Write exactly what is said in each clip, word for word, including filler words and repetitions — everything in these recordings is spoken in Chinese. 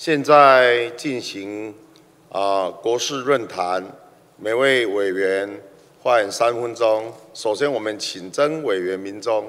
现在进行啊、呃、国事论坛，每位委员发言三分钟。首先，我们请曾委员民众。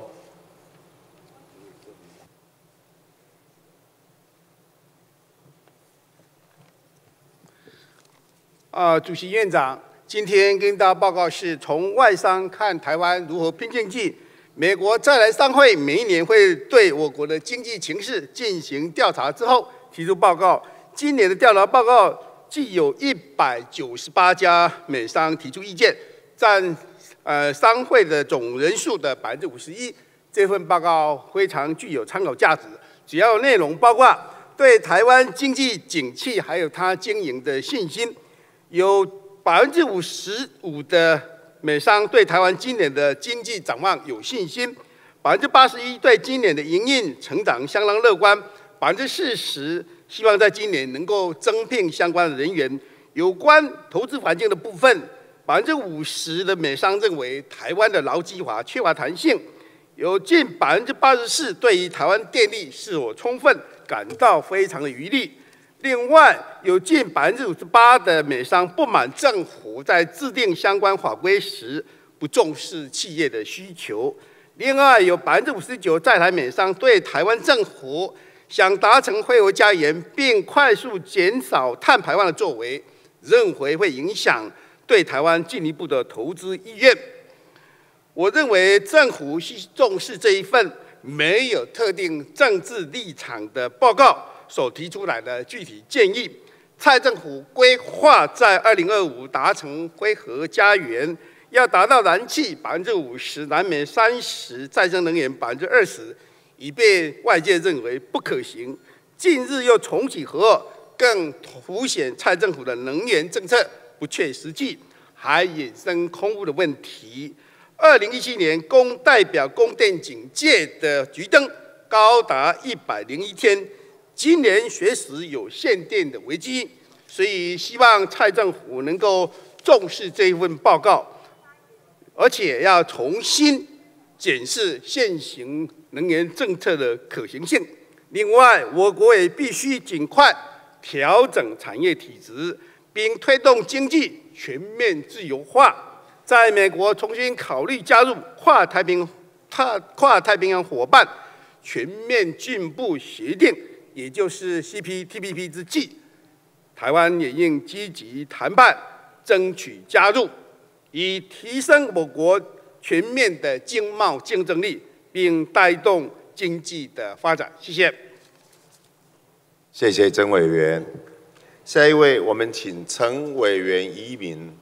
啊、呃，主席、院长，今天跟大家报告是从外商看台湾如何拼经济。美国再来商会每一年会对我国的经济情势进行调查之后提出报告。今年的调查报告既有一百九十八家美商提出意见，占呃商会的总人数的百分之五十一。这份报告非常具有参考价值，主要内容包括对台湾经济景气还有它经营的信心。有百分之五十五的美商对台湾今年的经济展望有信心，百分之八十一对今年的营运成长相当乐观，百分之四十希望在今年能够增聘相关的人员。有关投资环境的部分，百分之五十的美商认为台湾的劳基法缺乏弹性，有近百分之八十四对于台湾电力是否充分感到非常的疑虑。另外，有近百分之五十八的美商不满政府在制定相关法规时不重视企业的需求。另外，有百分之五十九在台美商对台湾政府想达成非核家园并快速减少碳排放的作为，认为会影响对台湾进一步的投资意愿。我认为政府需重视这一份没有特定政治立场的报告所提出来的具体建议。蔡政府规划在二零二五达成非核家园，要达到燃气百分之五十、燃煤三十、再生能源百分之二十，已被外界认为不可行。近日又重启核二，更凸显蔡政府的能源政策不切实际，还衍生空污的问题。二零一七年供代表供电警戒的橘灯高达一百零一天。今年学时有限电的危机，所以希望蔡政府能够重视这一份报告，而且要重新检视现行能源政策的可行性。另外，我国也必须尽快调整产业体制，并推动经济全面自由化。在美国重新考虑加入跨太平跨跨太平洋伙伴全面进步协定，也就是 C P T P P 之际，台湾也应积极谈判，争取加入，以提升我国全面的经贸竞争力，并带动经济的发展。谢谢。 谢谢曾委员。下一位，我们请陈委员移民。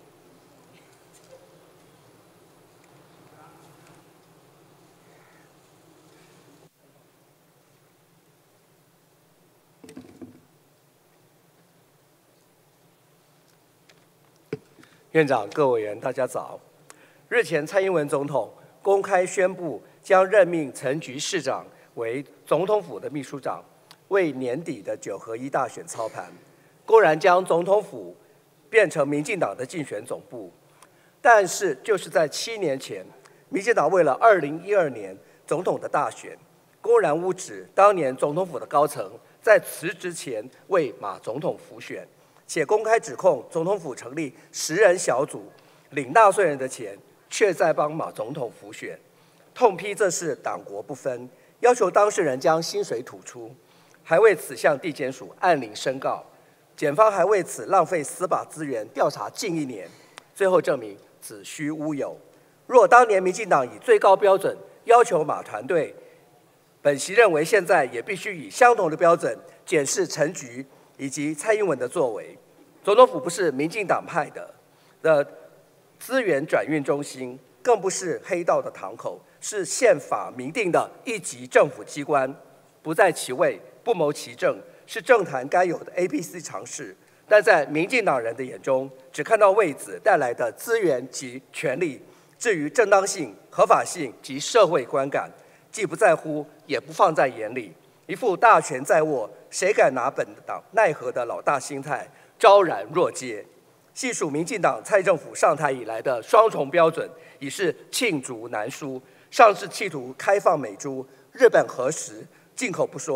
院长、各委员，大家早。日前，蔡英文总统公开宣布将任命陈菊市长为总统府的秘书长，为年底的九合一大选操盘，公然将总统府变成民进党的竞选总部。但是，就是在七年前，民进党为了二零一二年总统的大选，公然污指当年总统府的高层在辞职前为马总统辅选。且公开指控总统府成立十人小组，领纳税人的钱，却在帮马总统辅选，痛批这是党国不分，要求当事人将薪水吐出，还为此向地检署按铃申告，检方还为此浪费司法资源调查近一年，最后证明子虚乌有。若当年民进党以最高标准要求马团队，本席认为现在也必须以相同的标准检视陈菊以及蔡英文的作为。总统府不是民进党派的的资源转运中心，更不是黑道的堂口，是宪法明定的一级政府机关，不在其位，不谋其政，是政坛该有的 A B C 常识。但在民进党人的眼中，只看到位子带来的资源及权力，至于正当性、合法性及社会观感，既不在乎，也不放在眼里，一副大权在握，谁敢拿本党奈何的老大心态，昭然若揭。细数民进党蔡政府上台以来的双重标准，已是罄竹难书。上次企图开放美猪，日本核实，进口不说，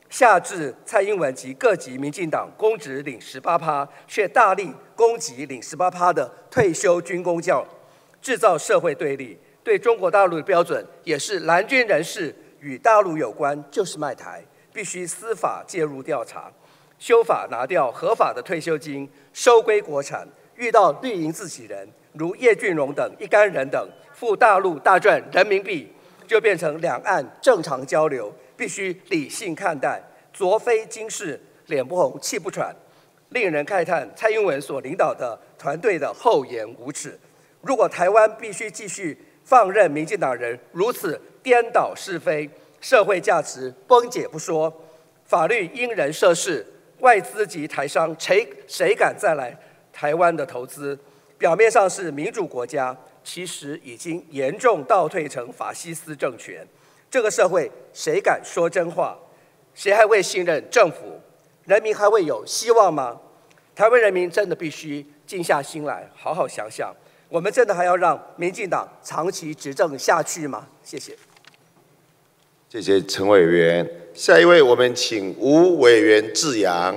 下至蔡英文及各级民进党公职领十八趴，却大力攻击领十八趴的退休军公教，制造社会对立。对中国大陆的标准也是蓝军人士与大陆有关就是卖台，必须司法介入调查，修法拿掉合法的退休金，收归国产。遇到绿营自己人，如叶俊荣等一干人等赴大陆大赚人民币，就变成两岸正常交流，必须理性看待，昨非今是，脸不红气不喘，令人慨叹蔡英文所领导的团队的厚颜无耻。如果台湾必须继续放任民进党人如此颠倒是非，社会价值崩解不说，法律因人设事，外资及台商谁谁敢再来台湾的投资？表面上是民主国家，其实已经严重倒退成法西斯政权。这个社会谁敢说真话？谁还会信任政府？人民还会有希望吗？台湾人民真的必须静下心来，好好想想。我们真的还要让民进党长期执政下去吗？谢谢。 谢谢陈委员。下一位，我们请吴委员致阳。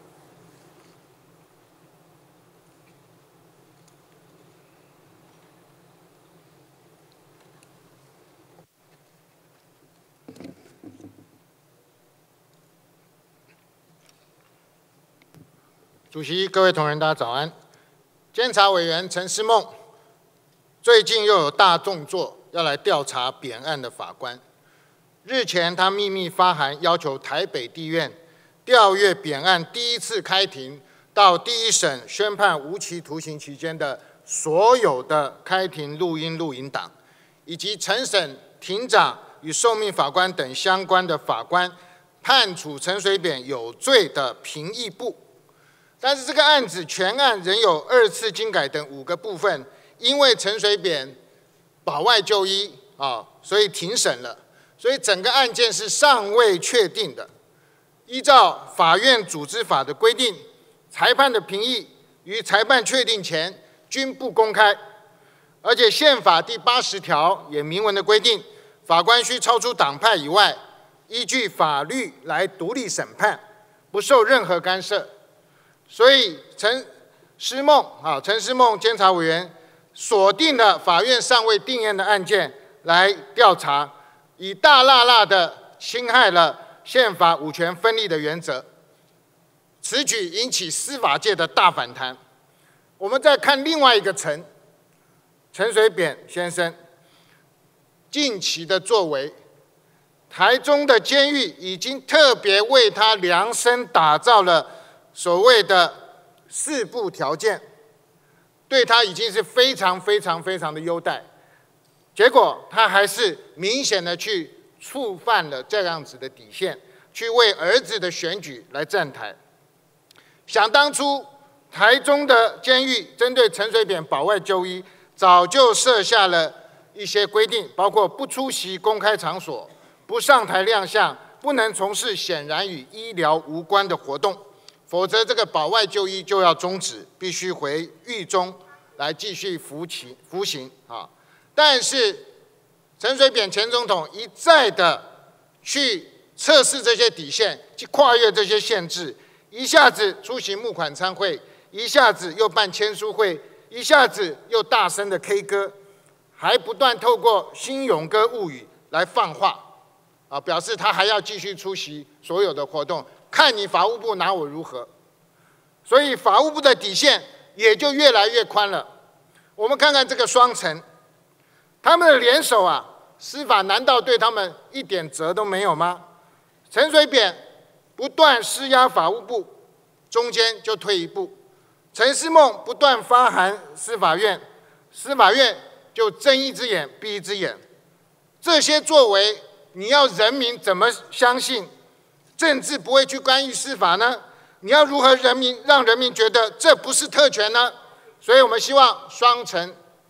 主席、各位同仁，大家早安。监察委员陈思梦最近又有大动作，要来调查扁案的法官。日前，他秘密发函要求台北地院调阅扁案第一次开庭到第一审宣判无期徒刑期间的所有的开庭录音录影档，以及陈审、庭长与受命法官等相关的法官判处陈水扁有罪的评议簿。但是这个案子全案仍有二次经改等五个部分，因为陈水扁保外就医啊，所以庭审了，所以整个案件是尚未确定的。依照法院组织法的规定，裁判的评议于裁判确定前均不公开，而且宪法第八十条也明文的规定，法官需超出党派以外，依据法律来独立审判，不受任何干涉。所以陈思梦啊，陈思梦监察委员锁定了法院尚未定验的案件来调查，以大辣辣的侵害了宪法五权分立的原则，此举引起司法界的大反弹。我们再看另外一个陈，陈水扁先生近期的作为，台中的监狱已经特别为他量身打造了所谓的四不条件，对他已经是非常非常非常的优待，结果他还是明显的去触犯了这样子的底线，去为儿子的选举来站台。想当初，台中的监狱针对陈水扁保外就医，早就设下了一些规定，包括不出席公开场所、不上台亮相、不能从事显然与医疗无关的活动。否则，这个保外就医就要终止，必须回狱中来继续服刑服刑啊！但是陈水扁前总统一再的去测试这些底线，去跨越这些限制，一下子出席募款参会，一下子又办签书会，一下子又大声的 K 歌，还不断透过《新勇歌物语》来放话啊，表示他还要继续出席所有的活动。看你法务部拿我如何，所以法务部的底线也就越来越宽了。我们看看这个双城，他们的联手啊，司法难道对他们一点责都没有吗？陈水扁不断施压法务部，中间就退一步；陈思梦不断发函司法院，司法院就睁一只眼闭一只眼。这些作为，你要人民怎么相信政治不会去干预司法呢？你要如何人民让人民觉得这不是特权呢？所以我们希望双城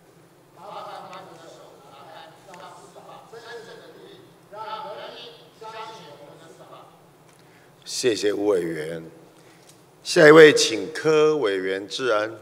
谢谢吴委员。下一位，请柯委员致安。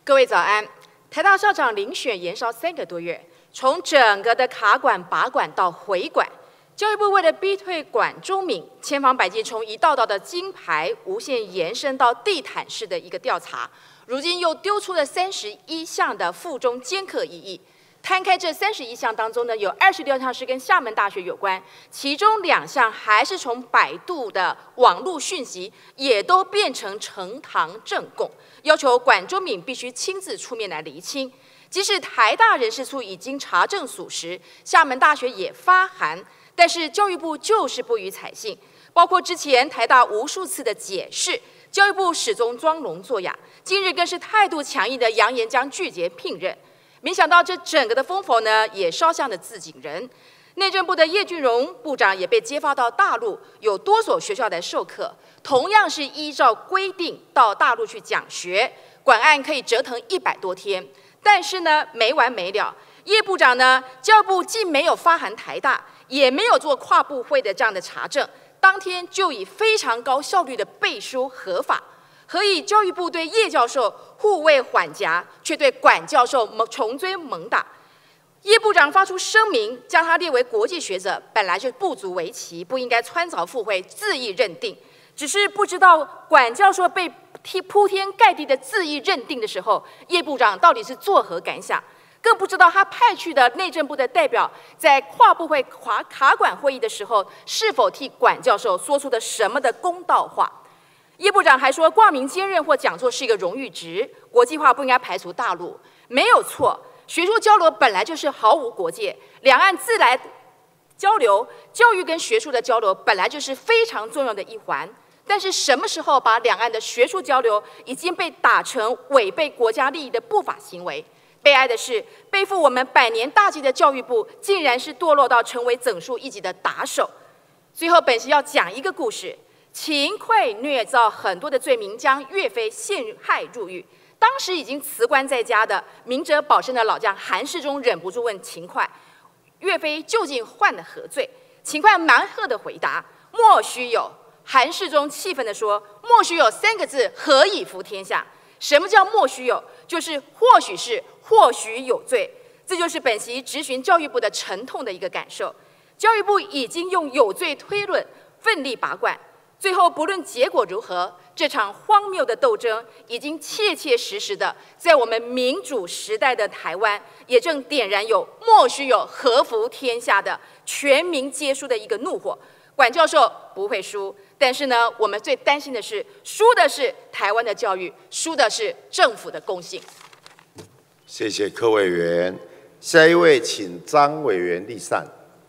各位早安。台大校长遴选延烧三个多月，从整个的卡管、拔管到回管，教育部为了逼退管中闵，千方百计从一道道的金牌无限延伸到地毯式的一个调查，如今又丢出了三十一项的附中兼课异议。摊开这三十一项当中呢，有二十六项是跟厦门大学有关，其中两项还是从百度的网络讯息，也都变成呈堂证供，要求管中闵必须亲自出面来厘清。即使台大人事处已经查证属实，厦门大学也发函，但是教育部就是不予采信，包括之前台大无数次的解释，教育部始终装聋作哑，今日更是态度强硬的扬言将拒绝聘任。没想到这整个的风头呢，也烧向了自己人。内政部的叶俊荣部长也被接发到大陆，有多所学校来授课，同样是依照规定到大陆去讲学，管案可以折腾一百多天。但是呢，没完没了。叶部长呢，教育部既没有发函台大，也没有做跨部会的这样的查证，当天就以非常高效率的背书合法。何以教育部对叶教授护卫缓颊，却对管教授重追猛打？叶部长发出声明，将他列为国际学者，本来就不足为奇，不应该穿凿附会，恣意认定。只是不知道管教授被踢铺天盖地的恣意认定的时候，叶部长到底是作何感想？更不知道他派去的内政部的代表，在跨部会卡卡管会议的时候，是否替管教授说出了什么的公道话？叶部长还说，挂名兼任或讲座是一个荣誉职，国际化不应该排除大陆，没有错。学术交流本来就是毫无国界，两岸自来交流，教育跟学术的交流本来就是非常重要的一环。但是什么时候把两岸的学术交流已经被打成违背国家利益的不法行为？悲哀的是，背负我们百年大计的教育部，竟然是堕落到成为整数一级的打手。最后，本席要讲一个故事。秦桧虐造很多的罪名，将岳飞陷害入狱。当时已经辞官在家的明哲保身的老将韩世忠忍不住问秦桧：“岳飞究竟犯了何罪？”秦桧蛮横的回答：“莫须有。”韩世忠气愤地说：“莫须有三个字，何以服天下？什么叫莫须有？就是或许是，或许有罪。”这就是本席质询教育部的沉痛的一个感受。教育部已经用有罪推论，奋力拔管。最后，不论结果如何，这场荒谬的斗争已经切切实实的在我们民主时代的台湾，也正点燃有莫须有、何服天下的全民皆输的一个怒火。管教授不会输，但是呢，我们最担心的是，输的是台湾的教育，输的是政府的公信。 谢谢柯委员，下一位请张委员立善。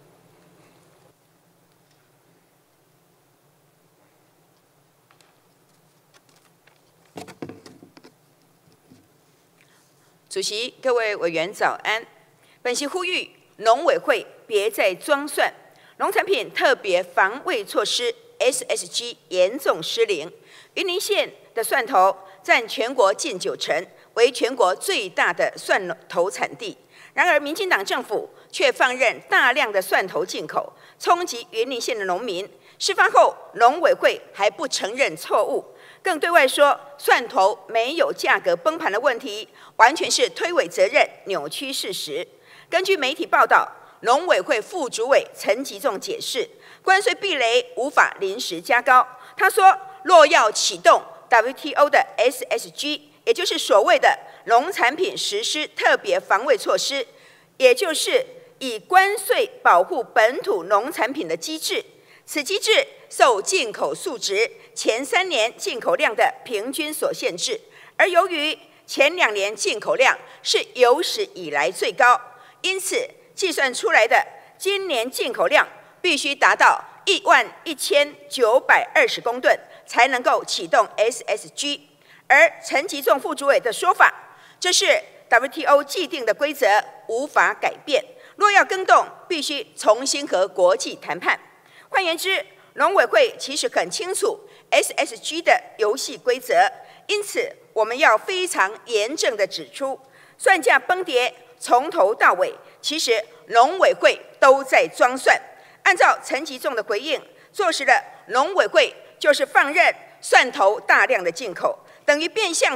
主席、各位委员早安。本席呼吁农委会别再装蒜，农产品特别防卫措施 S S G 严重失灵。云林县的蒜头占全国近九成，为全国最大的蒜头产地。然而，民进党政府却放任大量的蒜头进口，冲击云林县的农民。事发后，农委会还不承认错误，更对外说蒜头没有价格崩盘的问题，完全是推诿责任、扭曲事实。根据媒体报道，农委会副主委陈吉仲解释，关税壁垒无法临时加高。他说，若要启动 W T O 的 S S G， 也就是所谓的农产品实施特别防卫措施，也就是以关税保护本土农产品的机制。此机制受进口数值前三年进口量的平均所限制，而由于前两年进口量是有史以来最高，因此计算出来的今年进口量必须达到一万一千九百二十公吨，才能够启动 S S G。而陈吉仲副主委的说法，这是 W T O 既定的规则，无法改变。若要更动，必须重新和国际谈判。换言之，农委会其实很清楚 S S G 的游戏规则，因此我们要非常严正地指出，蒜价崩跌从头到尾，其实农委会都在装蒜。按照陈吉仲的回应，坐实了农委会就是放任蒜头大量的进口，等于变相的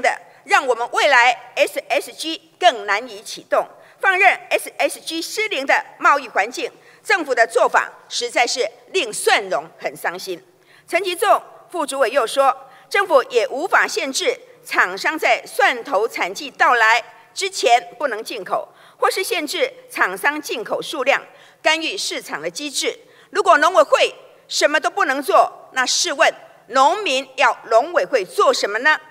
让我们未来 S S G 更难以启动。放任 S S G 失灵的贸易环境，政府的做法实在是令蒜蓉很伤心。陈吉仲副主委又说，政府也无法限制厂商在蒜头产季到来之前不能进口，或是限制厂商进口数量，干预市场的机制。如果农委会什么都不能做，那试问农民要农委会做什么呢？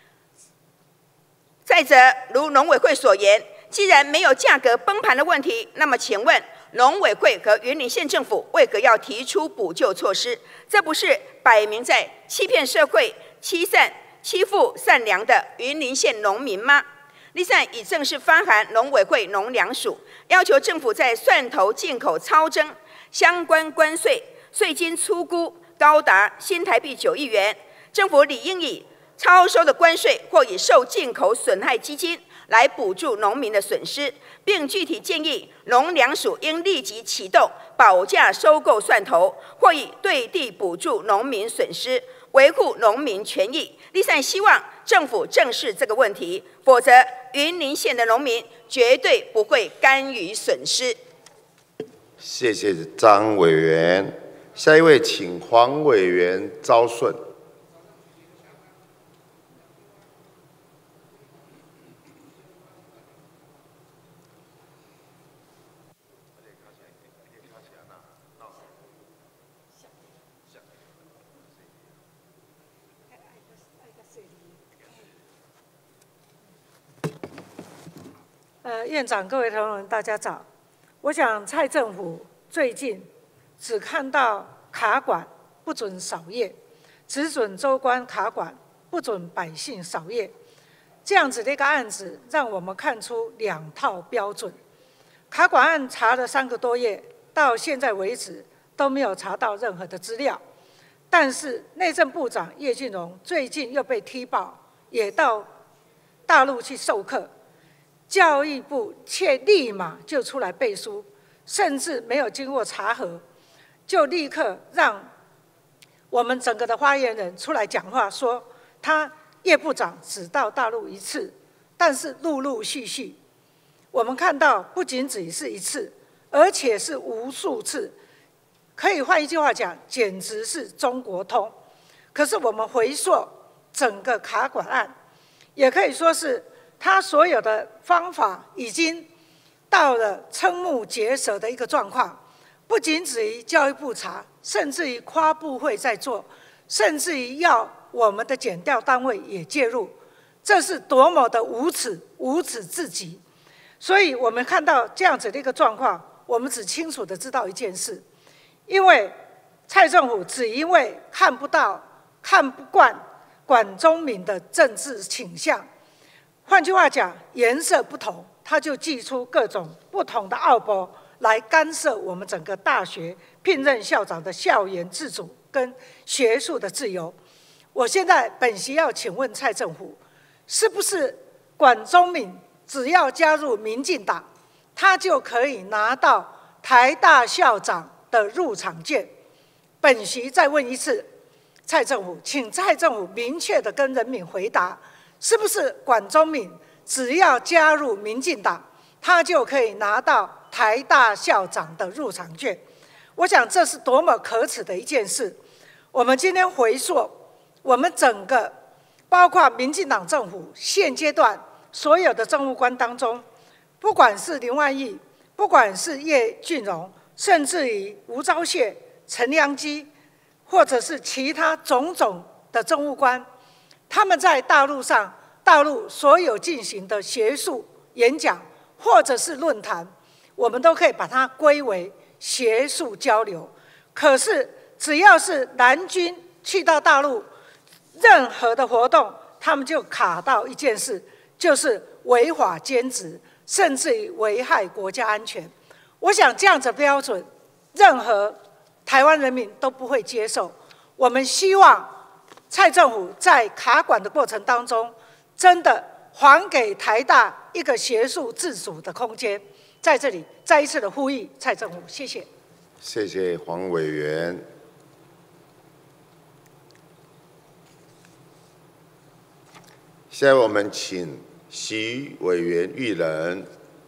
再者，如农委会所言，既然没有价格崩盘的问题，那么请问农委会和云林县政府为何要提出补救措施？这不是摆明在欺骗社会、欺善、欺负善良的云林县农民吗？立善已正式发函农委会农粮署，要求政府在蒜头进口超征相关关税税金粗估高达新台币九亿元，政府理应以超收的关税或以受进口损害基金来补助农民的损失，并具体建议农粮署应立即启动保价收购蒜头，或以对地补助农民损失，维护农民权益。立善希望政府正视这个问题，否则云林县的农民绝对不会甘于损失。 谢谢张委员，下一位请黄委员昭顺。 呃，院长、各位同仁，大家早。我想蔡政府最近只看到卡管不准扫叶，只准州官卡管，不准百姓扫叶，这样子的一个案子，让我们看出两套标准。卡管案查了三个多月，到现在为止都没有查到任何的资料。但是内政部长叶俊荣最近又被踢爆，也到大陆去授课。教育部却立马就出来背书，甚至没有经过查核，就立刻让我们整个的发言人出来讲话，说他叶部长只到大陆一次，但是陆陆续续，我们看到不仅只是一次，而且是无数次，可以换一句话讲，简直是中国通。可是我们回溯整个卡管案，也可以说是他所有的方法已经到了瞠目结舌的一个状况，不仅止于教育部查，甚至于跨部会在做，甚至于要我们的检调单位也介入，这是多么的无耻，无耻至极。所以我们看到这样子的一个状况，我们只清楚的知道一件事，因为蔡政府只因为看不到、看不惯管中闵的政治倾向。换句话讲，颜色不同，他就祭出各种不同的奥博来干涉我们整个大学聘任校长的校园自主跟学术的自由。我现在本席要请问蔡政府，是不是管中闵只要加入民进党，他就可以拿到台大校长的入场券？本席再问一次，蔡政府，请蔡政府明确的跟人民回答。是不是管中闵只要加入民进党，他就可以拿到台大校长的入场券？我想这是多么可耻的一件事。我们今天回溯，我们整个包括民进党政府现阶段所有的政务官当中，不管是林万亿，不管是叶俊荣，甚至于吴钊燮、陈良基，或者是其他种种的政务官，他们在大陆上，大陆所有进行的学术演讲或者是论坛，我们都可以把它归为学术交流。可是只要是蓝军去到大陆，任何的活动，他们就卡到一件事，就是违法兼职，甚至于危害国家安全。我想这样子的标准，任何台湾人民都不会接受。我们希望蔡政府在卡管的过程当中，真的还给台大一个学术自主的空间。在这里再一次的呼吁蔡政府，谢谢。 谢谢黄委员。 现在我们请徐委员育人。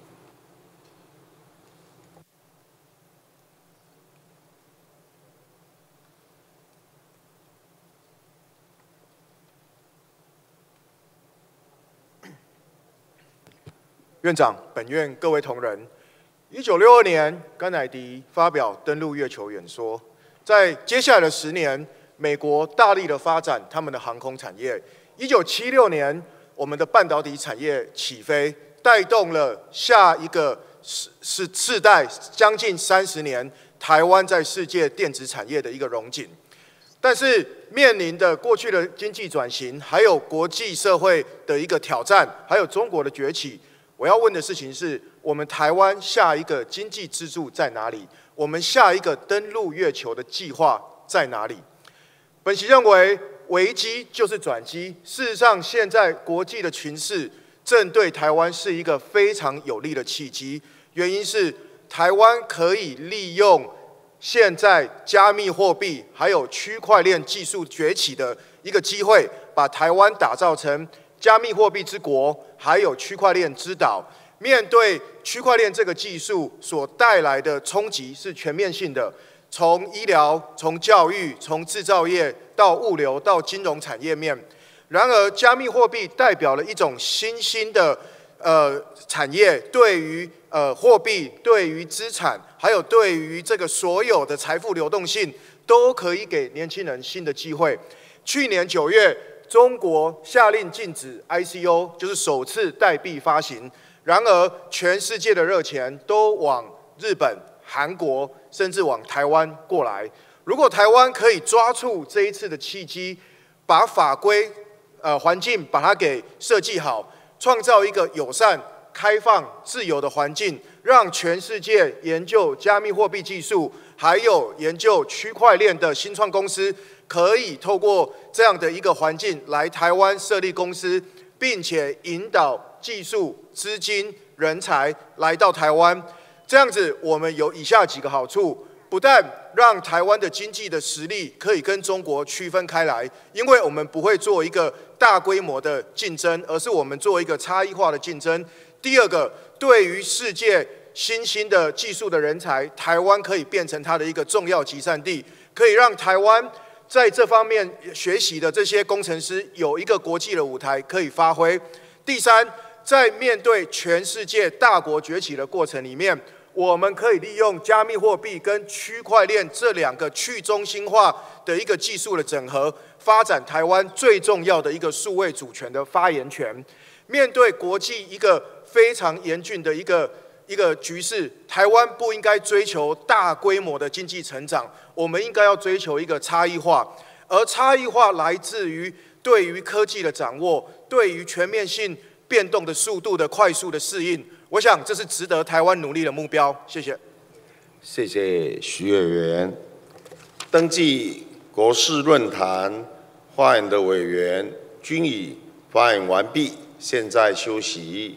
院长、本院各位同仁，一九六二年，甘乃迪发表登陆月球演说。在接下来的十年，美国大力的发展他们的航空产业。一九七六年，我们的半导体产业起飞，带动了下一个世世世代将近三十年，台湾在世界电子产业的一个荣景。但是面临的过去的经济转型，还有国际社会的一个挑战，还有中国的崛起。我要问的事情是，我们台湾下一个经济支柱在哪里？我们下一个登陆月球的计划在哪里？本席认为，危机就是转机。事实上，现在国际的情势正对台湾是一个非常有利的契机。原因是台湾可以利用现在加密货币还有区块链技术崛起的一个机会，把台湾打造成加密货币之国，还有区块链之岛。面对区块链这个技术所带来的冲击是全面性的，从医疗、从教育、从制造业到物流到金融产业面。然而，加密货币代表了一种新兴的呃产业，对于呃货币、对于资产，还有对于这个所有的财富流动性，都可以给年轻人新的机会。去年九月，中国下令禁止 I C O， 就是首次代币发行。然而，全世界的热钱都往日本、韩国，甚至往台湾过来。如果台湾可以抓住这一次的契机，把法规、呃环境把它给设计好，创造一个友善、开放、自由的环境，让全世界研究加密货币技术，还有研究区块链的新创公司，可以透过这样的一个环境来台湾设立公司，并且引导技术、资金、人才来到台湾。这样子，我们有以下几个好处：不但让台湾的经济的实力可以跟中国区分开来，因为我们不会做一个大规模的竞争，而是我们做一个差异化的竞争。第二个，对于世界新兴的技术的人才，台湾可以变成它的一个重要集散地，可以让台湾在这方面学习的这些工程师有一个国际的舞台可以发挥。第三，在面对全世界大国崛起的过程里面，我们可以利用加密货币跟区块链这两个去中心化的一个技术的整合，发展台湾最重要的一个数位主权的发言权。面对国际一个非常严峻的一个一个局势，台湾不应该追求大规模的经济成长，我们应该要追求一个差异化，而差异化来自于对于科技的掌握，对于全面性变动的速度的快速的适应。我想这是值得台湾努力的目标。谢谢。 谢谢徐委员。登记国事论坛发言的委员均已发言完毕，现在休息。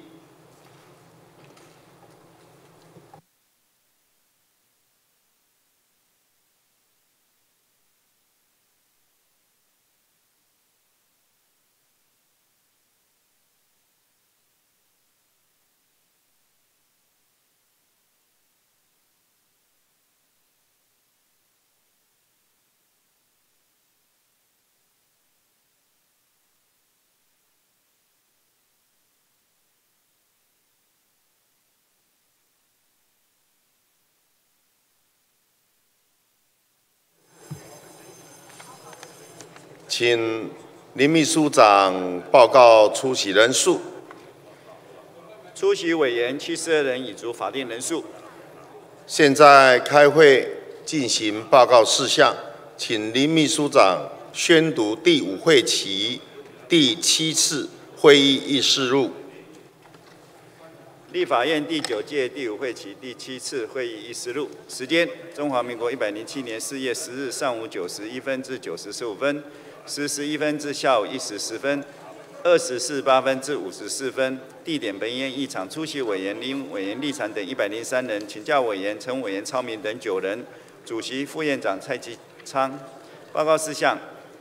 请林秘书长报告出席人数。 出席委员七十二人，已足法定人数。 现在开会进行报告事项，请林秘书长宣读第五会期第七次会议议事录。 立法院第九届第五会期第七次会议议事录，时间：中华民国一百零七年四月十日上午九时一分至九时十五分。十时一分至下午一时十分，二十四十八分至五十四分。地点：本院议场。出席委员林委员立场等一百零三人，请教委员陈委员超明等九人。主席、副院长蔡其昌。报告事项：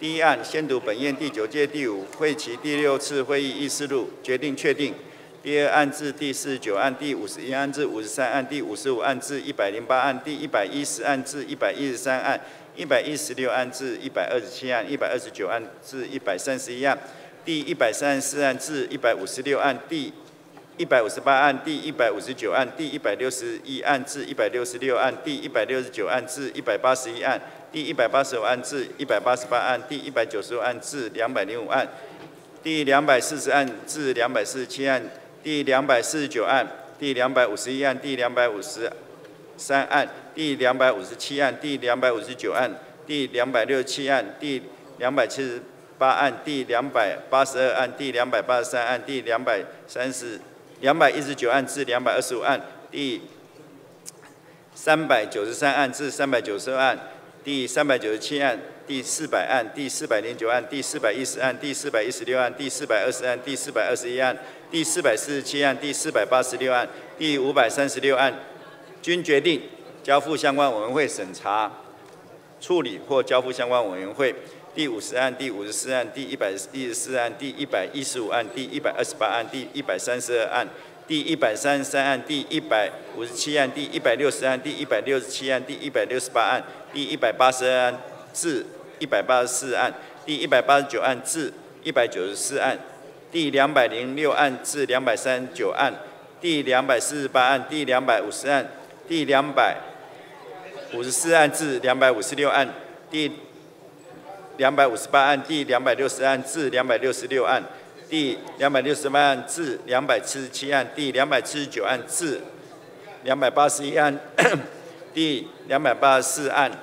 第一案，宣读本院第九届第五会期第六次会议议事录，决定确定。第二案至第四十九案、第五十一案至五十三案、第五十五案至一百零八案、第一百一十案至一百一十三案、一百一十六案至一百二十七案、一百二十九案至一百三十一案、第一百三十四案至一百五十六案、第一百五十八案、第一百五十九案、第一百六十一案至一百六十六案、第一百六十九案至一百八十一案、第一百八十五案至一百八十八案、第一百九十五案至两百零五案、第两百四十案至两百四十七案、第两百四十九案、第两百五十一案、第两百五十三案、第两百五十七案、第两百五十九案、第两百六十七案、第两百七十八案、第两百八十二案、第两百八十三案、第两百三十、两百一十九案至两百二十五案、第三百九十三案至三百九十二案、第三百九十七案、第四百案、第四百零九案、第四百一十案、第四百一十六案、第四百二十案、第四百二十一案、第四百四十七案、第四百八十六案、第五百三十六案，均决定交付相关委员会审查、处理或交付相关委员会。第五十案、第五十四案、第一百一十四案、第一百一十五案、第一百二十八案、第一百三十二案、第一百三十三案、第一百五十七案、第一百六十案、第一百六十七案、第一百六十八案、第一百八十二案至一百八十四案、第一百八十九案至一百九十四案、第两百零六案至两百三十九案、第两百四十八案、第两百五十案、第两百五十四案至两百五十六案、第两百五十八案、第两百六十案至两百六十六案、第两百六十八案至两百七十七案、第两百七十九案至两百八十一案、第两百八十四案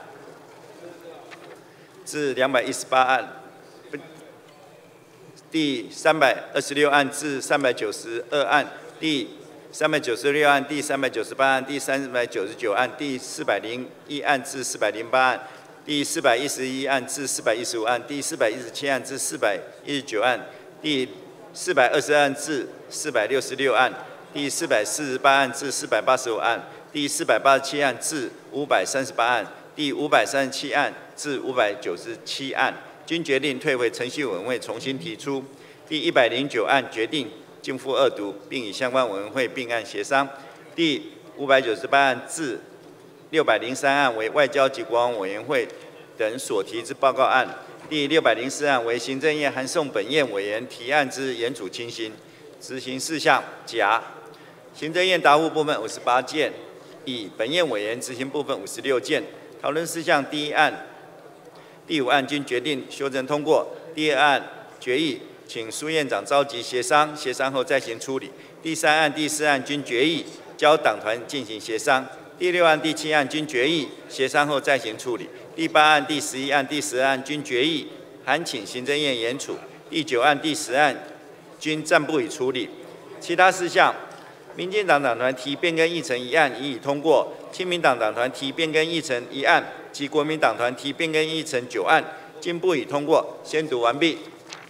至两百一十八案、第三百二十六案至三百九十二案、第三百九十六案、第三百九十八案、第三百九十九案、第四百零一案至四百零八案、第四百一十一案至四百一十五案、第四百一十七案至四百一十九案、第四百二十案至四百六十六案、第四百四十八案至四百八十五案、第四百八十七案至五百三十八案、第五百三十七案至五百九十七案，均决定退回程序委员会重新提出。第一百零九案决定逕付二读，并与相关委员会并案协商。第五百九十八案至六百零三案为外交及国防委员会等所提之报告案。第六百零四案为行政院函送本院委员提案之严处情形。执行事项：甲、行政院答复部分五十八件，乙、本院委员执行部分五十六件。讨论事项：第一案、第五案均决定修正通过。第二案决议请苏院长召集协商，协商后再行处理。第三案、第四案均决议交党团进行协商。第六案、第七案均决议协商后再行处理。第八案、第十一案、第十案均决议函请行政院严处。第九案、第十案均暂不予处理。其他事项，民进党党团提变更议程一案已已通过，亲民党党团提变更议程一案及国民党团提变更议程九案均不予通过。宣读完毕。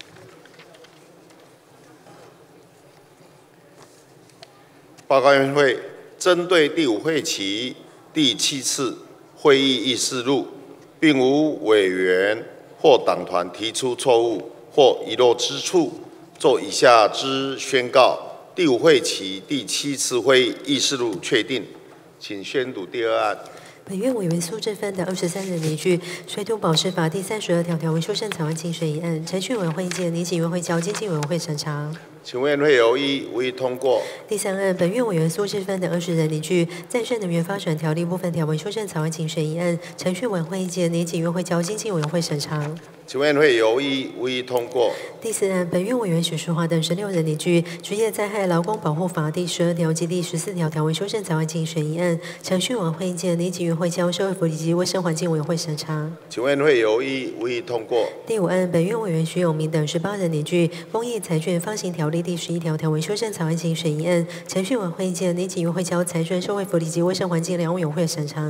报告院会针对第五会期第七次会议议事录，并无委员或党团提出错误或遗漏之处，做以下之宣告：第五会期第七次会议议事录确定。请宣读第二案。 本院委员苏振芬等二十三人拟具水土保持法第三十二条条文修正草案请审议案，程序委员会意见，拟请委员会交经济委员会审查。 请委员会有异，无异通过。 第三案，本院委员苏志芬等二十人拟具再生能源发展条例部分条文修正草案请审议案，程序委员会意见，拟请委员会交经济委员会审查。 请委员会有异，无异通过。 第四案，本院委员许淑华等十六人拟具职业灾害劳工保护法第十二条及第十四条条文修正草案请审议案，程序委员会意见，拟请委员会交社会福利及卫生环境委员会审查。 请委员会有异，无异通过。 第五案，本院委员徐永明等十八人拟具公益财券发行条例第十一条条文修正草案请审议案，程序委员会意见，拟请委员会交财政社会福利及卫生环境两委员会审查。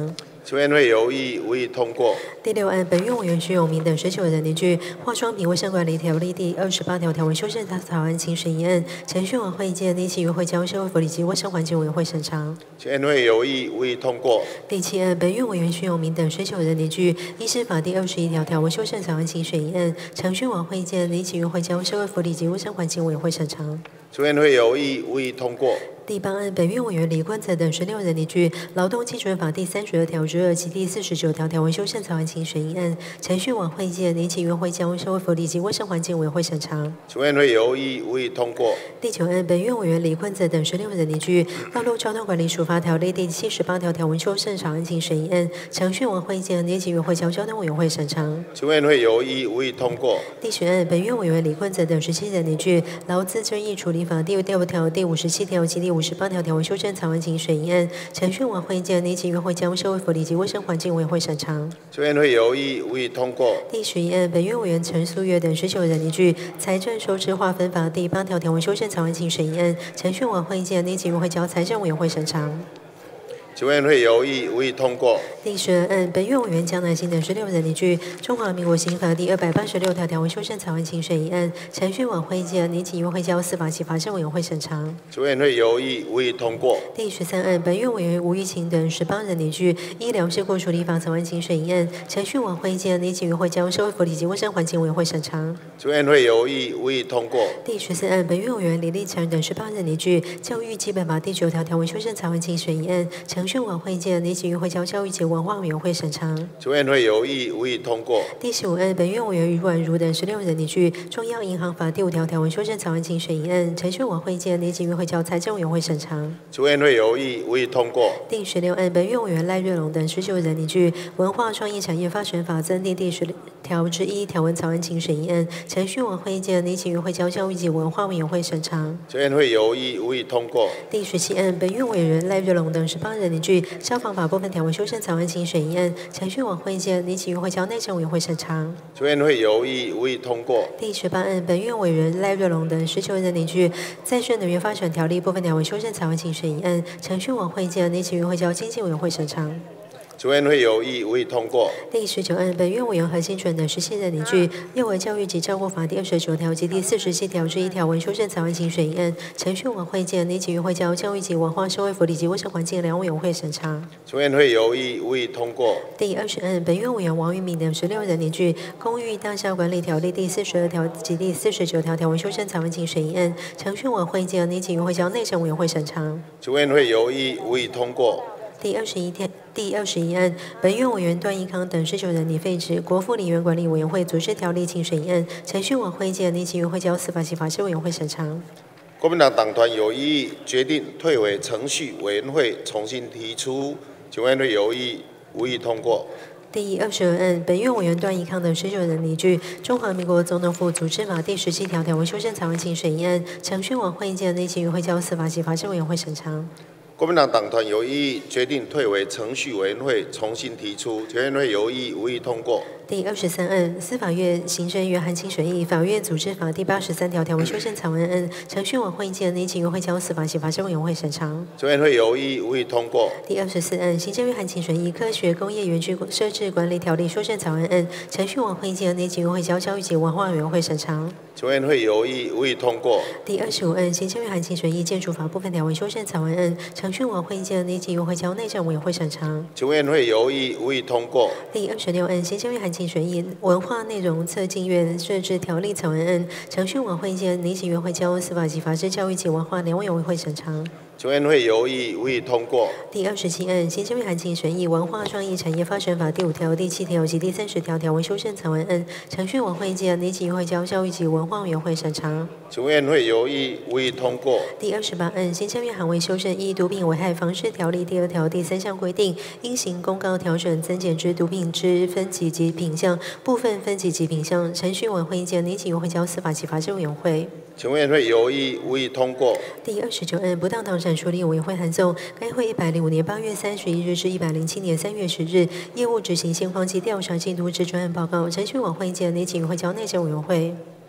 全院会有异议，无异议通过。 第六案，本院委员徐永明等十九人拟具《化妆品卫生管理条例》第二十八条条文修正草案，请审议案，程序委会见立即于会交社会福利及卫生环境委员会审查。 全院会有异议，无异议通过。 第七案，本院委员徐永明等十九人拟具《医师法》第二十一条条文修正草案，请审议案，程序委会见立即于会交社会福利及卫生环境委员会审查。 全院会有异议，无异议通过。 第八案，本院委员李坤泽等十六人拟具《劳动基准法》第三十二条之二及第四十九条条文修正草案，请审议案，程序委会见立即于会交社会福利及卫生环境委员会审查。 全院会有异议，无异议通过。 第九案，本院委员李坤泽等十六人拟具《道路交通管理处罚条例》第七十八条条文修正草案，请审议案，程序委会见立即于会交交通委员会审查。 全院会有异议，无异议通过。 第十案，本院委员李坤泽等十七人拟具《劳资争议处理法》第六条、第五十七条及第五十八条条文修正草案，请审议案，程序委会见立即于会交社会福利及卫生环境委员会审查。 全院会有异议，无异议通过。 第十一案，本院委员陈素月等十九人拟具《财政收支划分法》第八条条文修正草案，请审议案，程序委会见立即于会交财政委员会审查。 全院会有异议，无异议通过。 第十二案，本院委员江乃馨等十六人拟具《中华民国刑法》第二百八十六条条文修正草案，请审议案，程序委会见立即于会交司法及法制委员会审查。 全院会有异议，无异议通过。 第十三案，本院委员吴玉琴等十八人拟具《医疗事故处理法》草案，请审议案，程序委会见立即于会交社会福利及卫生环境委员会审查。 全院会有异议，无异议通过。 第十四案，本院委员李立成等十八人拟具《教育基本法》第九条条文修正草案，请审议案，程序委会见立即于会交教育及文化委员会审查。 全院会有异议，无异议通过。 第十五案，本院委员余婉如等十六人拟具《中央银行法》第五条条文修正草案，请审议案，程序委会见立即于会交财政委员会审查。 全院会有异议，无异议通过。 第十六案，本院委员赖瑞龙等十九人拟具《文化创意产业发展法》增订第十条之一条文草案，请审议案，程序委会见立即于会交教育及文化委员会审查。 全院会有异议，无异议通过。 第十七案，本院委员赖瑞龙等十八人拟具《消防法》部分条文修正草案，请审议案，程序委会见立即于会交内政委员会审查。 全院会有异议，无异议通过。 第十八案，本院委员赖瑞龙等十九人拟具《再生能源发展条例》部分条文修正草案，请审议案，程序委会见立即于会交经济委员会审查。 全院会有异议，无异议通过。 第十九案，本院委员何新纯等十七人拟具《幼儿教育及照顾法》第二十九条及第四十七条之一条文修正草案，请审议案，程序委会见立即于会交教育及文化社会福利及卫生环境两委员会审查。 全院会有异议，无异议通过。 第二十案，本院委员王玉敏等十六人拟具《公寓大厦管理条例》第四十二条及第四十九条条文修正草案，请审议案，程序委会见立即于会交内政委员会审查。 全院会有异议，无异议通过。 第二十一天，第二十一案，本院委员段义康等十九人拟废止《国父陵园管理委员会组织条例》，请审议案，程序委会见立即于会交司法及法制委员会审查。 国民党党团有异议，决定退回程序委员会重新提出。全院会有异议，无异议通过。 第二十二案，本院委员段义康等十九人拟具《中华民国总统府组织法》第十七条条文修正草案，请审议案，程序委会见立即于会交司法及法制委员会审查。 国民党党团有异议，决定退回程序委员会重新提出。全院会有异议，无异议通过。 第二十三案，司法院行政院函请审议《法院组织法》第八十三条条文修正草案案，程序委会见立即于会交司法及法制委员会审查。 全院会有异议，无异议通过。 第二十四案，行政院函请审议《科学工业园区设置管理条例》修正草案案，程序委会见立即于会交教育及文化委员会审查。 全院会有异议，无异议通过。 第二十五案，行政院函请审议《建筑法》部分条文修正草案案，程序委会见立即于会交内政委员会审查。 全院会有异议，无异议通过。 第二十六案，行政院函请审议《文化内容策进院设置条例》草案案，程序委会见立即于会交司法及法制教育及文化两委员会审查。 全院会有异议，无异议通过。 第二十七案，行政院函请审议《文化创意产业发展法》第五条、第七条及第三十条条文修正草案案，程序委会见立即于会交教育及文化委员会审查。 全院会有异议，无异议通过。 第二十八案，行政院函为修正《依毒品危害防治条例》第二条第三项规定，应行公告调整增减之毒品之分级及品项部分分级及品项，程序委会见立即于会交司法及法制委员会。 全院会有异议，无异议通过。 第二十九案，不当党产处理委员会函送该会一百零五年八月三十一日至一百零七年三月十日业务执行现况及调查进度之专案报告，程序委会见立即于会交内政委员会。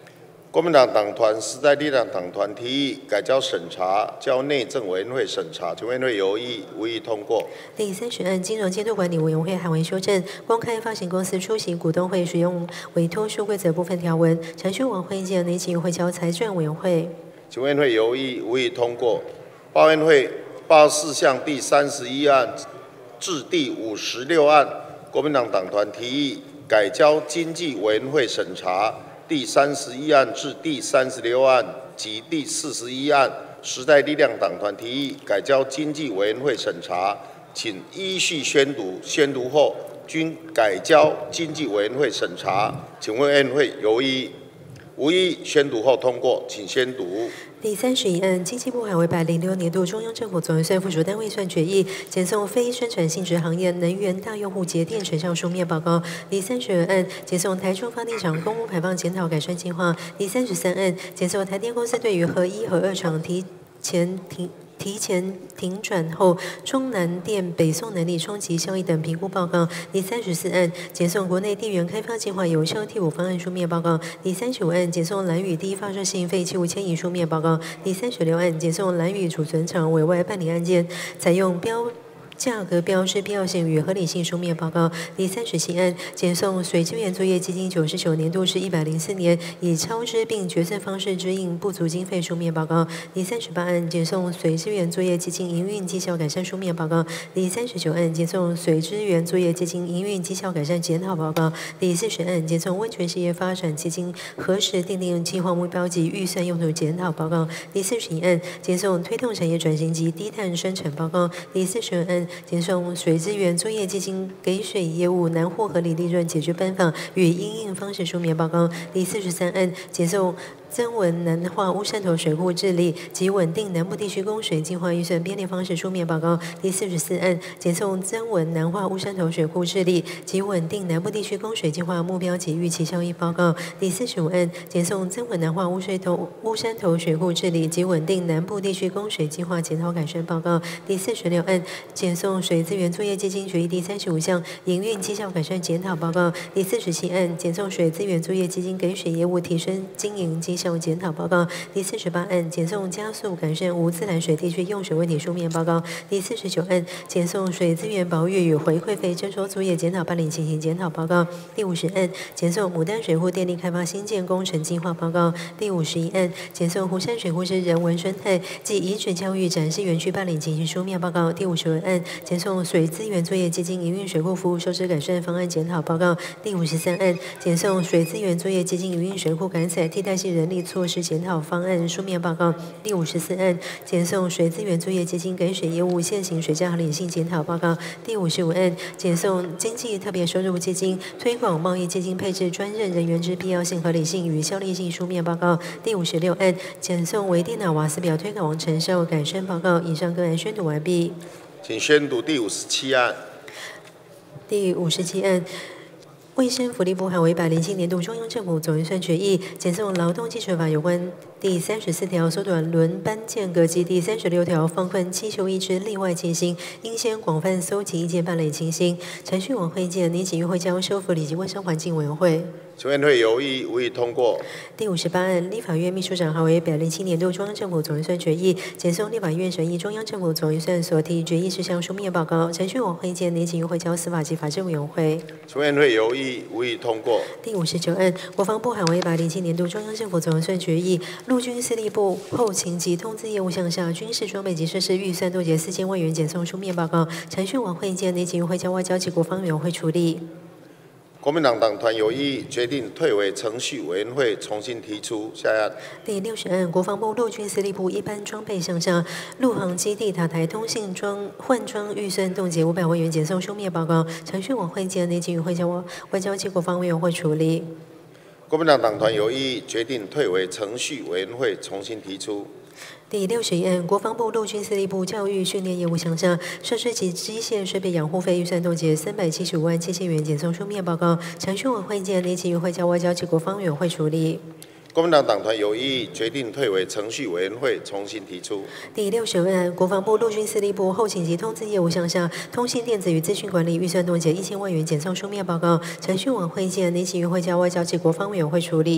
国民党党团、时代力量党团提议改交审查，交内政委员会审查，全委员会有异，无异通过。 第三十案金融监督管理委员会函文修正公开发行公司出席股东会使用委托书规则部分条文，程序往会见内企会交财政委员会。 全委员会有异，无异通过。报院会报事项第三十一案至第五十六案，国民党党团提议改交经济委员会审查。第三十一案至第三十六案及第四十一案，时代力量党团提议改交经济委员会审查，请依序宣读，宣读后均改交经济委员会审查，请委员会有异，无异宣读后通过，请宣读。 第三十一案，经济部函为百零六年度中央政府总预算附属单位算决议，检送非生产性质行业能源大用户节电成效书面报告。第三十二案，检送台中发电厂公污排放检讨改善计划。第三十三案，检送台电公司对于核一、核二厂提前停。提前停转后，中南电北送能力冲击效益等评估报告。第三十四案，检送国内地缘开发计划有效替补方案书面报告。第三十五案，检送兰屿第一发射性废弃物迁移书面报告。第三十六案，检送兰屿储存厂委外办理案件，采用标。价格标示必要性与合理性书面报告。第三十七案，检送水资源作业基金九十九年度至一百零四年以超支并决策方式支应不足经费书面报告。第三十八案，检送水资源作业基金营运绩效改善书面报告。第三十九案，检送水资源作业基金营运绩效改善检讨报告。第四十案，检送温泉事业发展基金何时订定计划目标及预算用途检讨报告。第四十一案，检送推动产业转型及低碳生产报告。第四十二案，检送水资源作业基金给水业务难获合理利润解决办法与因应方式书面报告。第四十三案，检送增文南化乌山头水库治理及稳定南部地区供水计划预算编列方式书面报告。第四十四案，检送增文南化乌山头水库治理及稳定南部地区供水计划目标及预期效益报告。第四十五案，检送增文南化乌水头乌山头水库治理及稳定南部地区供水计划检讨改善报告。第四十六案，检送水资源作业基金决议第三十五项营运绩效改善检讨报告。第四十七案，检送水资源作业基金给水业务提升经营绩效检讨报告。第四十八案，检送加速改善无自来水地区用水问题书面报告。第四十九案，检送水资源保育与回馈费征收作业检讨办理情形检讨报告。第五十案，检送牡丹水库电力开发新建工程计划报告。第五十一案，检送湖山水库之人文生态及遗址教育展示园区办理情形书面报告。第五十二案，检送水资源作业基金营运水库服务收支改善方案检讨报告。第五十三案，检送水资源作业基金营运水库改采替代性人力措施检讨方案书面报告。第五十四案，检送水资源作业基金给水业务现行水价合理性检讨报告。第五十五案，检送经济特别收入基金推广贸易基金配置专任人员之必要性、合理性与效力性书面报告。第五十六案，检送微电脑瓦斯表推广成效改善报告。以上个案宣读完毕。 请宣读第五十七案。 第五十七案，卫生福利部函为百零七年度中央政府总预算决议，检送劳动基准法有关第三十四条缩短轮班间隔及第三十六条放宽七休一之例外情形，应先广泛搜集意见办理情形。程序网会见年检议会交修福理及卫生环境委员会。 全委员会有异，无异通过。 第五十八案，立法院秘书长函为百零七年度中央政府总预算决议，检送立法院审议中央政府总预算所提决议事项书面报告。程序网会见年检议会交司法及法制委员会。 全委员会有异，无异通过。 第五十九案，国防部函为百零七年度中央政府总预算决议，陆军司令部后勤及通知业务项下军事装备及设施预算冻结四千万元，检送书面报告。程序网会见年检议会交外交及国防委员会处理。 国民党党团有异，决定退回程序委员会重新提出。下一案。 第六十案，国防部陆军司令部一般装备项下陆航基地塔台通信装换装预算冻结五百万元，检送书面报告。程序网会见内检与会交外交及国防委员会处理。 国民党党团有异，决定退回程序委员会重新提出。 第六十一案，国防部陆军司令部教育训练业务项下设施及机械设备养护费预算冻结三百七十五万七千元，检送书面报告。程序网会见内检与会交外交及国防委员会处理。 国民党党团有异，决定退回程序委员会重新提出。 第六十二案，国防部陆军司令部后勤及通知业务项下通信电子与资讯管理预算冻结一千万元，检送书面报告。程序网会见内检与会交外交及国防委员会处理。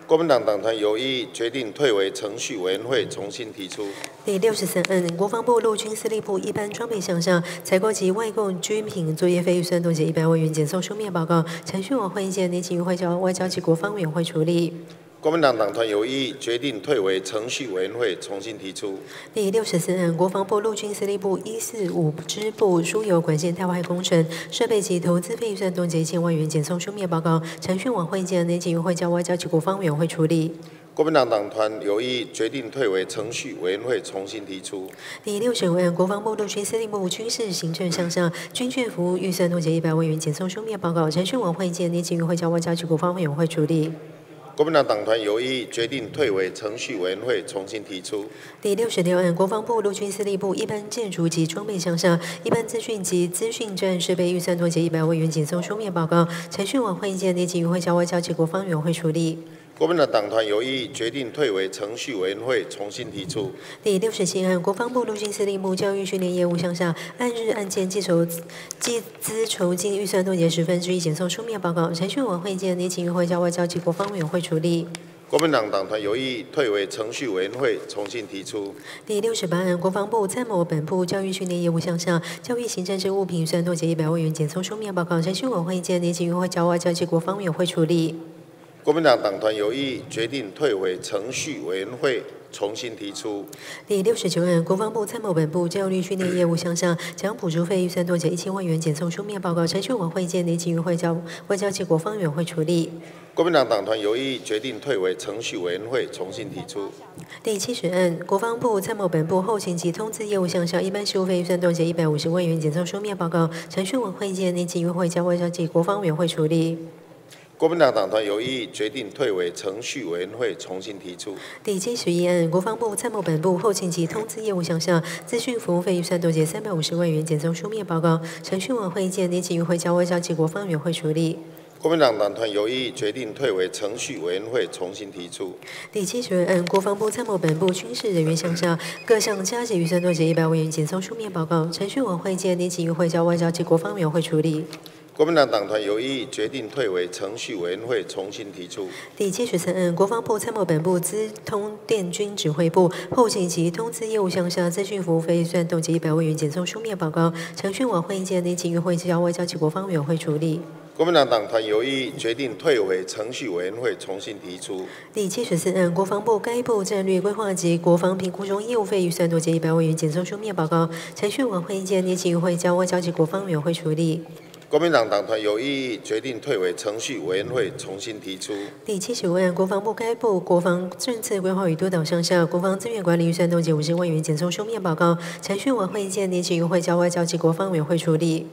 国民党党团有意决定退回程序委员会重新提出。 第六十三案，国防部陆军司令部一般装备项下采购及外购军品作业费预算冻结一百万元，检送书面报告，程序委会意见，拟请外交外交及国防委员会处理。 国民党党团有意决定退回程序委员会重新提出。 第六十四案，国防部陆军司令部一四五支部输油管线太外工程设备及投资费预算冻结一千万元，检送书面报告，程序委会意见，拟请外交外交及国防委员会处理。 国民党党团有意决定退回程序委员会重新提出。 第六十五案，国防部陆军司令部军事行政项下军券服务预算冻结一百万元，检送书面报告，程序委会意见，拟请外交外交及国防委员会处理。 国民党党团有意决定退回程序委员会重新提出。 第六十六案，国防部陆军司令部一般建筑及装备项下一般资讯及资讯站设备预算冻结一百万元，检送书面报告，程序委会意见，拟请外交外交及国防委员会处理。 国民党党团有意决定退回程序委员会重新提出。 第六十七案，国防部陆军司令部教育训练业务项下按日案件计筹计资筹金预算冻结十分之一，检送书面报告，程序委会意见，拟请外交外交及国防委员会处理。 国民党党团有意退回程序委员会重新提出。 第六十八案，国防部参谋本部教育训练业务项下教育行政之物品预算冻结一百万元，检送书面报告，程序委会意见，拟请外交外交及国防委员会处理。 国民党党团有意决定退回程序委员会重新提出。 第六十九案，国防部参谋本部教育训练业务项下将补助费预算冻结一千万元，检送书面报告，程序委会意见，拟请外交外交及国防委员会处理。 国民党党团有意决定退回程序委员会重新提出。 第七十案，国防部参谋本部后勤及通知业务项下一般事务费预算冻结一百五十万元，检送书面报告，程序委会意见，拟请外交外交及国防委员会处理。 国民党党团有意决定退回程序委员会重新提出。 第七十一案，国防部参谋本部后勤及通知业务项下资讯服务费预算冻结三百五十万元，检送书面报告，程序委会意见，拟请外交外交及国防委员会处理。 国民党党团有意决定退回程序委员会重新提出。 第七十二案，国防部参谋本部军事人员项下各项加急预算冻结一百万元，检送书面报告，程序委会意见，拟请外交外交及国防委员会处理。 国民党党团有意决定退回程序委员会重新提出。 第七十三案，国防部参谋本部资通电军指挥部后勤及通知业务项下资讯服务费预算冻结一百万元，检送书面报告，程序委会意见，拟请外交外交及国防委员会处理。 国民党党团有意决定退回程序委员会重新提出。 第七十四案，国防部该部战略规划及国防评估中业务费预算冻结一百万元，检送书面报告，程序委会意见，拟请外交外交及国防委员会处理。 国民党党团有意决定退回程序委员会重新提出。 第七十五案，国防部该部国防政策规划与督导项下国防资源管理预算冻结五十万元，检送书面报告，程序委会意见，拟请外交外交及国防委员会处理。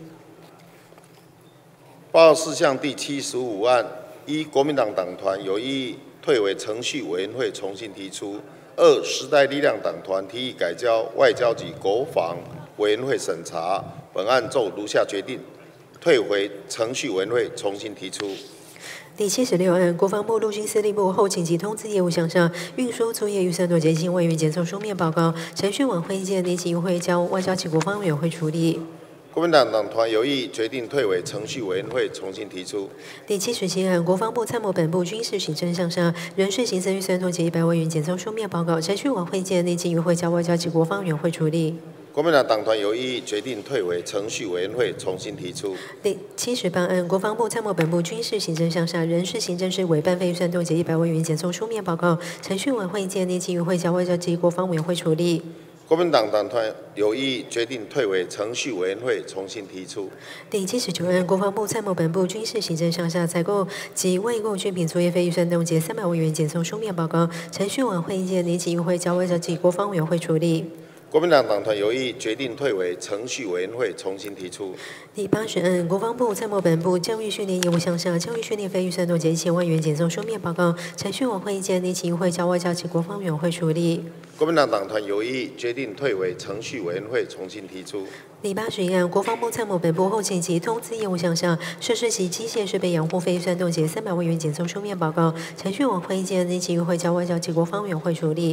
报告事项第七十五案：一、国民党党团有意退回程序委员会重新提出；二、时代力量党团提议改交外交及国防委员会审查。本案奏如下决定：退回程序委员会重新提出。 第七十六案，国防部陆军司令部后勤及通知业务项下运输作业预算冻结一千万元，检送书面报告，程序委会意见，拟请外交外交及国防委员会处理。 国民党党团有意决定退回程序委员会重新提出。 第七十七案，国防部参谋本部军事行政项下人事行政预算冻结一百万元，检送书面报告，程序委会意见，拟请外交外交及国防委员会处理。 国民党党团有意决定退回程序委员会重新提出。 第七十八案，国防部参谋本部军事行政项下人事行政之委办费预算冻结一百万元，检送书面报告，程序委会意见，拟请外交外交及国防委员会处理。 国民党党团有意决定退回程序委员会重新提出。 第七十九案，国防部参谋本部军事行政项下采购及外购军品作业费预算冻结三百万元，检送书面报告，程序委会意见，拟请外交外交及国防委员会处理。 国民党党团有意决定退回程序委员会重新提出。 第八十案，国防部参谋本部教育训练业务项下教育训练费预算冻结一千万元，检送书面报告，程序委会意见，拟请外交外交及国防委员会处理。 国民党党团有意决定退回程序委员会重新提出。 第八十一案，国防部参谋本部后勤及通知业务项下设施及机械设备养护费预算冻结三百万元，检送书面报告，程序委会意见，拟请外交外交及国防委员会处理。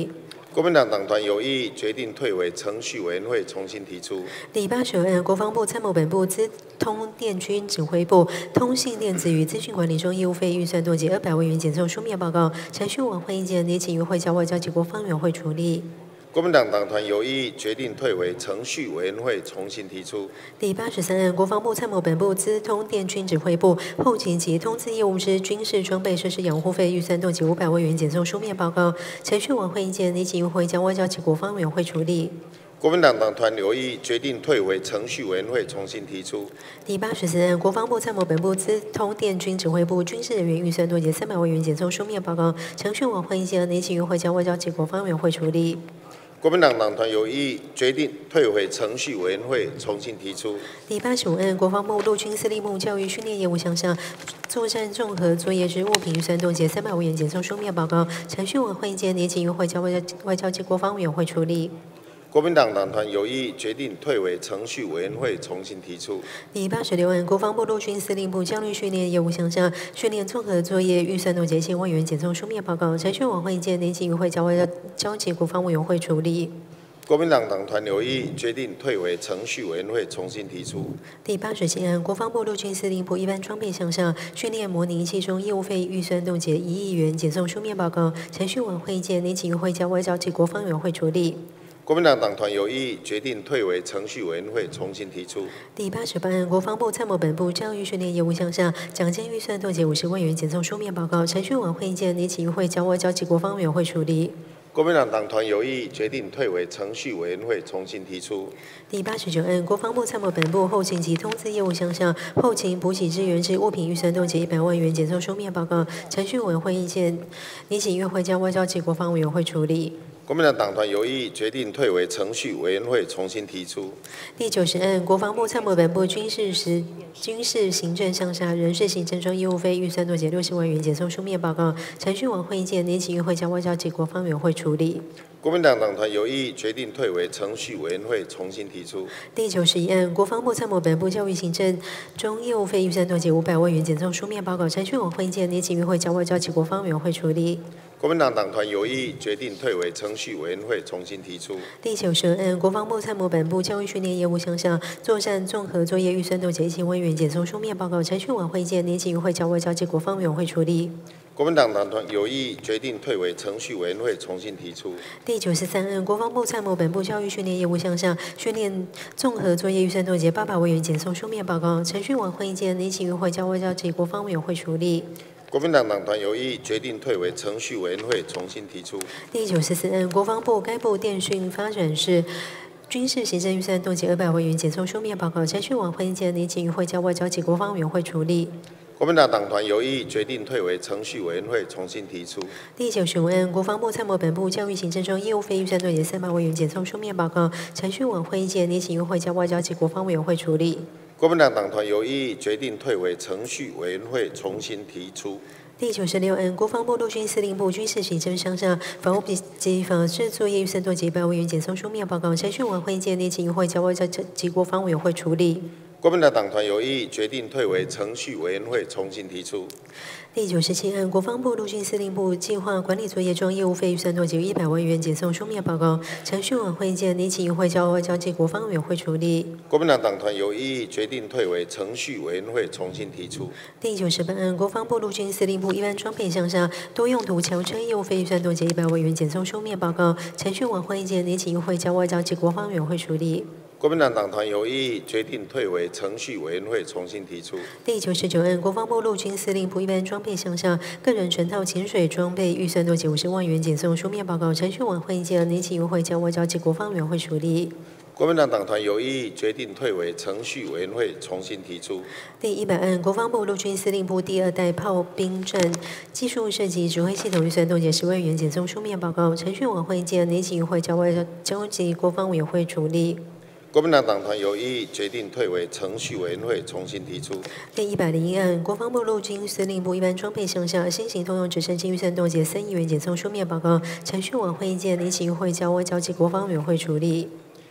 国民党党团有异议，决定退回程序委员会重新提出。 第八十二案，国防部参谋本部资通电军指挥部通信电子与资讯管理中业务费预算冻结二百万元，检送书面报告，程序往会意见，拟请于会交外交及国防委员会处理。 国民党党团有异议，决定退回程序委员会重新提出。 第八十三案，国防部参谋本部资通电军指挥部后勤及通资业务之军事装备设施养护费预算冻结五百万元，检送书面报告，程序往会意见，拟请于会交外交及国防委员会处理。 国民党党团有异议，决定退回程序委员会重新提出。 第八十四案，国防部参谋本部资通电军指挥部军事人员预算冻结三百万元，检送书面报告，程序往会意见，拟请于会交外交及国防委员会处理。 国民党党团有异议，决定退回程序委员会重新提出。 第八十五案，国防部陆军司令部教育训练业务项下作战综合作业之物品预算冻结三百万元，检送书面报告，程序往会意见，拟请于会交外交外交及国防委员会处理。 国民党党团有异议，决定退回程序委员会重新提出。 第八十六案，国防部陆军司令部教育训练业务项下训练综合作业预算冻结一千万元，检送书面报告，程序往会意见，拟请于会交外交及国防委员会处理。 国民党党团有异议，决定退回程序委员会重新提出。 第八十七案，国防部陆军司令部一般装备项下训练模拟器中业务费预算冻结一亿元，检送书面报告，程序往会意见，拟请于会交外交及国防委员会处理。 国民党党团有异议，决定退回程序委员会重新提出。 第八十八案，国防部参谋本部教育训练业务项下奖金预算冻结五十万元，检送书面报告，程序往会意见，拟请于会交外交及国防委员会处理。 国民党党团有异议，决定退回程序委员会重新提出。 第八十九案，国防部参谋本部后勤及通资业务项下后勤补给支援之物品预算冻结一百万元，检送书面报告，程序委员会意见，拟请于会交外交及国防委员会处理。 国民党党团有异议，决定退回程序委员会重新提出。 第九十案，国防部参谋本部军事时军事行政项下人事行政中业务费预算冻结六十万元，检送书面报告，程序往会意见，拟请于会交外交及国防委员会处理。 国民党党团有异议，决定退回程序委员会重新提出。 第九十一案，国防部参谋本部教育行政中业务费预算冻结五百万元，检送书面报告，程序往会意见，拟请于会交外交及国防委员会处理。 国民党党团有异议，决定退回程序委员会重新提出。 第九十案，国防部参谋本部教育训练业务项下作战综合作业预算冻结一千万元，检送书面报告，程序往会意见，拟请于会交外交及国防委员会处理。 国民党党团有异议，决定退回程序委员会重新提出。 第九十三案，国防部参谋本部教育训练业务项下训练综合作业预算冻结八百万元，检送书面报告，程序往会意见，拟请于会交外交及国防委员会处理。 国民党党团有异议，决定退回程序委员会重新提出。 第九十四案，国防部该部电讯发展室军事行政预算冻结二百万元，检送书面报告，程序往会意见，拟请于会交外交及国防委员会处理。 国民党党团有异议，决定退回程序委员会重新提出。 第九十五案，国防部参谋本部教育行政中业务费预算冻结三百万元，检送书面报告，程序往会意见，拟请于会交外交及国防委员会处理。 国民党党团有异议，决定退回程序委员会重新提出。 第九十六案，国防部陆军司令部军事行政项下防务及法制作业预算冻结一百万元，检送书面报告，程序往会意见，拟请于会交外交及国防委员会处理。 国民党党团有异议，决定退回程序委员会重新提出。 第九十七案，国防部陆军司令部计划管理作业中业务费预算冻结一百万元，检送书面报告，程序往会意见，拟请于会交外交及国防委员会处理。 国民党党团有异议，决定退回程序委员会重新提出。 第九十八案，国防部陆军司令部一般装备项下多用途桥车业务费预算冻结一百万元，检送书面报告，程序往会意见，拟请于会交外交及国防委员会处理。 国民党党团有异议，决定退回程序委员会重新提出。 第九十九案，国防部陆军司令部一般装备项下个人全套潜水装备预算冻结五十万元，检送书面报告，程序往会意见，拟请于会交外交及国防委员会处理。 国民党党团有异议，决定退回程序委员会重新提出。 第一百案，国防部陆军司令部第二代炮兵战技术设计指挥系统预算冻结十万元，检送书面报告，程序往会意见，拟请于会交外交及国防委员会处理。 国民党党团有异议，决定退回程序委员会重新提出。 第一百零一案，国防部陆军司令部一般装备项下新型通用直升机预算冻结三亿元，检送书面报告，程序往会意见，拟请于会交外交及国防委员会处理。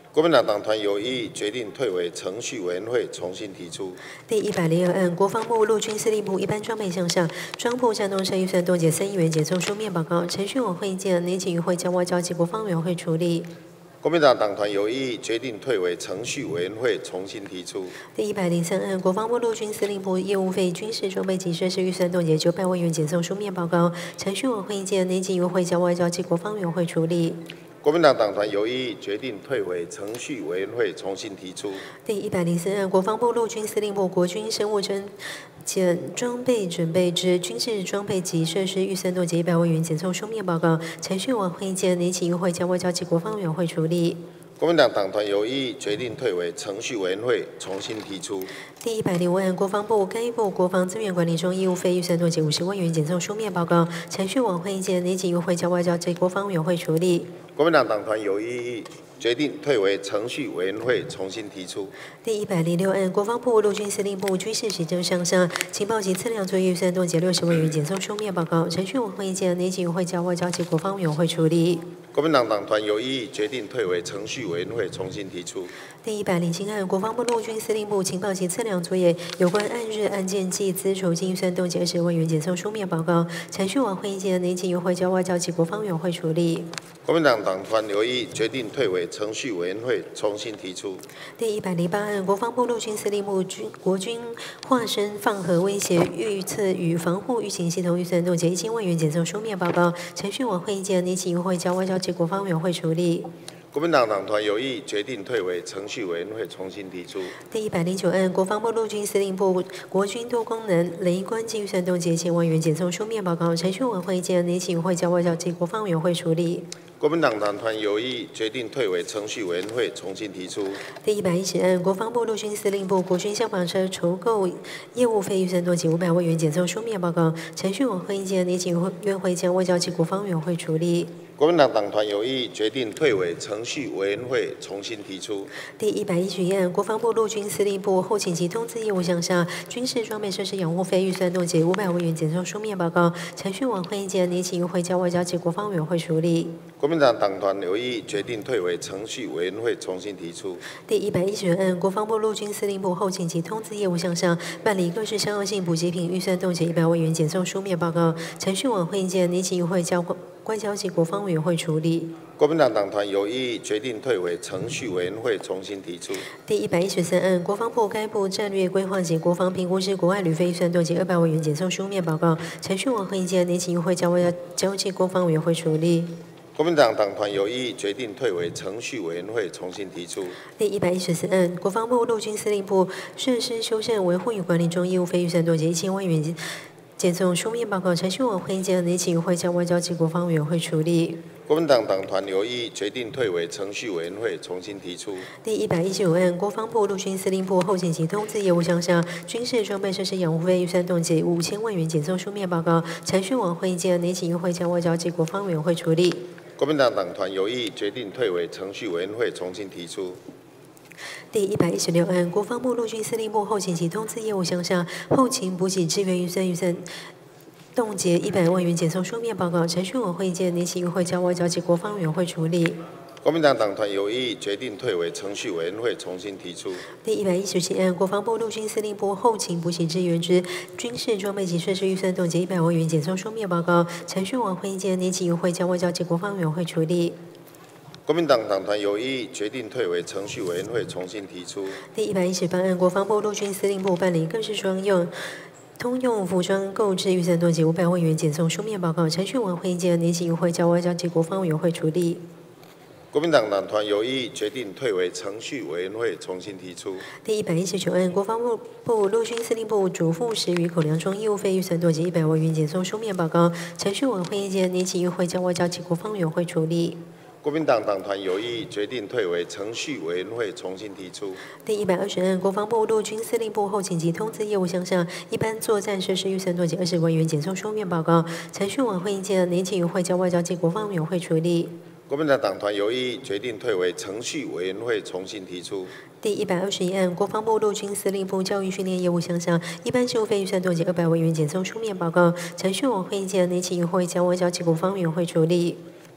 国民党党团有异议，决定退回程序委员会重新提出。 第一百零二案，国防部陆军司令部一般装备项下装部战斗车预算冻结三亿元减重书面报告，程序委会见内请与会交外交及国防委员会处理。 国民党党团有异议，决定退回程序委员会重新提出。 第一百零三案，国防部陆军司令部业务费、军事装备及设施预算冻结九百万元减送书面报告，程序委会见内请与会交外交及国防委员会处理。 国民党党团有异议，决定退回程序委员会重新提出。 第一百零四案，国防部陆军司令部国军生物侦检装备准备之军事装备及设施预算冻结一百万元减送书面报告，程序委会见内请与会交外交及国防委员会处理。 国民党党团有异议，决定退回程序委员会重新提出。 第一百零五案，国防部该部国防资源管理中业务费预算冻结五十万元减送书面报告，程序委会见内请与会交外交及国防委员会处理。 国民党党团有异议，决定退回程序委员会重新提出。 第一百零六案，国防部陆军司令部军事行政项下情报及测量作业预算冻结六十万元减送书面报告，程序委会见内请与会交外交及国防委员会处理。 国民党党团有异议，决定退回程序委员会重新提出。 第一百零七案，国防部陆军司令部情报及测量作业有关按日案件暨资酬金预算冻结二十万元减送书面报告，程序委会见内请与会交外交及国防委员会处理。 国民党党团有异议，决定退回程序委员会重新提出。 第一百零八案，国防部陆军司令部军国军化身放核威胁预测与防护预警系统预算冻结一千万元减送书面报告，程序委会见内请与会交外交及国防委员会处理。 国民党党团有异议，决定退回程序委员会重新提出。 第一百零九案，国防部陆军司令部国军多功能雷关机预算冻结一千万元减送书面报告，程序委会见内请与会交外交及国防委员会处理。 国民党党团有异议，决定退回程序委员会重新提出。 第一百一十案，国防部陆军司令部国军消防车筹购业务费预算冻结五百万元减送书面报告，程序委会见内请委员会将外交及国防委员会处理。 国民党党团有异议，决定退回程序委员会重新提出。 第一百一十一案，国防部陆军司令部后勤及通知业务项下军事装备设施养护费预算冻结五百万元减送书面报告，程序委会见内请与会交外交及国防委员会处理。 国民党党团有异议，决定退回程序委员会重新提出。 第一百一十案，国防部陆军司令部后勤及通知业务项上办理各式相关性补给品预算冻结一百万元减送书面报告，程序委会见内请与会交外交及国防委员会处理。 国民党党团有异议，决定退回程序委员会重新提出。 第一百一十三案，国防部该部战略规划及国防评估之国外旅费预算冻结二百万元减送书面报告，程序委会见内请与会交外交及国防委员会处理。 国民党党团有异议，决定退回程序委员会重新提出。 第一百一十四案，国防部陆军司令部设施修缮维护与管理中业务费预算冻结一千万元减送书面报告，程序委会见内请与会交外交及国防委员会处理。 国民党党团有异议，决定退回程序委员会重新提出。 第一百一十五案，国防部陆军司令部后勤及通知业务项下军事装备设施养护费预算冻结五千万元减送书面报告，程序委会见内请与会交外交及国防委员会处理。 国民党党团有异议，决定退回程序委员会重新提出。 第一百一十六案，国防部陆军司令部后勤及通知业务项下后勤补给支援预算预算冻结一百万元减送书面报告，程序委会见内请与会交外交及国防委员会处理。 国民党党团有异议，决定退回程序委员会重新提出。 第一百一十七案，国防部陆军司令部后勤补给支援之军事装备及设施预算冻结一百万元减送书面报告，程序委会见内请与会交外交及国防委员会处理。 国民党党团有异议，决定退回程序委员会重新提出。 第一百一十八案，国防部陆军司令部办理各式专用通用服装购置预算冻结五百万元减送书面报告，程序委会见内请与会交外交及国防委员会处理。 国民党党团有异议，决定退回程序委员会重新提出。 第一百一十九案，国防部部陆军司令部主副食与口粮中业务费预算冻结一百万元减送书面报告，程序委会见内请与会交外交及国防委员会处理。 国民党党团有异议，决定退回程序委员会重新提出。 第一百二十案，国防部陆军司令部后勤及通知业务项下一般作战设施预算冻结二十万元减送书面报告，程序委会见内请与会交外交及国防委员会处理。 国民党党团有异议，决定退回程序委员会重新提出。 第一百二十一案，国防部陆军司令部教育训练业务项下一般事务费预算冻结二百万元减送书面报告，程序委会见内请与会交外交及国防委员会处理。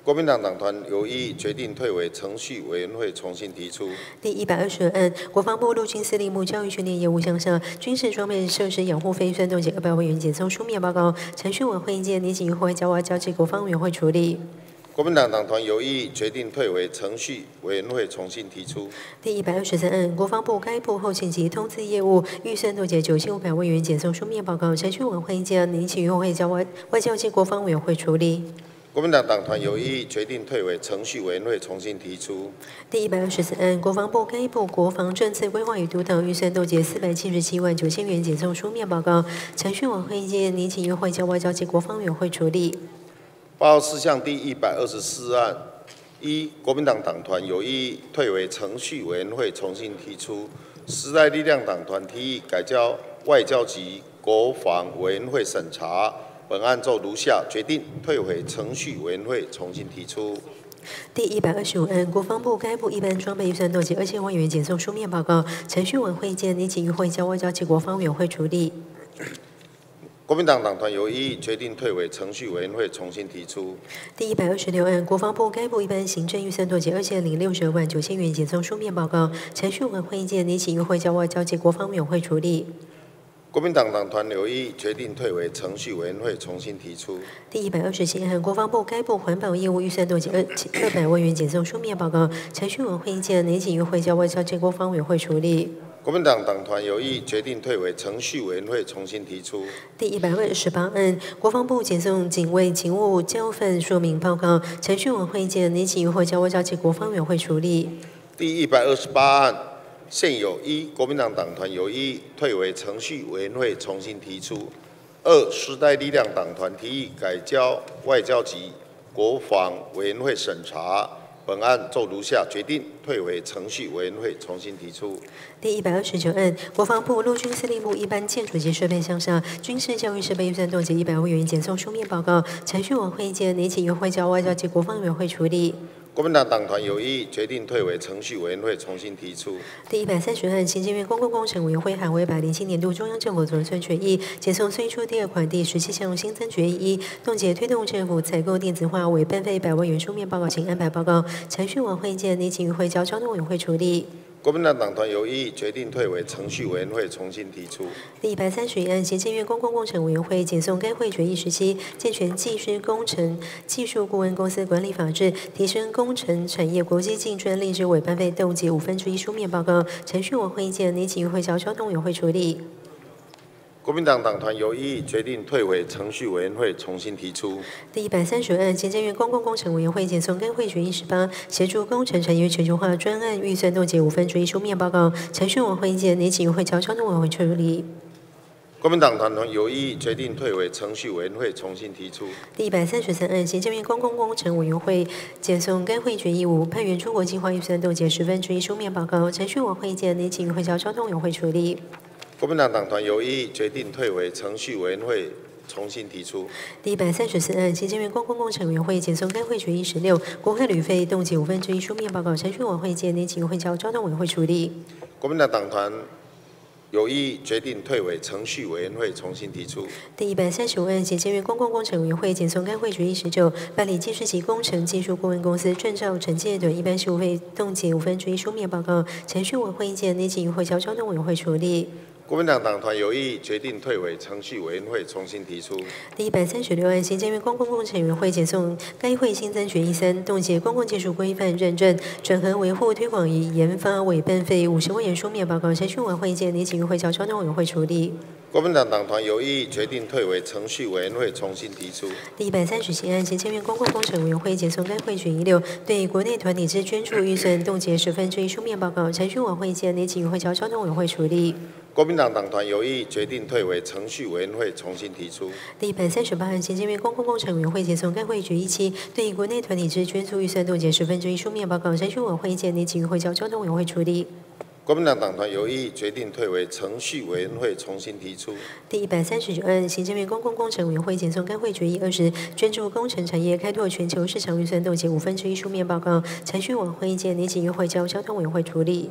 国民党党团有异议，决定退回程序委员会重新提出。 第一百二十二案，国防部陆军司令部教育训练业务项下军事装备设施养护费预算冻结二百万元减送书面报告，程序委会意见，拟请于会交外交及国防委员会处理。 国民党党团有异议，决定退回程序委员会重新提出。 第一百二十三案，国防部该部后勤及通知业务预算冻结九千五百万元减送书面报告，程序委会意见，拟请于会交外外交及国防委员会处理。 国民党党团有异议，决定退回程序委员会重新提出。 第一百二十四案，国防部该部国防政策规划与督导预算冻结四百七十七万九千元减送书面报告，程序委会意见，拟请于会交外交及国防委员会处理。 报告事项第一百二十四案：一、国民党党团有异议，退回程序委员会重新提出；时代力量党团提议改交外交及国防委员会审查。本案奏如下决定，退回程序委员会重新提出。 第一百二十五案，国防部该部一般装备预算冻结二千万元减送书面报告，程序委会意见，拟请于会交外交及国防委员会处理。 国民党党团有异议，决定退回程序委员会重新提出。 第一百二十六案，国防部该部一般行政预算冻结二千零六十二万九千元减送书面报告，程序委会意见，拟请于会交外交及国防委员会处理。 国民党党团有异议，决定退回程序委员会重新提出。 第一百二十七案，国防部该部环保业务预算冻结二二百万元减送书面报告，程序委会意见，拟请于会交外交及国防委员会处理。 国民党党团有异议，决定退回程序委员会重新提出。 第一百二十八案，国防部减送警卫勤务交份说明报告，程序委会意见，拟请于会交外交及国防委员会处理。 第一百二十八案。现有一国民党党团有异议，退回程序委员会重新提出；二时代力量党团提议改交外交及国防委员会审查。本案奏如下决定，退回程序委员会重新提出。 第一百二十九案，国防部陆军司令部一般建筑及设备项下军事教育设备预算冻结一百万元减送书面报告，程序委会意见，拟请于会交外交及国防委员会处理。 国民党党团有异议，决定退回程序委员会重新提出。 第一百三十案，行政院公共工程委员会函为百零七年度中央政府总预算决议，减送推出第二款第十七项新增决议一，冻结推动政府采购电子化委办费百万元书面报告请安排报告，程序委会意见，拟请于会交交通委员会处理。 国民党党团有异议，决定退回程序委员会重新提出。 第一百三十一案，行政院公共工程委员会减送该会决议时期，健全技师工程技术顾问公司管理法制，提升工程产业国际竞争力之委办费冻结五分之一书面报告，程序委会意见，拟请于会交交通委员会处理。 国民党党团有异议，决定退回程序委员会重新提出。 第一百三十案，行政院公共工程委员会减送该会决议十八，协助工程产业全球化专案预算冻结五分之一书面报告，程序委会意见，拟请于会交交通委员会处理。 国民党党团有异议，决定退回程序委员会重新提出。 第一百三十三案，行政院公共工程委员会减送该会决议五，派员出国计划预算冻结十分之一书面报告，程序委会意见，拟请于会交交通委员会处理。 国民党党团有异议，决定退回程序委员会重新提出。 第一百三十四案，行政院公共工程委员会减送该会决议十六，国会旅费冻结五分之一书面报告，程序委会意见，拟请于会交交通委员会处理。 国民党党团有异议，决定退回程序委员会重新提出。 第一百三十五案，行政院公共工程委员会减送该会决议十九，办理技师及工程技术顾问公司证照惩戒等一般事务费冻结五分之一书面报告，程序委会意见，拟请于会交交通委员会处理。 国民党党团有异议，决定退回程序委员会重新提出。 第一百三十六案，行政院公共工程委员会减送该会新增决议三，冻结公共技术规范认证、整合维护、推广与研发委办费五十万元书面报告，程序委会意见，拟请于会交交通委员会处理。 国民党党团有异议，决定退回程序委员会重新提出。 第一百三十七案，行政院公共工程委员会减送该会决议六，对国内团体之捐助预算冻结十分之一书面报告，程序委会意见，拟请于会交交通委员会处理。 国民党党团有异议，决定退回程序委员会重新提出。 第一百三十八案，行政院公共工程委员会减送该会决议七，对国内团体之捐助预算冻结十分之一书面报告，程序委会意见，拟请于会交交通委员会处理。 国民党党团有异议，决定退回程序委员会重新提出。 第一百三十九案，行政院公共工程委员会减送该会决议二十，捐助工程产业开拓全球市场预算冻结五分之一书面报告，程序委员会意见，拟请于会交交通委员会处理。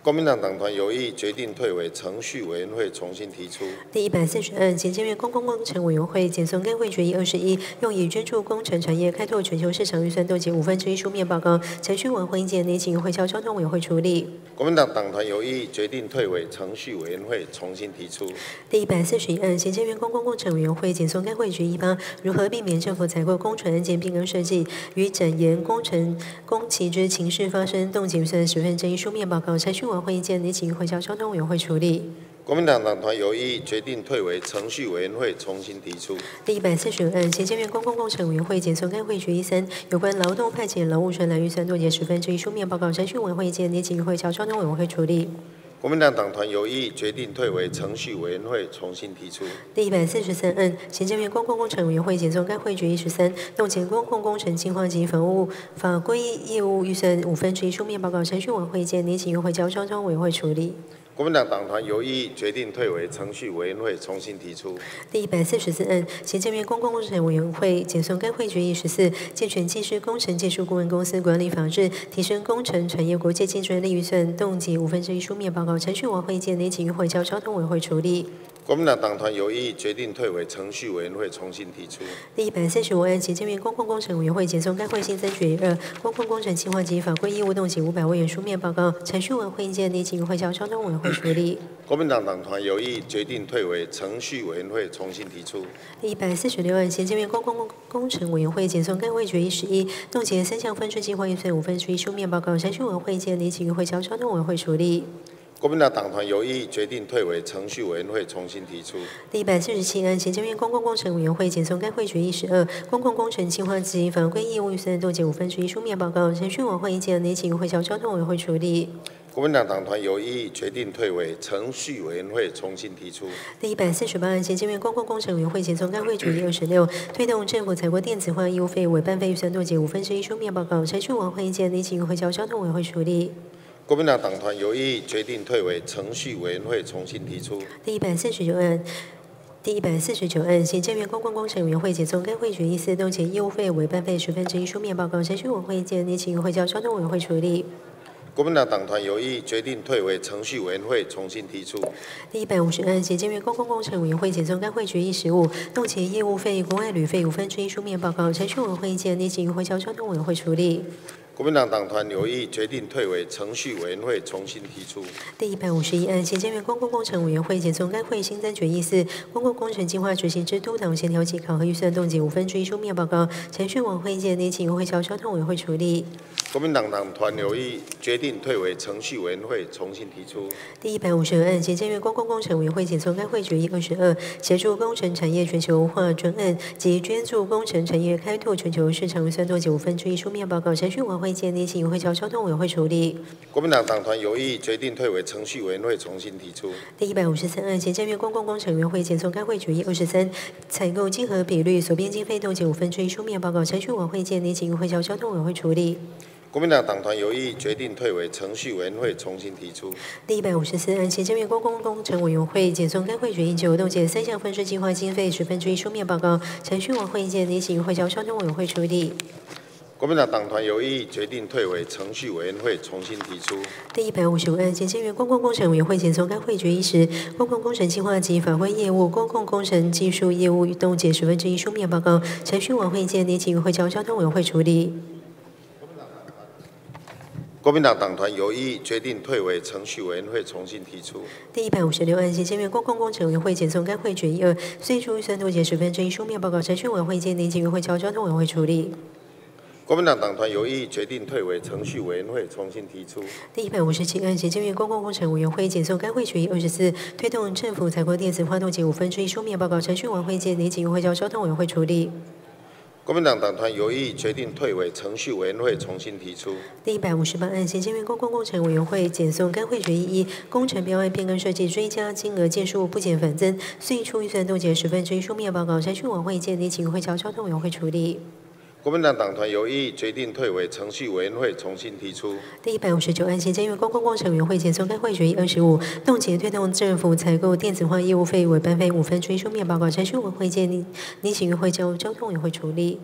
国民党党团有意决定退回程序委员会重新提出。 第一百四十案，行政院公共工程委员会检送该会决议二十一，用以捐助工程产业开拓全球市场预算冻结五分之一书面报告，程序完会意见，拟请会交交通委员会处理。 国民党党团有意决定退回程序委员会重新提出。 第一百四十一案，行政院公共工程委员会检送该会决议八，如何避免政府采购工程案件变更设计与展延工程工期之情势发生，冻结预算十分之一书面报告，程序完会意见，拟请会交交通委员会处理。 国民党党团有意决定退回程序委员会重新提出。 第一百四十五案，行政院公共工程委员会检送该会决议三，有关劳动派遣劳务承揽预算冻结十分之一书面报告，程序委员会意见，拟请会交交通委员会处理。 国民党党团有意决定退回程序委员会重新提出。 第一百四十三案，行政院公共工程委员会检送该会决议十三，冻结公共工程计划及房屋法规业务预算五分之一书面报告，程序委员会意见，拟请会交交通委员会处理。 国民党党团有意决定退回程序委员会重新提出。 第一百四十四案，行政院公共工程委员会检送该会决议十四，健全技师工程技术顾问公司管理法制，提升工程产业国际竞争力预算冻结五分之一书面报告，程序委员会意见，拟请会交交通委员会处理。 国民党党团有意决定退回程序委员会重新提出。 第一百四十五案，行政院公共工程委员会检送该会新增决议二，公共工程计划及法规业务冻结五百万元书面报告，程序委员会意见，拟请会交交通委员会处理。 国民党党团有意决定退回程序委员会重新提出。 第一百四十六案，行政院公共工程委员会检送该会决议十一，冻结三项分支计划预算五分之一书面报告，程序委员会意见，拟请会交交通委员会处理。 国民党党团有意决定退回程序委员会重新提出。 第一百四十七案，行政院公共工程委员会检送该会决议十二，公共工程计划及法规业务预算冻结五分之一书面报告，程序委员会意见，拟请会交交通委员会处理。 国民党党团有意决定退回程序委员会重新提出。 第一百四十八案，行政院公共工程委员会检送该会决议二十六，推动政府采购电子化业务费委办费预算冻结五分之一书面报告，程序委员会意见，拟请会交交通委员会处理。 国民党党团有意决定退回程序委员会重新提出。 第一百四十九案。第一百四十九案，行政院公共工程委员会检送该会决议四，冻结业务费委办费十分之一书面报告，程序委员会意见，拟请会交交通委员会处理。 国民党党团有意决定退回程序委员会重新提出。 第一百五十案，行政院公共工程委员会检送该会决议十五，冻结业务费、国外旅费五分之一书面报告，程序委员会意见，拟请会交交通委员会处理。 国民党党团有意决定退回程序委员会重新提出。 第一百五十一案，行政院公共工程委员会检送该会新增决议四，公共工程计划执行之督导协调及考核预算冻结五分之一书面报告，程序委员会意见，拟请会交交通委员会处理。 国民党党团有意决定退回程序委员会重新提出。 第一百五十二案，行政院公共工程委员会检送该会决议二十二，协助工程产业全球化专案及捐助工程产业开拓全球市场预算冻结五分之一书面报告，程序委员会意见，拟请会交交通委员会处理。 国民党党团有意决定退回程序委员会重新提出。 第一百五十三案，行政院公共工程委员会检送该会决议二十三，采购经核比率所编经费冻结五分之一书面报告，程序委员会意见，拟请会交交通委员会处理。 国民党党团有意决定退回程序委员会重新提出。 第一百五十四案，行政院公共工程委员会检送该会决议九，冻结三项分支计划经费十分之一书面报告，程序委员会意见，拟请会交交通委员会处理。 国民党党团有意决定退回程序委员会重新提出。 第一百五十五案，行政院公共工程委员会检送该会决议时，公共工程计划及法规业务、公共工程技术业务冻结十分之一书面报告，程序委员会意见，拟请会交交通委员会处理。 国民党党团有意决定退回程序委员会重新提出。 第一百五十六案，行政院公共工程委员会检送该会决议二，岁出预算冻结十分之一书面报告，程序委员会意见，拟请会交交通委员会处理。 国民党党团有意决定退回程序委员会重新提出。 第一百五十七案，行政院公共工程委员会检送该会决议二十四，推动政府采购电子化冻结五分之一书面报告，程序委员会意见，拟请会交交通委员会处理。 国民党党团有意决定退回程序委员会重新提出。 第一百五十八案，行政院公共工程委员会检送该会决议一，工程标案变更设计追加金额件数不减反增，岁出预算冻结十分之一书面报告，程序委员会意见，拟请会交交通委员会处理。 国民党党团有意决定退回程序委员会重新提出。 第一百五十九案，行政院公共工程委员会检送该会决议二十五，冻结推动政府采购电子化业务费委办费五分之一书面报告，程序委员会建议拟请会交交通委员会处理。 国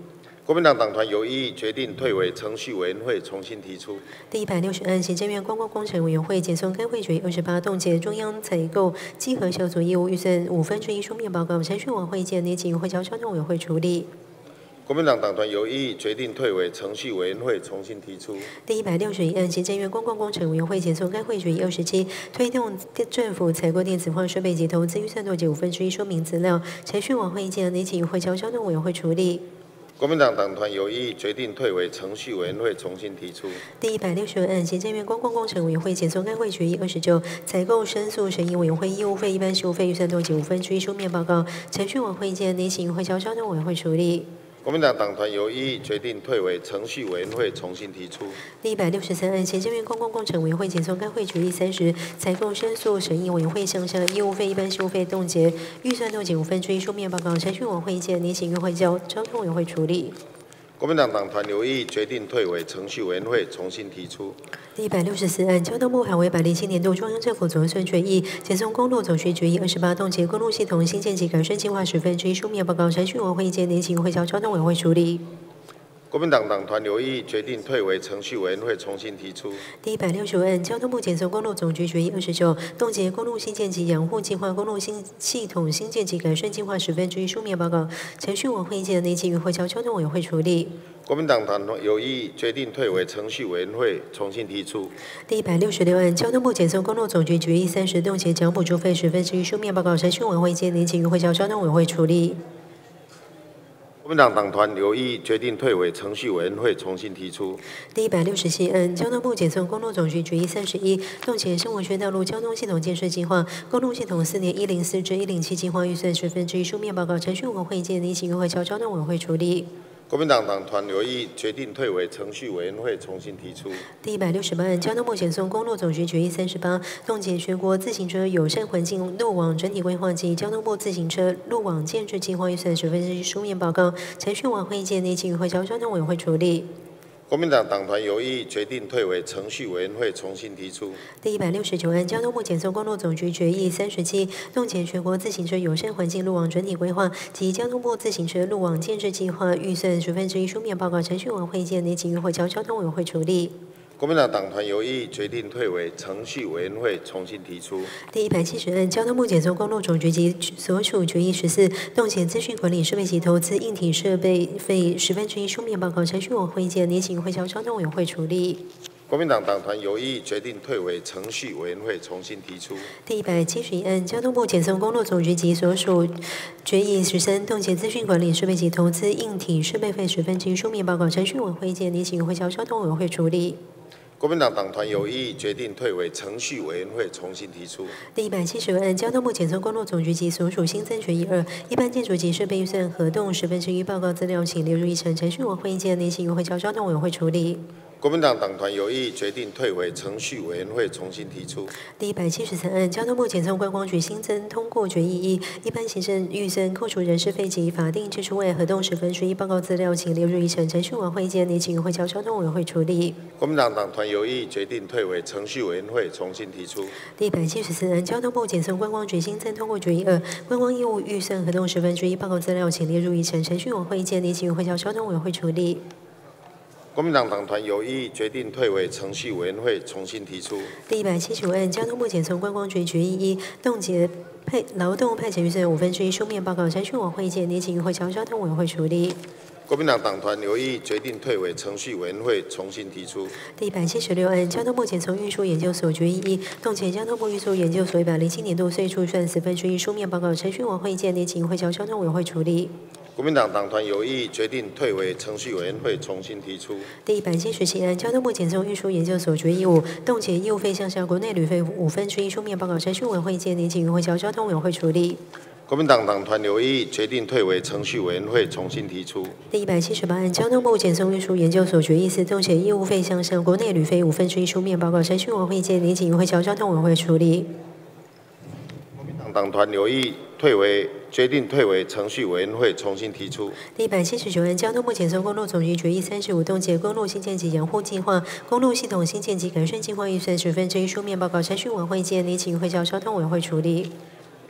国民党党团有异议，决定退回程序委员会重新提出。 第一百六十案，行政院公共工程委员会检送该会决议二十八，冻结中央采购稽核小组业务预算五分之一书面报告，程序委员会建拟请会交交通委员会处理。 国民党党团有异议，决定退回程序委员会重新提出。 第一百六十一案，行政院公共工程委员会检送该会决议二十七，推动政府采购电子化设备及投资预算冻结五分之一说明资料，程序委员会建拟请会交交通委员会处理。 国民党党团有异议，决定退回程序委员会重新提出。 第一百六十二案，行政院公共工程委员会检送该会决议二十九，采购申诉审议委员会业务费一般事务费预算冻结五分之一书面报告，程序委员会建拟请会交交通委员会处理。 国民党党团有异议，决定退回程序委员会重新提出。 第一百六十三案，行政院公共工程委员会检送该会决议三十，采购申诉审议委员会项下业务费一般事务费冻结预算冻结五分之一书面报告，程序委员会建拟请院会交交通委员会处理。 国民党党团有异议，决定退回程序委员会重新提出。 第一百六十四案，交通部函为百零七年度中央政府总预算决议，检送公路总局决议二十八，冻结公路系统新建及改善计划十分之一书面报告，程序委员会建拟请会交交通委员会处理。 国民党党团有异议，决定退回程序委员会重新提出。 第一百六十五案，交通部检送公路总局决议二十九，冻结公路新建及养护计划公路新系统新建及改善计划十分之一书面报告，程序委员会建拟请会交交通委员会处理。 国民党党团有异议，决定退回程序委员会重新提出。 第一百六十六案，交通部检送公路总局决议三十，冻结缴补助费十分之一书面报告，程序委员会建拟请会交交通委员会处理。 国民党党团有异议，决定退回程序委员会重新提出。 第一百六十七案，交通部检送公路总局决议三十一，冻结生活圈道路交通系统建设计划公路系统四年一零四至一零七计划预算十分之一书面报告，程序委员会建拟请会交交通委员会处理。 国民党党团有异议，决定退回程序委员会重新提出。 第一百六十八案，交通部检送公路总局决议三十八，冻结全国自行车友善环境路网整体规划及交通部自行车路网建设计划预算十分之一书面报告，程序委员会建拟请会交交通委员会处理。 国民党党团有异议，决定退回程序委员会重新提出。 第一百六十九案，交通部检送公路总局决议三十七，冻结全国自行车友善环境路网整体规划及交通部自行车路网建设计划预算十分之一书面报告，程序委员会建拟请会交交通委员会处理。 国民党党团有异议，决定退回程序委员会重新提出。 第一百七十案，交通部检送公路总局及所属决议十四，冻结资讯管理设备及投资硬体设备费十分之一书面报告，程序委员会建拟请会交交通委员会处理。 国民党党团有异议，决定退回程序委员会重新提出。 第一百七十一案，交通部检送公路总局及所属决议十三，冻结资讯管理设备及投资硬体设备费十分之一书面报告，程序委员会建拟请会交交通委员会处理。 国民党党团有异议，决定退回程序委员会重新提出。 第一百七十二案，交通部检送公路总局及所属新增决议二，一般建筑及设备预算核动十分之一报告资料，请列入议程，程序委员会建拟请会交交通委员会处理。 国民党党团有异议，决定退回程序委员会重新提出。 第一百七十三案，交通部检送观光局新增通过决议一，一般行政预算扣除人事费及法定支出外核动十分之一报告资料，请列入议程，程序委员会建拟请会交交通委员会处理。 国民党党团有异议，决定退回程序委员会重新提出。 第一百七十四案，交通部检送观光局新增通过决议二，观光业务预算核动十分之一报告资料，请列入议程，程序委员会建拟请会交交通委员会处理。 国民党党团有异议，决定退回程序委员会重新提出。 第一百七十五案，交通部检送观光局决议一，冻结配劳动派遣预算五分之一书面报告，程序委员会建拟请会交交通委员会处理。 国民党党团有异议，决定退回程序委员会重新提出。 第一百七十六案，交通部检送运输研究所决议一，冻结交通部运输研究所一百零七年度岁出算十分之一书面报告，程序委员会建拟请会交交通委员会处理。 国民党党团有异议，决定退回程序委员会重新提出。 第一百七十七案，交通部检送运输研究所决议五，冻结业务费项下国内旅费五分之一书面报告，程序委员会建拟请会交交通委员会处理。 国民党党团有异议，决定退回程序委员会重新提出。 第一百七十八案，交通部检送运输研究所决议四，冻结业务费项下国内旅费五分之一书面报告，程序委员会建拟请会交交通委员会处理。 国民党党团有异，退回决定退回程序委员会重新提出。 第一百七十九案，交通部检送公路总局决议三十五，冻结公路新建及养护计划公路系统新建及改善计划预算十分之一书面报告，程序委员会建拟请会交交通委员会处理。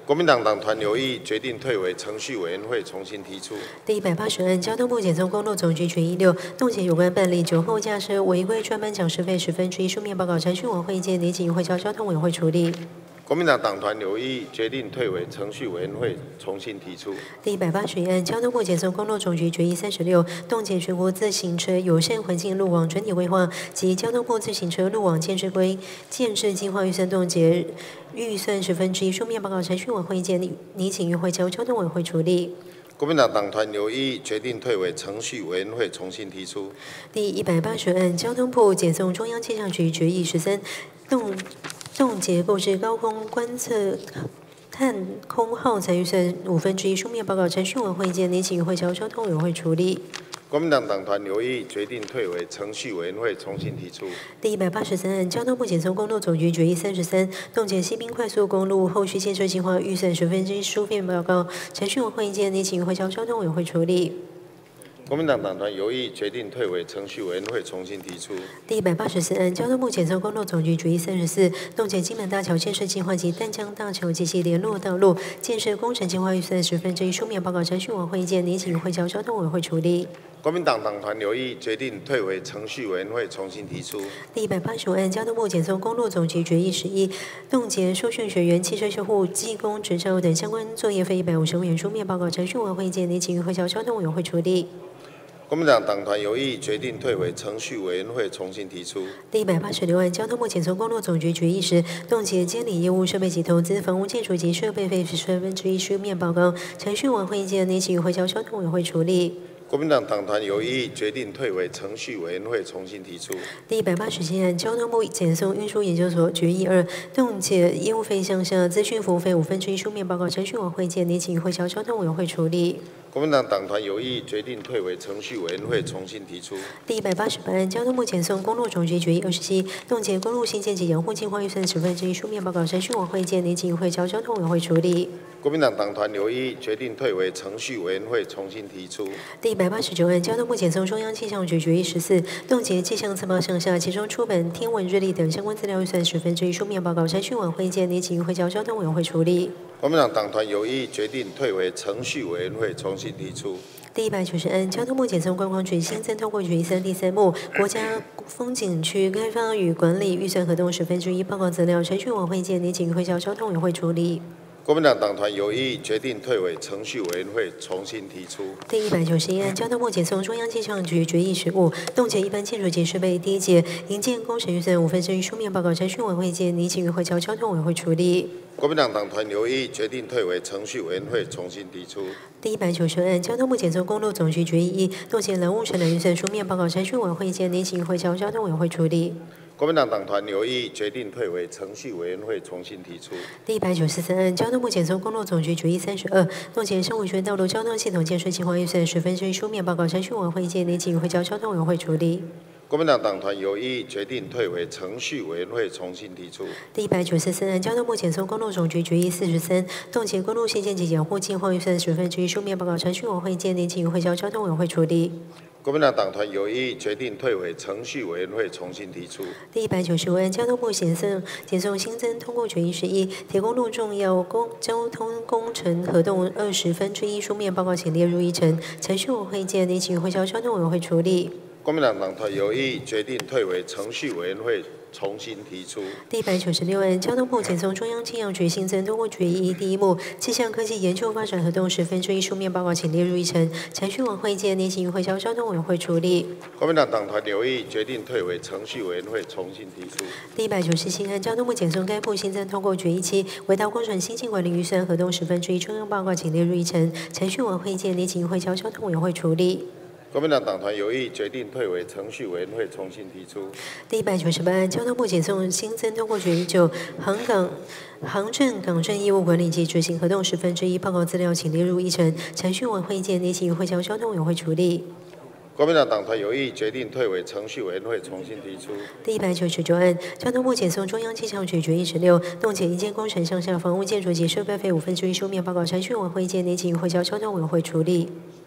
国民党党团有异议，决定退为程序委员会重新提出。 第一百八十案，交通部检从公路总局决议六，冻结有关办理酒后驾车违规专班讲师费十分之一书面报告，程序委员会见年检会交交通委员会处理。 国民党党团有异议，决定退为程序委员会重新提出。 第一百八十一案，交通部检从公路总局决议三十六，冻结全国自行车友善环境路网整体规划及交通部自行车路网建制规建制计划预算冻结预算十分之一书面报告，程序委员会见拟请议会交交通委员会处理。 国民党党团有异议，决定退为程序委员会重新提出。 第一百八十案，交通部检送中央气象局决议十三，冻冻结购置高空观测探空耗材预算五分之一书面报告，程序委员会见拟请议会交交通委员会处理。 国民党党团有异议，决定退为程序委员会重新提出。 第一百八十三案，交通部检从公路总局决议三十三，冻结西滨快速公路后续建设计划预算十分之一书面报告，程序委员会见拟请议会交交通委员会处理。 国民党党团有异议，决定退为程序委员会重新提出。 第一百八十四案，交通部检从公路总局决议三十四，冻结金门大桥建设计划及淡江大桥及其联络道路建设工程计划预算十分之一书面报告，程序委员会见拟请议会交交通委员会处理。 国民党党团有异议，决定退为程序委员会重新提出。 第一百八十五案，交通部检从公路总局决议十一，冻结受训学员汽车修护、技工执照等相关作业费一百五十元书面报告，程序委员会见拟请议会交交通委员会处理。 国民党党团有异议，决定退为程序委员会重新提出。 第一百八十六案，交通部检从公路总局决议时，冻结监理业务设备及投资、房屋建筑及设备费十分之一书面报告，程序委员会见拟请议会交交通委员会处理。 国民党党团有异议，决定退为程序委员会重新提出。 第一百八十七案，交通部检送运输研究所决议二，冻结业务费项下资讯服务费五分之一书面报告，程序委员会见拟请议会交交通委员会处理。 国民党党团有异议，决定退为程序委员会重新提出。 第一百八十八案，交通部检送公路总局决议二十七，冻结公路新建及养护计划预算十分之一书面报告，程序委员会见拟请议会交交通委员会处理。 国民党党团有异议，决定退为程序委员会重新提出。 第一百八十九案，交通部检送中央气象局决议十四，冻结气象测报项下其中出版天文日历等相关资料预算十分之一书面报告，程序委员会见拟请议会交交通委员会处理。 国民党党团有异议，决定退为程序委员会重新提出。 第一百九十案，交通部检从观光局新增通过决议三第三目国家风景区开发与管理预算合同十分之一报告资料，程序委员会见拟请议会交交通委员会处理。 国民党党团有异议，决定退为程序委员会重新提出。 第一百九十一案，交通部检从中央气象局决议十五，冻结一般建筑及设备第一节营建工程预算五分之一书面报告，程序委员会见拟请议会交交通委员会处理。 国民党党团有异议，决定退为程序委员会重新提出。 第一百九十案，交通部检从公路总局决议一，冻结劳务承揽预算书面报告，程序委员会见拟请议会交交通委员会处理。 国民党党团有异议，决定退为程序委员会重新提出。 第一百九十三案，交通部检从公路总局决议三十二，冻结生活圈道路交通系统建设计划预算十分之一书面报告，程序委员会见拟请议会交交通委员会处理。 国民党党团有异议，决定退为程序委员会重新提出。 第一百九十四案，交通部检从公路总局决议四十三，冻结公路新建及养护计划预算十分之一书面报告，程序委员会见拟请议会交交通委员会处理。 国民党党团有异议，决定退回程序委员会重新提出。 第一百九十五案，交通部检送检送新增通过决议十一，铁公路重要公交通工程合同二十分之一书面报告，请列入议程。程序委员会见拟请议会交交通委员会处理。 国民党党团有异议，决定退回程序委员会重新提出。 第一百九十六案，交通部检送中央气象局新增通过决议第一目气象科技研究发展合同十分之一书面报告，请列入议程。程序委员会见拟请议会交交通委员会处理。 国民党党团有异议，决定退回程序委员会重新提出。 第一百九十七案，交通部检送该部新增通过决议七轨道工程新建管理预算合同十分之一中央报告，请列入议程。程序委员会见拟请议会交交通委员会处理。 国民党党团有异议，决定退回程序委员会重新提出。 第一百九十八案，交通部检送新增通过决议九航港航政港政业务管理及执行合同十分之一报告资料，请列入议程。程序委员会见拟请议会交交通委员会处理。 国民党党团有异议，决定退回程序委员会重新提出。 第一百九十九案，交通部检送中央气象局决议十六，冻结营建工程项下房屋建筑及设备费五分之一书面报告，程序委员会见拟请议会交交通委员会处理。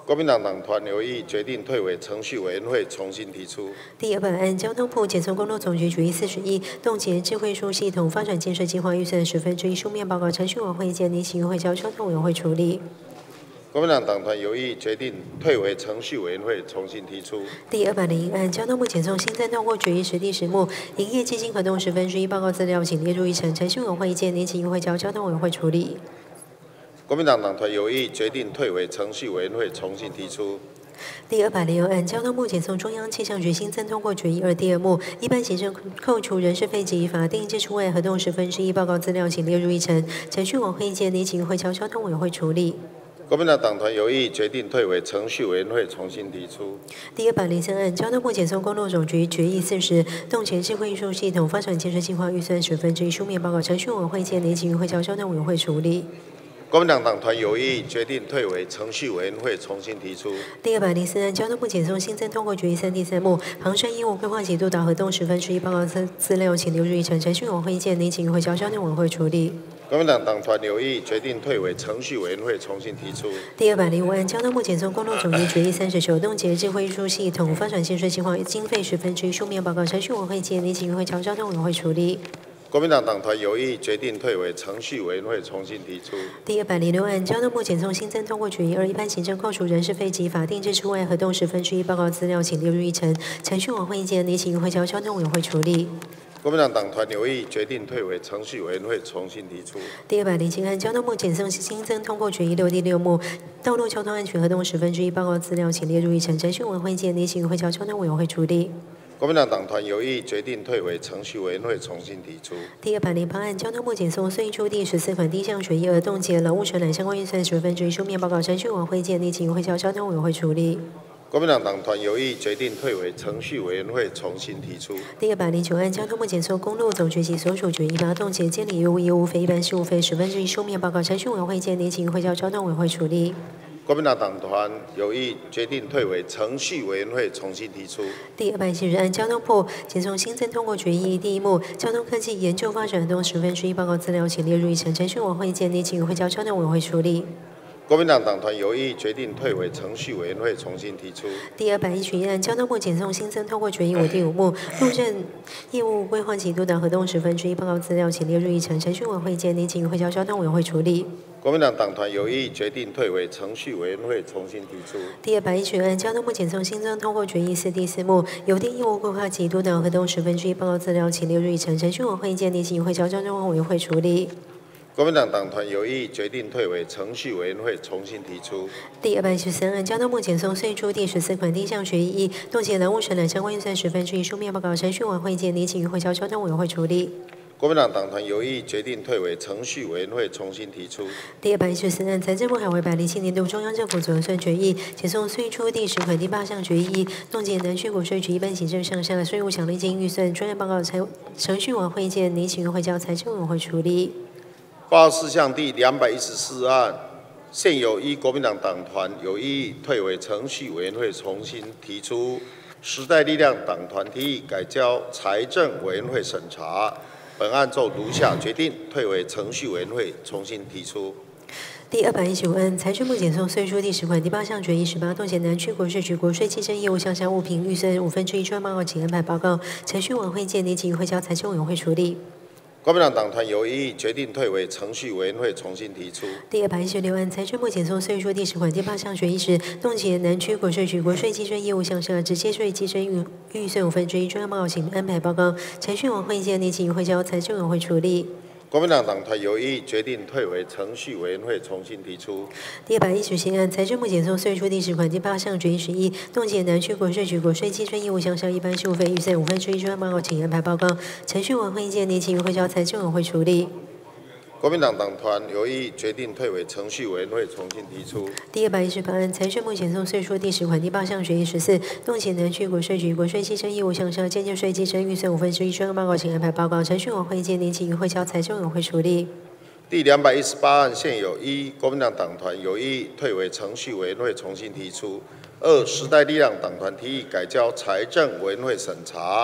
国民党党团有异议，决定退回程序委员会重新提出。 第二百案，交通部检从公路总局决议四十一，冻结智慧树系统发展建设计划预算十分之一书面报告程序委员会建拟请议会交交通委员会处理。 国民党党团有异议，决定退回程序委员会重新提出。 第二百零一案，交通部检从新增通过决议时第十目营业基金合同十分之一报告资料，请列入议程，程序委员会建拟请议会交交通委员会处理。 国民党党团有异议，决定退回程序委员会重新提出。 第二百零二案，交通部检从中央气象局新增通过决议二第二目一般行政扣除人事费及法定支出外合动十分之一报告资料，请列入议程，程序委员会建拟请议会交交通委员会处理。 国民党党团有异议，决定退回程序委员会重新提出。 第二百零三案，交通部检从公路总局决议四十，冻结智慧运输系统发展建设计划预算十分之一书面报告，程序委员会建拟请议会交交通委员会处理。 国民党党团有异议，决定退回程序委员会重新提出。 第二百零四案，交通部检从新增通过决议三第三目航山业务规划及督导合动十分之一报告资资料，请留入议程，程序委员会建拟请议会交交通委员会处理。 国民党党团有异议，决定退回程序委员会重新提出。 第二百零五案，交通部检从公路总局决议三十九，冻结智慧运输系统发展建设计划经费十分之一书面报告，程序委员会建拟请议会交交通委员会处理。 国民党党团有异议，决定退回程序委员会重新提出。 第二百零六案，交通部检从新增通过决议二一般行政扣除人事费及法定支出外合动十分之一报告资料，请列入议程，程序委员会建拟请议会交交通委员会处理。 国民党党团有异议，决定退回程序委员会重新提出。 第二百零七案，交通部检从新增通过决议六第六目道路交通安全合动十分之一报告资料，请列入议程，程序委员会建拟请议会交交通委员会处理。 国民党党团有异议，决定退回程序委员会重新提出。 第二百零八案，交通部检从岁出第十四款第一项决议而冻结劳务承揽相关预算十分之一书面报告，程序委员会建议请议会交交通委员会处理。 国民党党团有异议，决定退回程序委员会重新提出。 第二百零九案，交通部检从公路总局及所属决议八冻结监理业务业务费一般事务费十分之一书面报告，程序委员会建议请议会交交通委员会处理。 国民党党团有异议，决定退回程序委员会重新提出。 第二百七十案，交通部检从新增通过决议第一目交通科技研究发展活动十分之一报告资料，请列入议程，程序委员会建议请议会交交通委员会处理。 国民党党团有异议，决定退回程序委员会重新提出。 第二百一十一案，交通部检从新增通过决议五第五目路政业务规划及督导合动十分之一报告资料，请列入议程，程序委员会建议请议会交交通委员会处理。 国民党党团有异议，决定退回程序委员会重新提出。 第二百一十案，交通部检从新增通过决议四第四目邮电业务规划及督导合动十分之一报告资料，请列入议程，程序委员会建议请议会交交通委员会处理。 国民党党团有异议，决定退回程序委员会重新提出。 第二百一十三案，交通部检从岁出第十四款第一项决议一冻结劳务承揽相关预算十分之一书面报告，程序委员会建议请议会交交通委员会处理。 国民党党团有异议，决定退回程序委员会重新提出。 第二百一十四案，财政部海为百零七年度中央政府总预算决议，检从岁出第十款第八项决议一冻结南区国税局一般行政上下税务奖励金预算专案报告，财程序委员会建议请议会交财政委员会处理。 报告事项第两百一十四案，现有依国民党党团有异议，退回程序委员会重新提出。时代力量党团提议改交财政委员会审查。本案就如下决定，退回程序委员会重新提出。 第二百一十五案，财政部检从岁出第十款第八项决议十八冻结南区国税局国税稽征业务项下物品预算五分之一专报告，请安排报告，程序委员会建议请议会交财政委员会处理。 国民党党团有异议，决定退回程序委员会重新提出。 第二百一十六案，财政部检从岁出第十款第八项决议时，冻结南区国税局国税稽征业务项下直接税稽征预预算五分之一专案报告，请安排报告，程序委员会建议请议会交财政委员会处理。 国民党党团有异议，决定退回程序委员会重新提出。 第二百一十七案，财政部检从岁出第十款第八项决议十一冻结南区国税局国税稽征业务项下一般事务费预算五分之一专案报告，请安排报告，程序委员会建议请议会交财政委员会处理。 国民党党团有异议，决定退回程序委员会重新提出。 第二百一十八案，财政部检从岁出第十款第八项决议十四冻结南区国税局国税稽征业务项下间接税稽征预算五分之一专案报告，请安排报告，程序委员会建议请议会交财政委员会处理。 第两百一十八案，现有一国民党党团有异议，退回程序委员会重新提出。二时代力量党团提议改交财政委员会审查。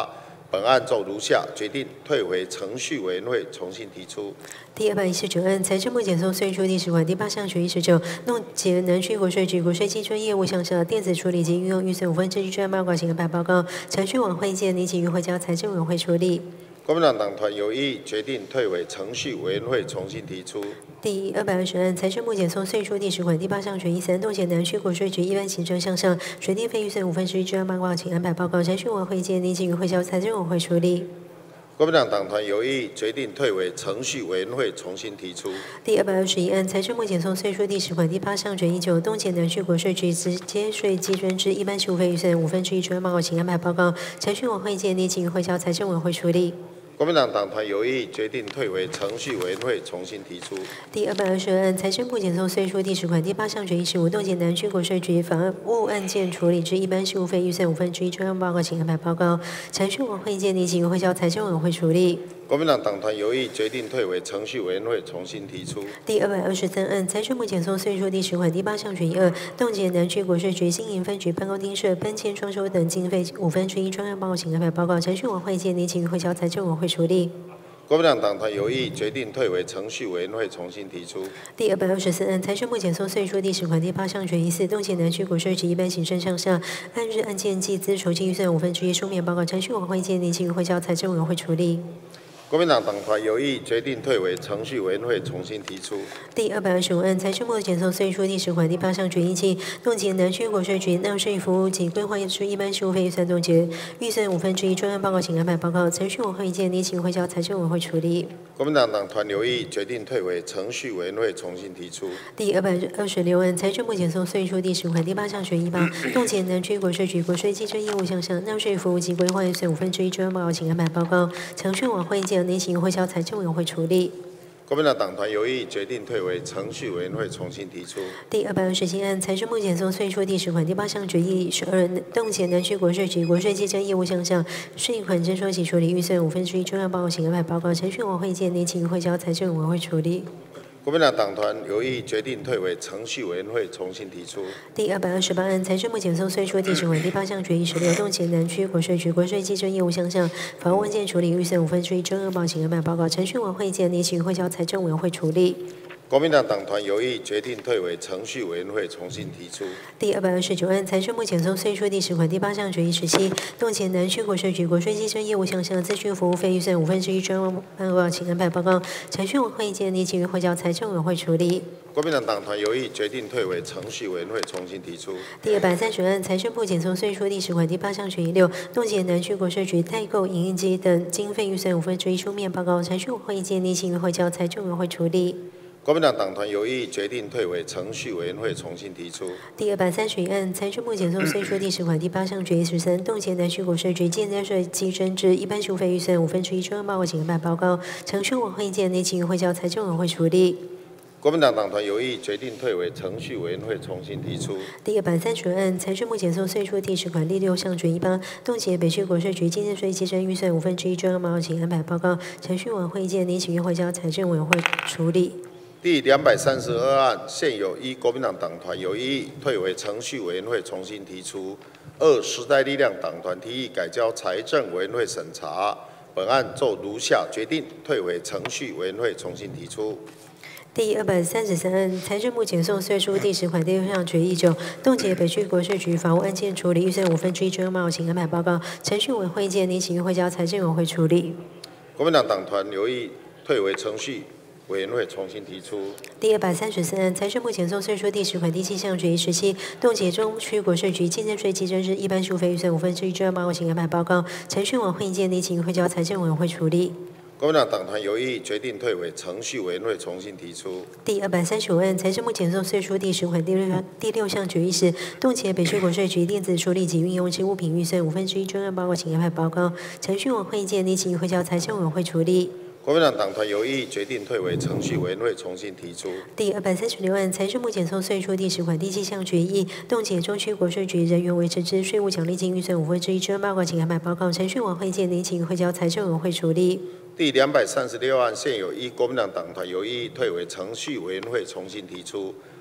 本案奏如下，决定退回程序委员会重新提出。 第二百一十九案，财政部检收税出第十款第八项决议十九，弄节南区国税局国税稽征业务项下电子处理及运用预算五分之一专案报告请安排报告，程序委员会建拟请于会交财政委员会处理。 国民党党团有异议，决定退回程序委员会重新提出。 第二百二十案，财政部检收税出第十款第八项决议三，动检南区国税局一般行政项上水电费预算五分之一专案报告请安排报告，程序委员会建拟请于会交财政委员会处理。 国民党党团有异议，决定退回程序委员会重新提出。 第二百二十一案，财政部检收税出第十款第八项决议九，动检南区国税局直接税基征之一般事务费预算五分之一专案报告请安排报告，程序委员会建议请于会交财政委员会处理。 国民党党团有异议，决定退回程序委员会重新提出。 第二百二十二案，财政部检收税出第十款第八项决议十五，动检南区国税局法务案件处理之一般事务费预算五分之一专案报告请安排报告，程序委员会建议请于会交财政委员会处理。 国民党党团有异，决定退回程序委员会重新提出。 第二百二十三案，财政部检收税出第十款第八项决议二，动检南区国税局新营分局办公厅设搬迁装修等经费五分之一专案报告请安排报告，程序委员会建议请于会交财政委员会处理。 国民党党团有异，决定退回程序委员会重新提出。 第二百二十四案，财政部检收税出第十款第八项决议四，动检南区国税局一般行政项下按日案件计资筹计预算五分之一书面报告，程序委员会建议请于会交财政委员会处理。 国民党党团有异，决定退回程序委员会重新提出。 第二百二十五案，财政部检收税出第十款第八项决议七，动检南区国税局纳税服务及规划之一般事务费预算冻结预算五分之一专案报告请安排报告，程序委员会建议请会交财政委员会处理。 国民党党团有异，决定退回程序委员会重新提出。 第二百二十六案，财政部检收税出第十款第八项决议八，动检南区国税局国税稽征业务项下纳税服务及规划预算五分之一专案报告请安排报告，程序委员会建议请会交财政委员会处理。 国民党党团有异，决定退回程序委员会重新提出。 第二百二十七案，财政部检收税出第十款第八项决议十二，动检南区国税局国税稽征业务项下税款征收及处理预算五分之一专案报告请安排报告，程序委员会建议请会交财政委员会处理。 国民党党团有异，决定退回程序委员会重新提出。 第二百二十八案，财政部检收税出第十款第八项决议十六，动检南区国税局国税稽征业务项下法务案件处理预算五分之一专案报请安排报告，程序委员会建议请会交财政委员会处理。 国民党党团有异，决定退回程序委员会重新提出。 第二百二十九案，财政部检收税出第十款第八项决议十七，动检南区国税局国税稽征业务项下咨询服务费预算五分之一专案报告请安排报告，程序委员会建议请于会交财政委员会处理。 国民党党团有异，决定退回程序委员会重新提出。 第二百三十案，财政部检收税出第十款第八项决议六，动检南区国税局代购影印机等经费预算五分之一书面报告，程序委员会建议请于会交财政委员会处理。 国民党党团有异，决定退回程序委员会重新提出。 第二百三十一案，财政部检收税出第十款第八项决议十三，动检南区国税局建增税稽征之一般事务费预算五分之一专案报告请安排报告，程序委员会建议请于会交财政委员会处理。 国民党党团有异，决定退回程序委员会重新提出。 第二百三十案，财政部检收税出第十款第六项决议八，动检北区国税局建增税稽征预算五分之一专案报告请安排报告，程序委员会建议请于会交财政委员会处理。 第两百三十二案，现有一国民党党团有异议，退回程序委员会重新提出。二时代力量党团提议改交财政委员会审查，本案奏如下决定，退回程序委员会重新提出。 第二百三十三案，财政部检收税出第十款第六项决议九，冻结北区国税局法务案件处理预算五分之一专案报告请安排报告，程序委员会建议请于会交财政委员会处理。 国民党党团有异，退回程序委员会重新提出。 第二百三十四案，财政部检收税出第十款第七项决议十七，冻结中区国税局竞争税稽征之一般事务费预算五分之一专案报告请安排报告，程序委员会建议请于会交财政委员会处理。 国民党党团有异，决定退回程序委员会重新提出。 第二百三十五案，财政部检收税出第十款第六第六项决议是冻结北区国税局电子处理及运用之物品预算五分之一专案报告请安排报告，程序委员会建议请于会交财政委员会处理。 国民党党团有异，决定退回程序委员会重新提出。 第二百三十六案，财政部检收税出第十款第七项决议，冻结中区国税局人员维持之税务奖励金预算五分之一专案报告请安排报告，程序委员会建议请于会交财政委员会处理。 第两百三十六案，现有一国民党党团有异议，退回程序委员会重新提出。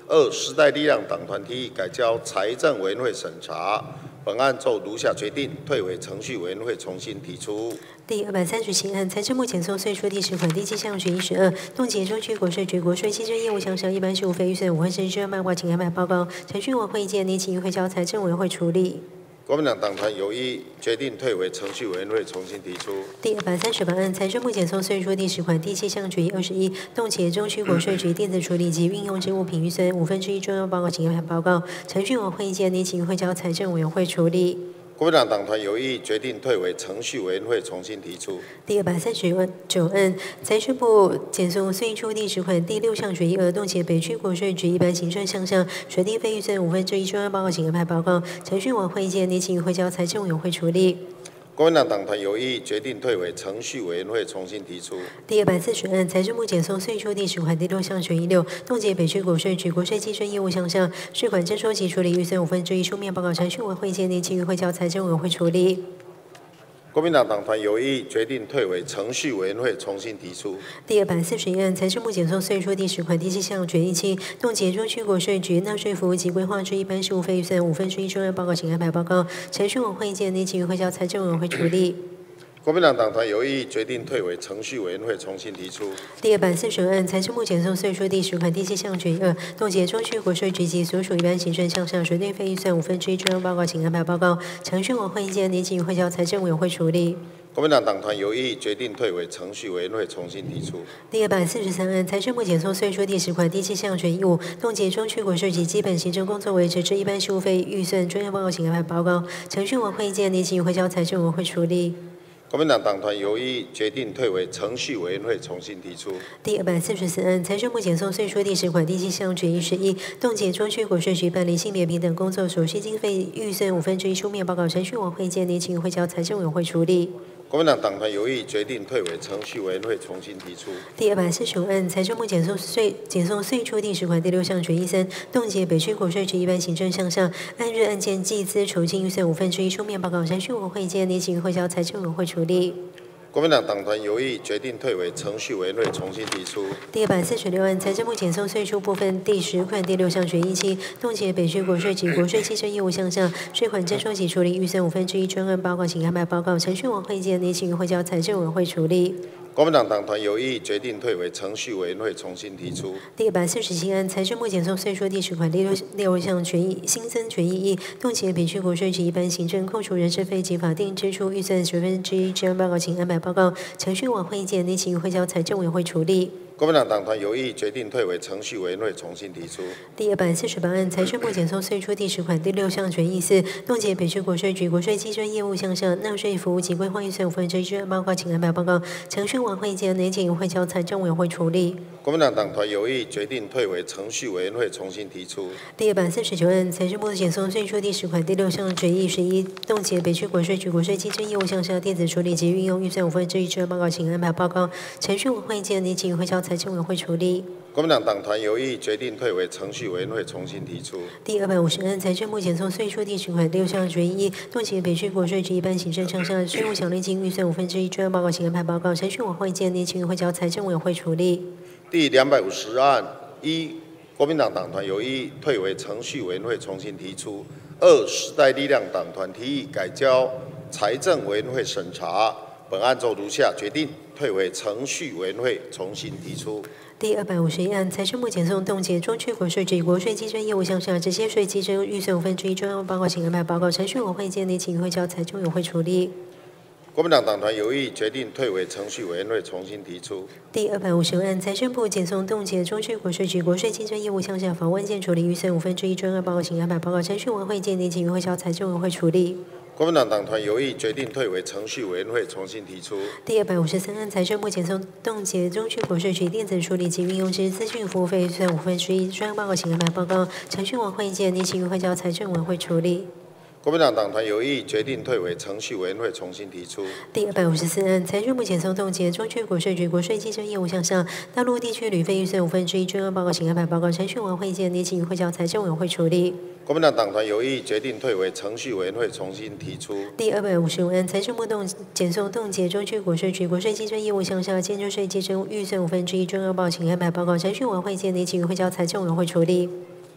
二、时代力量党团提议改交财政委员会审查。本案就如下决定，退回程序委员会重新提出。 第二百三十七案，财政部检收税书第十款第七项决议十二，冻结中区国税局国税稽征业务项下一般事务费预算五分之一之二漫画，请安排报告。程序委员会意见，拟请议会交财政委员会处理。 国民党党团有异，决定退回程序委员会重新提出。 第二百三十八案，财政部检收税书第十款第七项决议二十一，冻结中区国税局电子处理及运用之物品预算五分之一中央报告，请安排报告。程序委员会意见，拟请议会交财政委员会处理。 国民党党团有异，决定退回程序委员会重新提出。 第二百三十九案，财政部检收税出第十款第六项决议二，冻结北区国税局一般行政项项水电费预算五分之一中央报告，请安排报告。程序委员会意见，拟请议会交财政委员会处理。 国民党党团有异，决定退回程序委员会重新提出。 第二百四十案，财政部检收税出第十款第六项决议六，冻结北区国税局国税稽征业务项项税款征收及处理预算五分之一书面报告，程序委员会意见，拟请议会交财政委员会处理。 国民党党团有异，决定退回程序委员会重新提出。 第二百四十一案，财政部检收税出第十款第七项决议七，冻结中区国税局纳税服务及规划之一般事务费预算五分之一中央报告，请安排报告。程序委员会意见，拟请议会交财政委员会处理。 国民党党团有异，决定退回程序委员会重新提出。 第二百四十案，财政部检收税出第十款第七项决议二，冻结中区国税局及所属一般行政项下水电费预算五分之一中央报告，请安排报告。程序委员会意见，拟请议会交财政委员会处理。 国民党党团有异，决定退回程序委员会重新提出。 第二百四十三案，财政部检收税出第十款第七项决议五，冻结中区国税局基本行政工作维持之一般事务费预算中央报告，请安排报告。程序委员会意见，拟请议会交财政委员会处理。 国民党党团有异，决定退回程序委员会重新提出。 第二百四十四案，财政部检收税出第十款第七项决议十一，冻结中区国税局办理性别平等工作所需经费预算五分之一书面报告，程序委员会意见，拟请议会交财政委员会处理。 国民党党团有异，决定退回程序委员会重新提出。 第二百四十五案，财政部检收税检收税出第十款第六项决议三，冻结北区国税局一般行政项下按日案件计资酬金预算五分之一书面报告，程序委员会意见，拟请议会交财政委员会处理。 国民党党团有异，决定退回程序委员会重新提出。 第二百四十六案，财政部检收税出部分第十款第六项决议七，冻结北区国税局国税稽征业务项下税款征收及处理预算五分之一专案报告，请安排报告。程序委员会意见，拟请议会交财政委员会处理。 国民党党团有异，决定退回程序委员会重新提出。 第二百四十七案，财政部检收税出第十款第六六项决议新增决议一，冻结北区国税局一般行政扣除人事费及法定支出预算十分之一专案报告，请安排报告。程序委员会意见，拟请议会交财政委员会处理。 国民党党团有异，决定退回程序委员会重新提出。 第二百四十八案，财政部检收税出第十款第六项决议四，冻结北区国税局国税稽征业务项下纳税服务及规划预算五分之一专案报告，请安排报告。程序委员会意见，拟请议会交财政委员会处理。 国民党党团有异，决定退回程序委员会重新提出。 第二百四十九案，财政部检收税出第十款第六项决议十一，冻结北区国税局国税稽征业务项下电子处理及运用预算五分之一专案报告，请安排报告。程序委员会意见，拟请议会交财政委员会处理。 国民党党团有异，决定退回程序委员会重新提出。 第二百五十案，财政部检收税出第十款第六项决议一，冻结北区国税局一般行政项下税务奖励金预算五分之一专案报告，请安排报告。程序委员会意见，拟请议会交财政委员会处理。 第两百五十案一，国民党党团有异，退回程序委员会重新提出。二，时代力量党团提议改交财政委员会审查。本案就如下决定，退回程序委员会重新提出。 第二百五十一案，财政部检收冻结中区国税局国税稽征业务项下直接税稽征预算五分之一专案报告，请安排报告。程序委员会意见，拟请议会交财政委员会处理。 国民党党团有异，决定退回程序委员会重新提出。 第二百五十案，财政部检收冻结中区国税局国税稽征业务项下访问件处理预算五分之一专案报告，请安排报告。程序委员会意见，拟请议会交财政委员会处理。 国民党党团有异，决定退回程序委员会重新提出。 第二百五十三案，财政部检收冻结中区国税局电子处理及运用之资讯服务费预算五分之一专案报告，请安排报告。程序委员会意见，拟请议会交财政委员会处理。 国民党党团有异，决定退回程序委员会重新提出。 第二百五十四案，财政部检收冻结中区国税局国税稽征业务项下大陆地区旅费预算五分之一专案报告，请安排报告。程序委员会意见，拟请议会交财政委员会处理。 国民党党团有异，决定退回程序委员会重新提出。 第二百五十五案，财政部冻检收冻结中区国税局国税稽征业务项下建筑税稽征预算五分之一专案报告，请安排报告。程序委员会意见，拟请议会交财政委员会处理。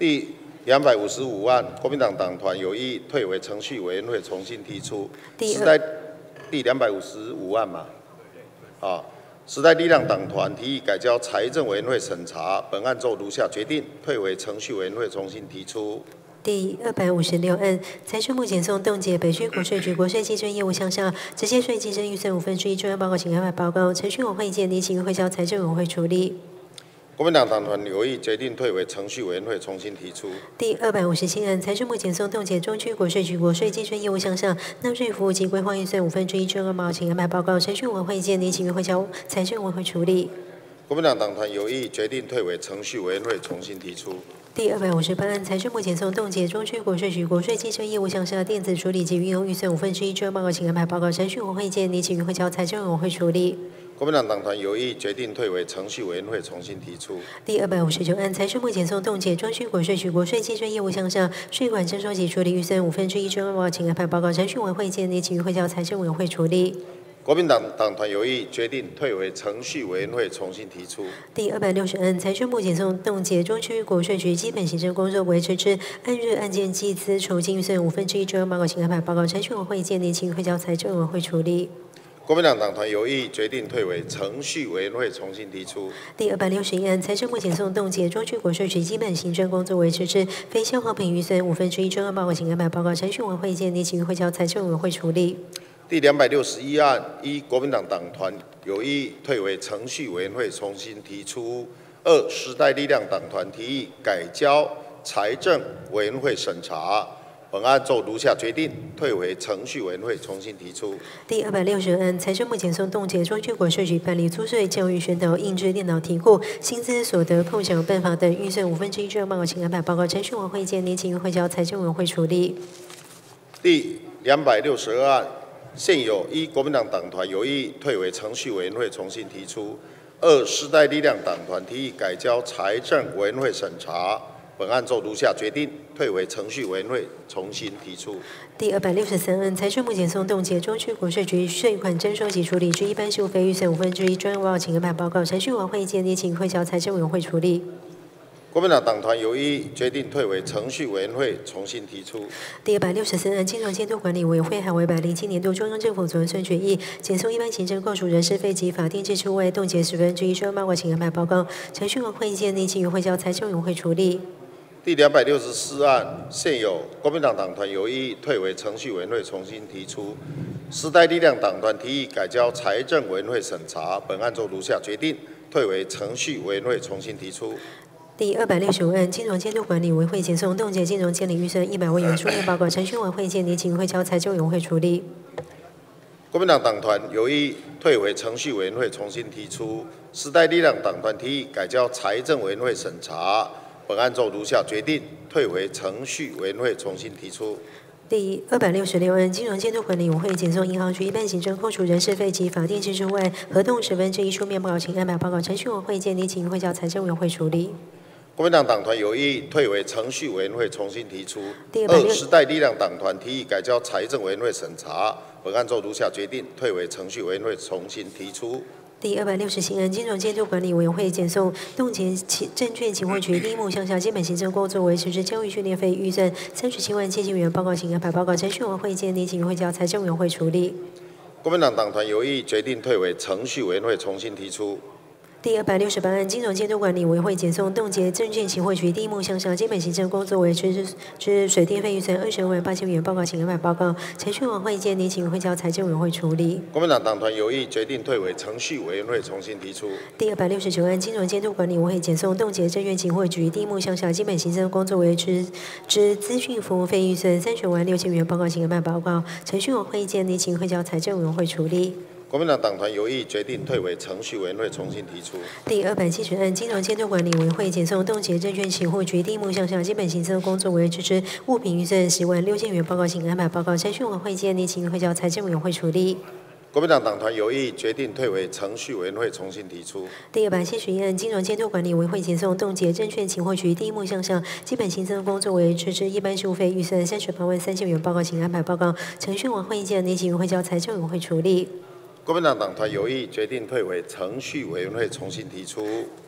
第两百五十五案，国民党党团有意退回程序委员会重新提出。 第时代第两百五十五案嘛，啊，时代力量党团提议改交财政委员会审查，本案做如下决定：退回程序委员会重新提出。 第二百五十六案，财政部检送冻结北区国税局国税稽征业务项下直接税稽征预算五分之一中央报告，请安排报告。程序委员会建议请会交财政委员会处理。 国民党党团有意决定退回程序委员会重新提出。 第二百五十七案，财政部检送冻结中区国税局国税稽征业务项下纳税服务及规划预算五分之一中央报告，请安排报告。程序委员会建议请会交财政委员会处理。 国民党党团有意决定退回程序委员会重新提出。 第二百五十八案，财政部检送冻结中区国税局国税稽征业务项下电子处理及运用预算五分之一中央报告，请安排报告。程序委员会建议请会交财政委员会处理。 国民党党团有意决定退回程序委员会重新提出。 第二百五十九案，财政部检送冻结中区国税局国税稽征业务项下税款征收及处理预算五分之一中央报告，请安排报告。程序委员会建议请会交财政委员会处理。 国民党党团有意决定退回程序委员会重新提出。 第二百六十案，财政部检送冻结中区国税局基本行政工作维持之按日案件计资酬金预算五分之一中央报告，请安排报告。程序委员会建议请会交财政委员会处理。 国民党党团有意决定退回程序委员会重新提出。 第二百六十一案，财政部检送冻结中区国税局基本行政工作维持之非消耗品预算五分之一中央报告，请安排报告。程序委员会建议请会交财政委员会处理。 第两百六十一案，一国民党党团有意退回程序委员会重新提出。二时代力量党团提议改交财政委员会审查，本案做如下决定：退回程序委员会重新提出。 第二百六十案，财政部检送冻结中区国税局办理租税、教育宣导、印制电脑题库、薪资所得扣缴办法等预算五分之一中央报告，请安排报告。程序委员会建议请会交财政委员会处理。 第两百六十二案。现有一国民党党团有意退回程序委员会重新提出。二时代力量党团提议改交财政委员会审查，本案做如下决定：退回程序委员会重新提出。 第二百六十三案，财政部检送冻结中区国税局税款征收及处理之一般事务费预算五分之一中央报告，请安排报告。程序委员会建议请会交财政委员会处理。 国民党党团有意决定退回程序委员会重新提出。 第二百六十三案，金融监督管理委员会还为百零七年度中央政府总预算决议检送一般行政扣除人事费及法定支出外冻结十分之一中央报告，请安排报告。程序委员会建议请会交财政委员会处理。 第两百六十四案，现有国民党党团有意退回程序委员会重新提出。时代力量党团提议改交财政委员会审查，本案做如下决定：退回程序委员会重新提出。 第二百六十五案，金融监督管理委员会检送冻结金融监理预算一百万元书面报告，程序委员会建议请会交财政委员会处理。 国民党党团有意退回程序委员会重新提出。时代力量党团提议改交财政委员会审查，本案做如下决定：退回程序委员会重新提出。 第二百六十六案，金融监督管理委员会检送银行局一般行政扣除人事费及法定支出外合同十分之一书面报告，请安排报告。程序委员会建议请会交财政委员会处理。 国民党党团有意退回程序委员会重新提出。 第二时代力量党团提议改交财政委员会审查，本案做如下决定：退回程序委员会重新提出。 第二百六十七案，金融监督管理委员会检送冻结证券期货局第一目项下基本行政工作维持之交易训练费预算三十七万七千元报告，请安排报告。程序委员会建议请会交财政委员会处理。 国民党党团有意决定退回程序委员会重新提出。 第二百六十八案，金融监督管理委员会检送冻结证券期货局第一目项下基本行政工作维持之之水电费预算二十二万八千元报告，请安排报告。程序委员会建议请会交财政委员会处理。 国民党党团有意决定退回程序委员会重新提出。 第二百六十九案，金融监督管理委员会检送冻结证券期货局第一目项下基本行政工作维持之资讯服务费预算三十万六千元报告，请安排报告。程序委员会建议请会交财政委员会处理。 国民党党团有意决定退回程序委员会重新提出。 第二百七十案，金融监督管理委员会检送冻结证券期货局第一目项下基本行政工作维持之物品预算十万六千元报告，请安排报告。程序委员会建议请会交财政委员会处理。 国民党党团有意决定退回程序委员会重新提出。 第二百七十一案，金融监督管理委员会检送冻结证券期货局第一目项下基本行政工作维持之一般事务费预算三十八万三千元报告，请安排报告。程序委员会建议请会交财政委员会处理。 国民党党团有意决定退回程序委员会重新提出。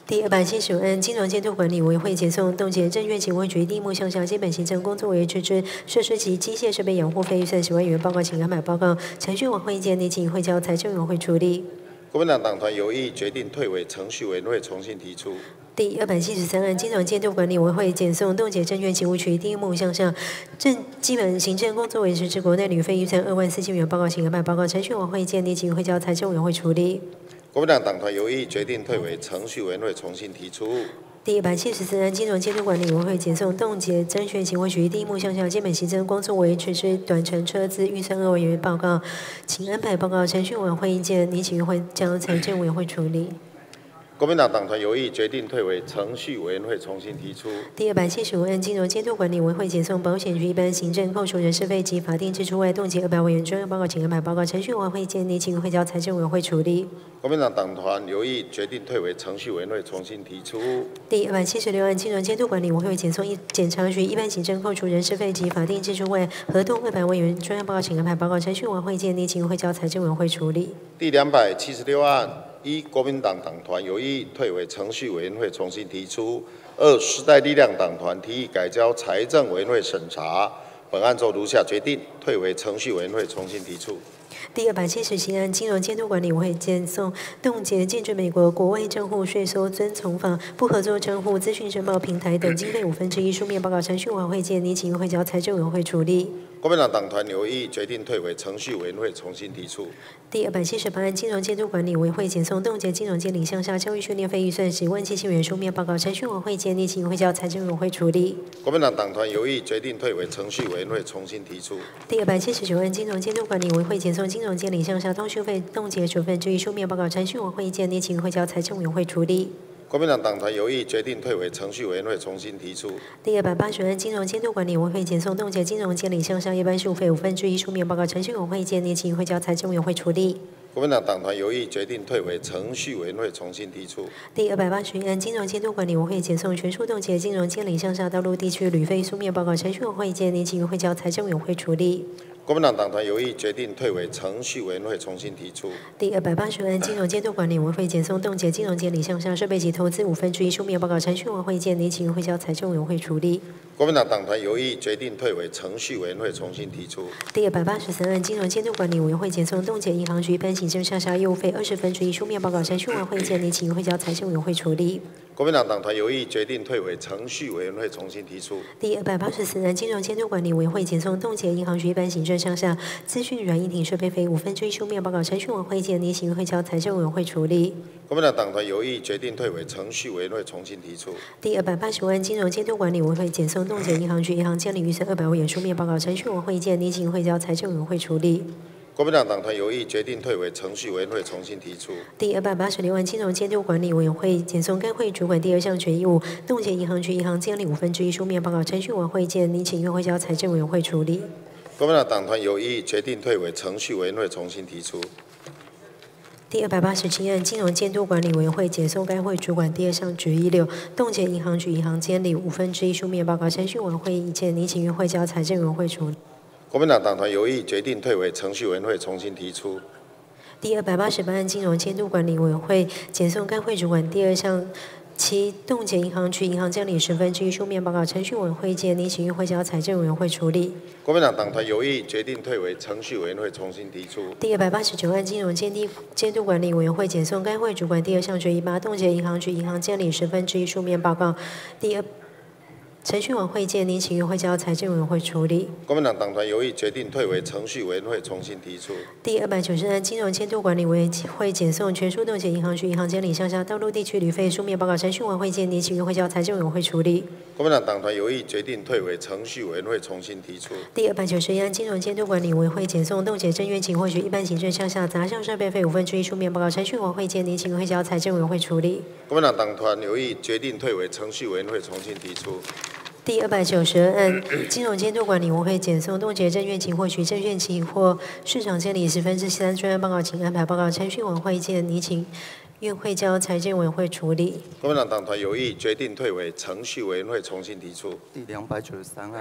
第二百七十五案金融监督管理委员会检送冻结证券警卫局第一目项下基本行政工作委员斥之设施及机械设备养护费预算十万元报告，请安排报告程序委员会意见，拟请会交财政委员会处理。 国民党党团有意决定退回程序委员会重新提出。 第二百七十三案金融监督管理委员会检送冻结证券警务局第一目项下正基本行政工作委员斥之国内旅费预算二万四千元报告，请安排报告程序委员会意见，拟请会交财政委员会处理。 国民党党团有意决定退回程序委员会重新提出。 第一百七十四案金融监督管理委员会检送冻结证券警卫局第一目项下基本行政工作委员斥之短程车资预算二万元报告，请安排报告程序委员会意见，拟请会交财政委员会处理。 国民党党团有意决定退回程序委员会重新提出。 第二百七十五案金融监督管理委员会检送保险局一般行政扣除人事费及法定支出外冻结二百万元专案报告，请安排报告程序委员会意见，拟请会交财政委员会处理。 国民党党团有意决定退回程序委员会重新提出。 第二百七十六案金融监督管理委员会检送一检察局一般行政扣除人事费及法定支出外合动二百万元专案报告，请安排报告程序委员会意见，拟请会交财政委员会处理。 第两百七十六案。一、国民党党团有意退回程序委员会重新提出；二、时代力量党团提议改交财政委员会审查。本案做如下决定：退回程序委员会重新提出。 第二百七十七案金融监督管理委员会检送冻结禁止美国国外账户税收遵从法不合作账户资讯申报平台等经费五分之一书面报告程序委员会建拟请会交财政委员会处理。 国民党党团有意决定退回程序委员会重新提出。 第二百七十八案金融监督管理委员会检送冻结金融监理项下教育训练费预算十万七千元书面报告程序委员会建拟请会交财政委员会处理。 国民党党团有意决定退回程序委员会重新提出。 第二百七十九案金融监督管理委员会检送金融监理项下通讯费冻结处分之一书面报告程序委员会建拟请会交财政委员会处理。 国民党党团有意决定退回程序委员会重新提出。 第二百八十案金融监督管理委员会检送冻结金融监理项下一般事务费五分之一书面报告程序委员会建拟请会交财政委员会处理。 国民党党团有意决定退回程序委员会重新提出。 第二百八十一案金融监督管理委员会检送全数冻结金融监理项下道路地区旅费书面报告程序委员会建拟请会交财政委员会处理。 国民党党团有意决定退回程序委员会重新提出。 第二百八十案金融监督管理委员会检送冻结金融监理项下设备及投资五分之一书面报告程序委员会建拟请会交财政委员会处理。 国民党党团有意决定退回程序委员会重新提出。 第二百八十三案金融监督管理委员会检送冻结银行局一般行政项下业务费二十分之一书面报告程序委员会建拟请会交财政委员会处理。 国民党党团有意决定退回程序委员会重新提出。 第二百八十四案金融监督管理委员会检送冻结银行局一般行政项下资讯软硬体设备费五分之一书面报告程序委员会建拟请会交财政委员会处理。 国民党党团有意决定退回程序委员会重新提出。 第二百八十五案金融监督管理委员会检送冻结银行局银行监理预算二百万元书面报告程序委员会建拟请会交财政委员会处理。 国民党党团有意决定退回程序委员会重新提出。 第二百八十六案金融监督管理委员会检送该会主管第二项权义务冻结银行局银行监理五分之一书面报告程序委员会建拟请会交财政委员会处理。 国民党党团有意决定退回程序委员会重新提出。 第二百八十七案金融监督管理委员会检送该会主管第二项决议六冻结银行局银行监理五分之一书面报告程序委员会意见，拟请会交财政委员会处理。 国民党党团有意决定退回程序委员会重新提出。 第二百八十八案金融监督管理委员会检送该会主管第二项其冻结银行局银行监理十分之一书面报告程序委员会建拟请会交财政委员会处理。 国民党党团有意决定退回程序委员会重新提出。 第二百八十九案金融监督监督管理委员会检送该会主管第二项决议八冻结银行局银行监理十分之一书面报告。第二程序委员会建拟请会交财政委员会处理。 国民党党团有意决定退回程序委员会重新提出。 第二百九十案金融监督管理委员会检送全数冻结银行局银行监理项下道路地区旅费书面报告程序委员会建拟请会交财政委员会处理。 国民党党团有意决定退回程序委员会重新提出。 第二百九十一案金融监督管理委员会检送冻结证券警卫局一般行政项下杂项设备费五分之一书面报告程序委员会建拟请会交财政委员会处理。 国民党党团有意决定退回程序委员会重新提出。 第二百九十二案金融监督管理委员会检送冻结证券期货局证券期货市场监理十分之三专案报告，请安排报告程序委员会建拟请院会交财政委员会处理。 国民党党团有意决定退回程序委员会重新提出。 第两百九十三案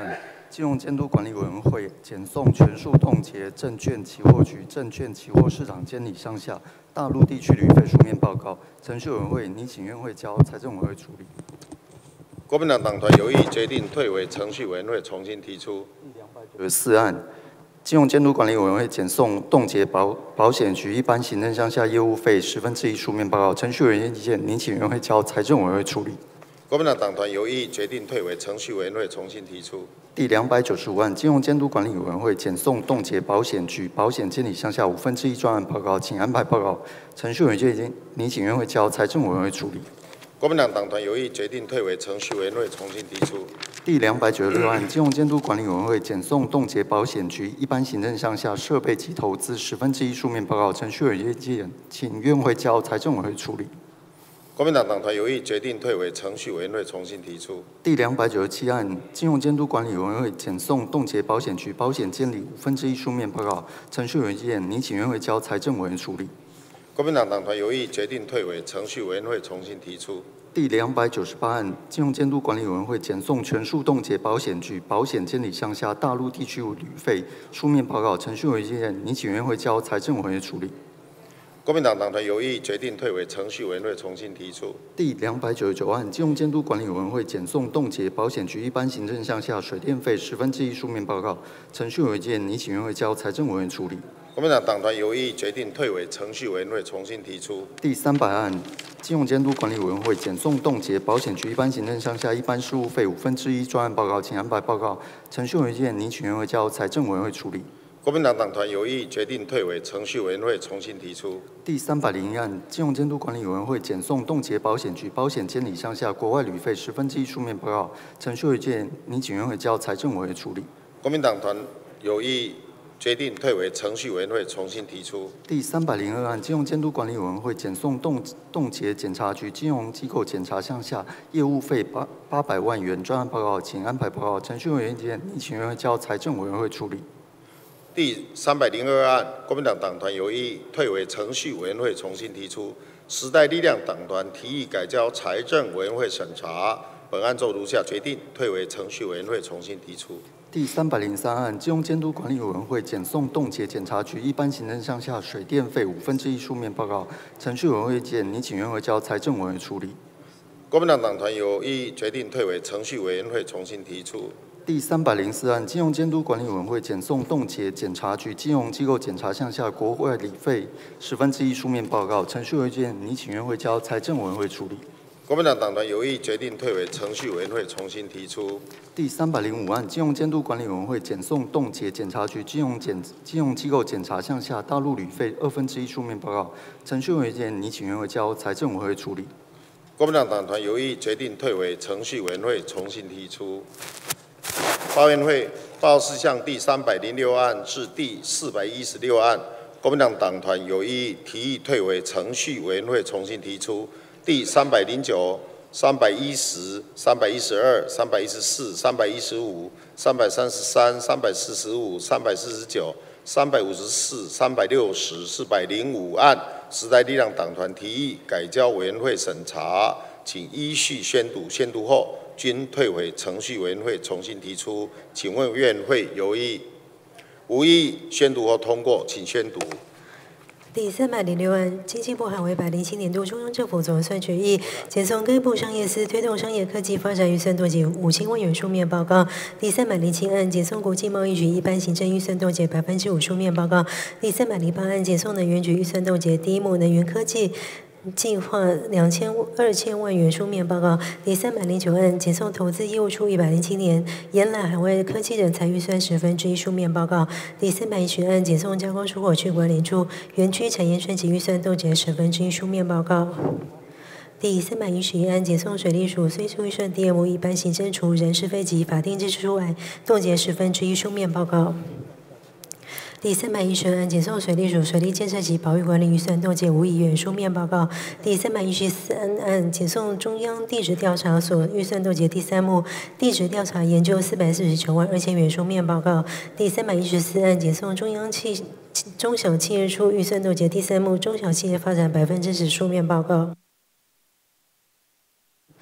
金融监督管理委员会检送全数冻结证券期货局证券期货市场监理项下大陆地区旅费书面报告，程序委员会拟请院会交财政委员会处理。 国民党党团有意决定退回程序委员会重新提出。 有四案，金融监督管理委员会检送冻结保保险局一般行政项下业务费十分之一书面报告，程序委员意见拟请院会交财政委员会处理。 国民党党团有意决定退回程序委员会重新提出。 第两百九十五案，金融监督管理委员会检送冻结保险局保险监理项下五分之一专案报告，请安排报告。程序委员会拟请院会交财政委员会处理。 国民党党团有意决定退回程序委员会重新提出。 第两百九十六案，金融监督管理委员会检送冻结保险局一般行政项下设备及投资十分之一书面报告，程序委员会请院会交财政委员会处理。 国民党党团有意决定退回程序委员会重新提出。 第两百九十七案，金融监督管理委员会检送冻结保险局保险监理五分之一书面报告，程序委员会拟请院会交财政委员处理。 国民党党团有意决定退回程序委员会重新提出。 第两百九十八案，金融监督管理委员会检送全数冻结保险局保险监理项下大陆地区旅费书面报告，程序委员会拟请院会交财政委员会处理。 国民党党团有意决定退回程序委员会重新提出。 第两百九十九案，金融监督管理委员会检送冻结保险局一般行政项下水电费十分之一书面报告，程序委员会拟请院会交财政委员处理。 国民党党团有意决定退回程序委员会重新提出。 第三百案，金融监督管理委员会检送冻结保险局一般行政项下一般事务费五分之一专案报告，请安排报告。程序委员会拟请院会交财政委员会处理。 国民党党团有意决定退回程序委员会重新提出。 第三百零一案，金融监督管理委员会检送冻结保险局保险监理项下国外旅费十分之一书面报告，程序委员会拟请院会交财政委员会处理。 国民党团有意决定退回程序委员会重新提出。 第三百零二案，金融监督管理委员会检送冻冻结检察局金融机构检查项下业务费八八百万元专案报告，请安排报告。程序委员会拟请院会交财政委员会处理。 第三百零二案，国民党党团有意退回程序委员会重新提出。时代力量党团提议改交财政委员会审查，本案做如下决定：退回程序委员会重新提出。 第三百零三案，金融监督管理委员会检送冻结检察局一般行政项下水电费五分之一书面报告，程序委员会意见拟请院会交财政委员会处理。 国民党党团有意决定退回程序委员会重新提出。 第三百零四案，金融监督管理委员会检送冻结检察局金融机构检查项下国外理费十分之一书面报告，程序委员会拟请院会交财政委员会处理。 国民党党团有意决定退回程序委员会重新提出。 第三百零五案，金融监督管理委员会检送冻结检察局金融检金融机构检查项下大陆旅费二分之一书面报告，程序委员会拟请院会交财政委员会处理。 国民党党团有意决定退回程序委员会重新提出。发言会报告事项第三百零六案至第四百一十六案，国民党党团有意提议退回程序委员会重新提出。第三百零九、三百一十、三百一十二、三百一十四、三百一十五、三百三十三、三百四十五、三百四十九、三百五十四、三百六十、四百零五案，时代力量党团提议改交委员会审查，请依序宣读，宣读后均退回程序委员会重新提出。请问院会有意？无意宣读后通过，请宣读。 第三百零六案，经济部函为百零七年度中央政府总预算决议，检送该部商业司推动商业科技发展预算冻结五千万元书面报告。第三百零七案，检送国际贸易局一般行政预算冻结百分之五书面报告。第三百零八案，检送能源局预算冻结第一木能源科技计划两千二千万元书面报告。第三百零九案，检送投资业务处一百零七年延揽海外科技人才预算十分之一书面报告。第三百一十案，检送加工出口区管理处园区产业升级预算冻结十分之一书面报告。第三百一十一案，检送水利署虽出预算第二目一般行政除人事费及法定支出外，冻结十分之一书面报告。第三百一十二案，检送水利署水利建设及保育管理预算冻结五亿元书面报告。第三百一十三案，检送中央地质调查所预算冻结第三目地质调查研究四百四十九万二千元书面报告。第三百一十四案，检送中央企中小企业处预算冻结第三目中小企业发展百分之十书面报告。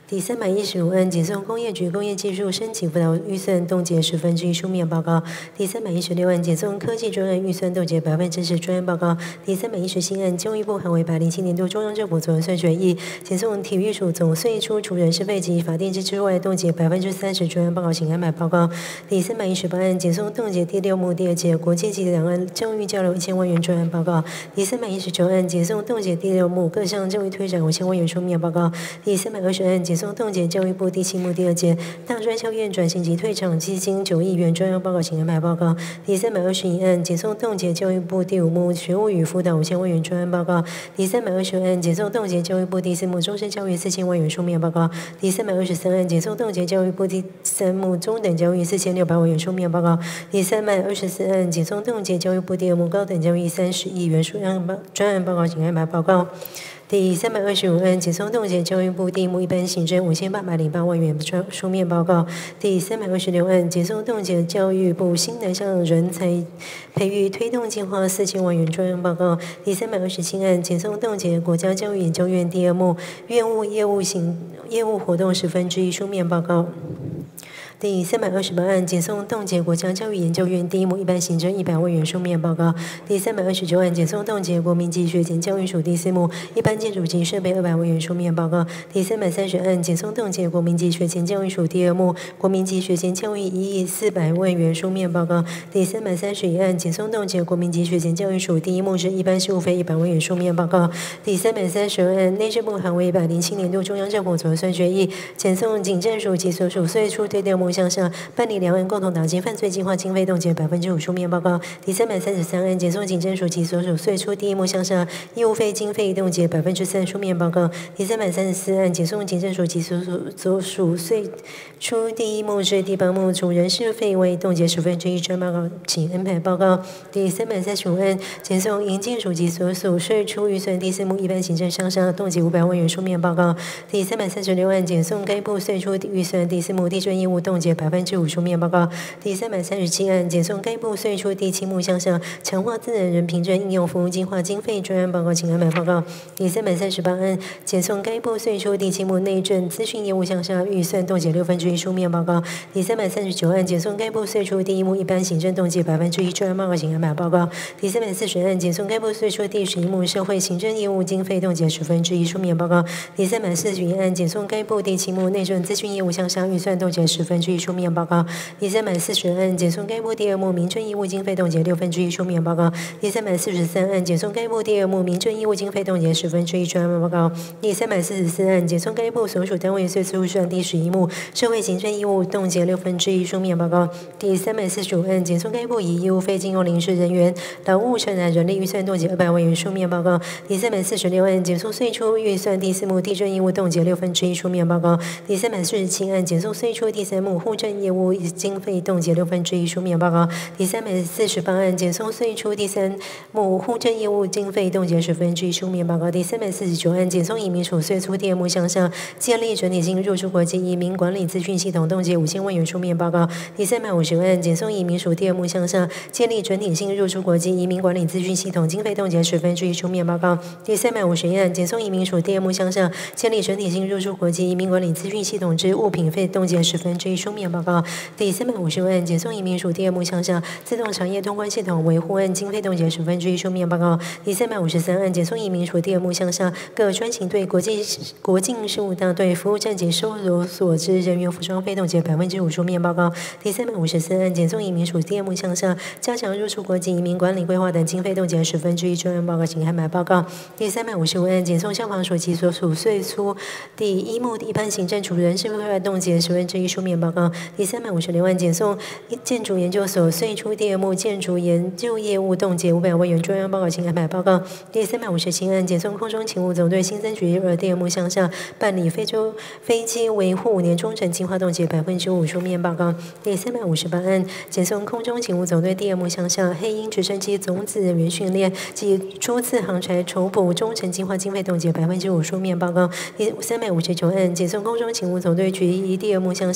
第三百一十五案，检送工业局工业技术申请辅导预算冻结十分之一书面报告。第三百一十六案，检送科技专案预算冻结百分之十专案报告。第三百一十七案，教育部函为百零七年度中央政府总预算决议，检送体育署总税出除人事费及法定支出外冻结百分之三十专案报告，请安排报告。第三百一十八案，检送冻结第六目第二届国际级两岸教育交流一千万元专案报告。第三百一十九案，检送冻结第六目各项教育推展五千万元书面报告。第三百二十案，检送冻结教育部第七目第二届大专校院转型及退场基金九亿元专案报告，请安排报告。第三百二十一案，检送冻结教育部第五目学务与辅导五千万元专案报告。第三百二十案，检送冻结教育部第四目终身教育四千万元书面报告。第三百二十三案，检送冻结教育部第三目中等教育四千六百万元书面报告。第三百二十四案，检送冻结教育部第二目高等教育三十亿元专案报专案报告，请安排报告。第三百二十五案，检送冻结教育部第一目一般行政五千八百零八万元书面报告。第三百二十六案，检送冻结教育部新南向人才培育推动计划四千万元专案报告。第三百二十七案，检送冻结国家教育研究院第二目院务业务行业务活动十分之一书面报告。第三百二十八案，检送冻结国家教育研究院第一目一般行政一百万元书面报告。第三百二十九案，检送冻结国民级学前教育署第四目一般建筑及设备二百万元书面报告。第三百三十案，检送冻结国民级学前教育署第二目国民级学前教育一亿四百万元书面报告。第三百三十一案，检送冻结国民级学前教育署第一目之一般事务费一百万元书面报告。第三百三十二案，内政部函为百零七年度中央政府总预算决议，检送警政署及所属税出对六目项下办理两岸共同打击犯罪计划经费冻结百分之五书面报告。第三百三十三案，检送警政署及所属税出第一目项下业务费经费冻结百分之三书面报告。第三百三十四案，检送警政署及所属所属税出第一目至第八目除人事费为冻结十分之一专报告，请安排报告。第三百三十五案，检送营建署及所属税出预算第四目一般行政项下冻结五百万元书面报告。第三百三十六案，检送该部税出预算第四目地震业务冻结百分之五书面报告。第三百三十七案，检送该部税出第七目项下强化自然人凭证应用服务计划经费专案报告，请安排报告。第三百三十八案，检送该部税出第七目内政资讯业务项下预算冻结六分之一书面报告。第三百三十九案，检送该部税出第一目一般行政冻结百分之一专案报告，请安排报告。第三百四十案，检送该部税出第十一目社会行政业务经费冻结十分之一书面报告。第三百四十一案，检送该部第七目内政资讯业务项下预算冻结十分之一书面报告。第三百四十案，检送该部第二目民政义务经费冻结六分之一书面报告。第三百四十三案，检送该部第二目民政义务经费冻结十分之一专案报告。第三百四十四案，检送该部所属单位税出预算第十一目社会行政义务冻结六分之一书面报告。第三百四十五案，检送该部以义务费经用临时人员劳务承揽人力预算冻结二百万元书面报告。第三百四十六案，检送税出预算第四目地震义务冻结六分之一书面报告。第三百四十七案，检送税出第三目户政业务经费冻结六分之一书面报告。第三百四十八案，检送税出第三目户政业务经费冻结十分之一书面报告。第三百四十九案，检送移民署税出第二目项下建立整体性入出国及移民管理资讯系统冻结五千万元书面报告。第三百五十案，检送移民署第二目项下建立整体性入出国及移民管理资讯系统经费冻结十分之一书面报告。第三百五十一案，检送移民署第二目项下建立整体性入出国及移民管理资讯系统之物品费冻结十分之一书面报告。第三百五十案，检送移民署第二目项下自动产业通关系统维护案经费冻结十分之一书面报告。第三百五十三案，检送移民署第二目项下各专勤队国际国境事务大队服务站及收容所之人员服装费冻结百分之五书面报告。第三百五十四案，检送移民署第二目项下加强入出国及移民管理规划等经费冻结十分之一专案报告，请安排报告。第三百五十五案，检送消防署及所属税出第一目一般行政处人事费冻结十分之一书面报告。第三百五十六案，检送建筑研究所税出第二目建筑研究业务冻结五百万元专案报告，请安排报告。第三百五十七案，检送空中勤务总队新增决议二第二目项下办理非洲飞机维护五年中程计划冻结百分之五书面报告。第三百五十八案，检送空中勤务总队第二目项下黑鹰直升机种子人员训练及初次航材筹补中程计划经费冻结百分之五书面报告。第三百五十九案，检送空中勤务总队决议第二目项下办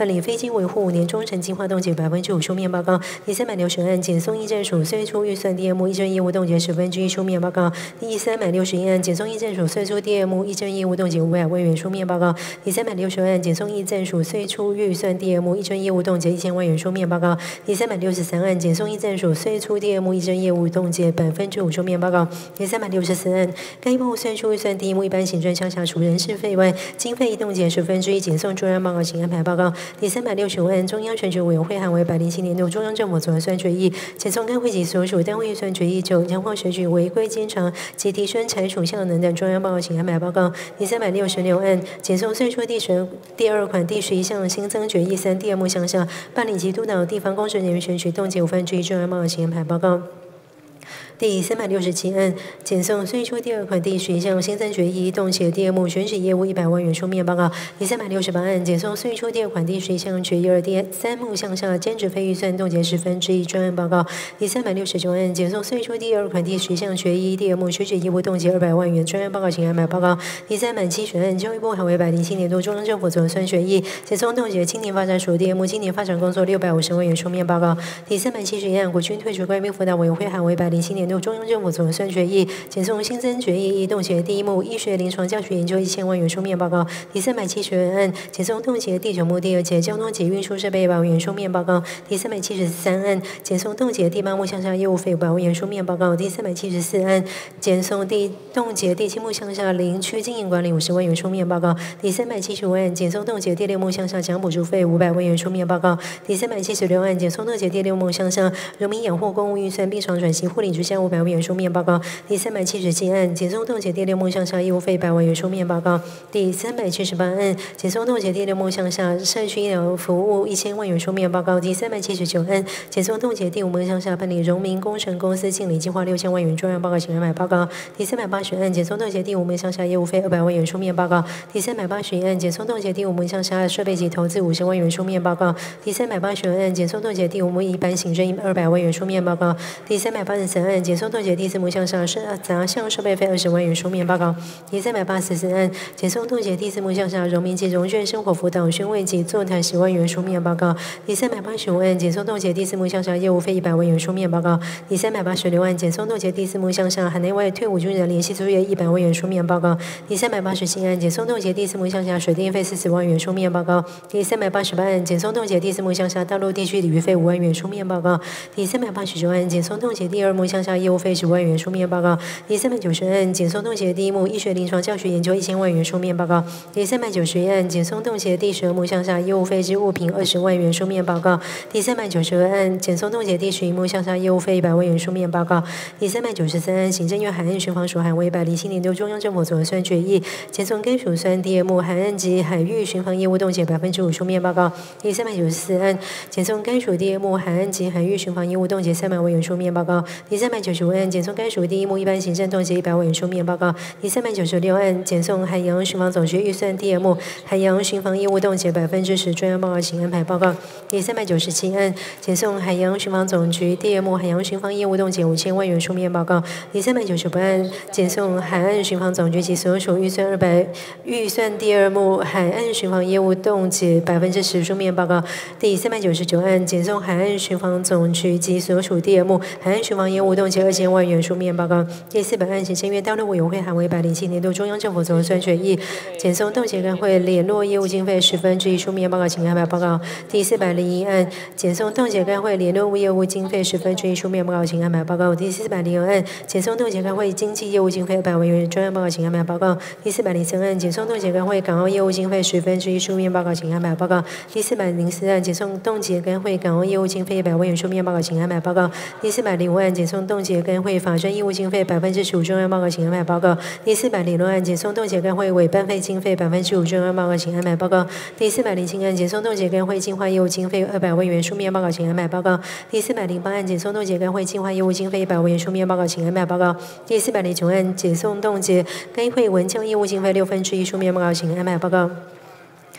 办理飞机维护五年中程计划冻结百分之五书面报告。第三百六十案，检送役政署岁出预算第二目议政业务冻结十分之一书面报告。第三百六十一案，检送役政署岁出第二目议政业务冻结五百万元书面报告。第三百六十案，检送役政署岁出预算第二目议政业务冻结一千万元书面报告。第三百六十三案，检送役政署岁出第二目议政业务冻结百分之五书面报告。第三百六十四案，该部岁出预算第一目一般行政项下除人事费外，经费冻结十分之一，检送中央报告，请安排报告。第三百六十五案，中央选举委员会函为百零七年度中央政府总预算决议，检送该会及所属单位预算决议九，强化选举违规监察及提升裁处效能等中央报告，请安排报告。第三百六十六案，检送岁出第十第二款第十一项新增决议三第二目项下办理及督导地方公职人员选举冻结五分之一中央报告，请安排报告。第三百六十七案，检送岁出第二款第十一项新增决议冻结第二目选举业务一百万元书面报告。第三百六十八案，检送岁出第二款第十一项决议二第三目项下兼职费预算冻结十分之一专案报告。第三百六十九案，检送岁出第二款第十一项决议第二目选举业务冻结二百万元专案报告，请安排报告。第三百七十案，教育部函为百零七年度中央政府总预算决议，检送冻结青年发展署第二目青年发展工作六百五十万元书面报告。第三百七十一案，国军退出官兵辅导委员会函为百零七年度中央政府总预算决议，检送新增决议一冻结第一目医学临床教学研究一千万元书面报告。第三百七十二案，检送冻结第九目第二节交通及运输设备百万元书面报告。第三百七十三案，检送冻结第八目项下业务费百万元书面报告。第三百七十四案，检送第冻结第七目项下林区经营管理五十万元书面报告。第三百七十五案，检送冻结第六目项下奖补助费五百万元书面报告。第三百七十六案，检送冻结第六目项下人民养护公务预算病床转型护理之项五百万元书面报告。第三百七十七案，检送冻结第六目项下业务费百万元书面报告。第三百七十八案，检送冻结第六目项下社区医疗服务一千万元书面报告。第三百七十九案，检送冻结第五目项下办理荣民工程公司净理计划六千万元专案报告，请安排报告。第三百八十案，检送冻结第五目项下业务费二百万元书面报告。第三百八十一案，检送冻结第五目项下设备及投资五十万元书面报告。第三百八十二案，检送冻结第五目一般行政二百万元书面报告。第三百八十三案，检送冻结第四目项下杂项设备费二十万元书面报告。第三百八十四案，检送冻结第四目项下荣民及融券生活辅导宣慰及座谈十万元书面报告。第三百八十五案，检送冻结第四目项下业务费一百万元书面报告。第三百八十六案，检送冻结第四目项下海内外退伍军人联系租约一百万元书面报告。第三百八十七案，检送冻结第四目项下水电费四十万元书面报告。第三百八十八案，检送冻结第四目项下大陆地区礼遇费五万元书面报告。第三百八十九案，检送冻结第二目项下业务费十万元书面报告。第三百九十案，检送冻结第一目医学临床教学研究一千万元书面报告。第三百九十一案，检送冻结第十二目项下业务费之物品二十万元书面报告。第三百九十二案，检送冻结第十一目项下业务费一百万元书面报告。第三百九十三案，行政院海岸巡防署函为百零七年度中央政府总预算决议，检送该署算第二目海岸及海域巡防业务冻结百分之五书面报告。第三百九十四案，检送该署第二目海岸及海域巡防业务冻结三百万元书面报告。第三百九十五案，检送该署第一目一般行政冻结一百万元书面报告。第三百九十六案，检送海洋巡防总局预算第二目海洋巡防业务冻结百分之十专案报告，请安排报告。第三百九十七案，检送海洋巡防总局第二目海洋巡防业务冻结五千万元书面报告。第三百九十八案，检送海岸巡防总局及所属预算二百预算第二目海岸巡防业务冻结百分之十书面报告。第三百九十九案，检送海岸巡防总局及所属第二目海岸巡防业务冻结二千万元书面报告。第四百案，行政院道路委员会函为百零七年度中央政府总预算决议，检送冻结该会联络业务经费十分之一书面报告，请安排报告。第四百零一案，检送冻结该会联络业务经费十分之一书面报告，请安排报告。第四百零二案，检送冻结该会经济业务经费二百万元专案报告，请安排报告。第四百零三案，检送冻结该会港澳业务经费十分之一书面报告，请安排报告。第四百零四案，检送冻结该会港澳业务经费一百万元书面报告，请安排报告。第四百零五案，检送冻结该会法专业务经费百分之十五专案报告，请安排报告。第四百零六案，检送冻结该会委办费经费百分之五专案报告，请安排报告。第四百零七案，检送冻结该会净化业务经费二百万元书面报告，请安排报告。第四百零八案，检送冻结该会净化业务经费一百万元书面报告，请安排报告。第四百零九案，检送冻结该会文教业务经费六分之一书面报告，请安排报告。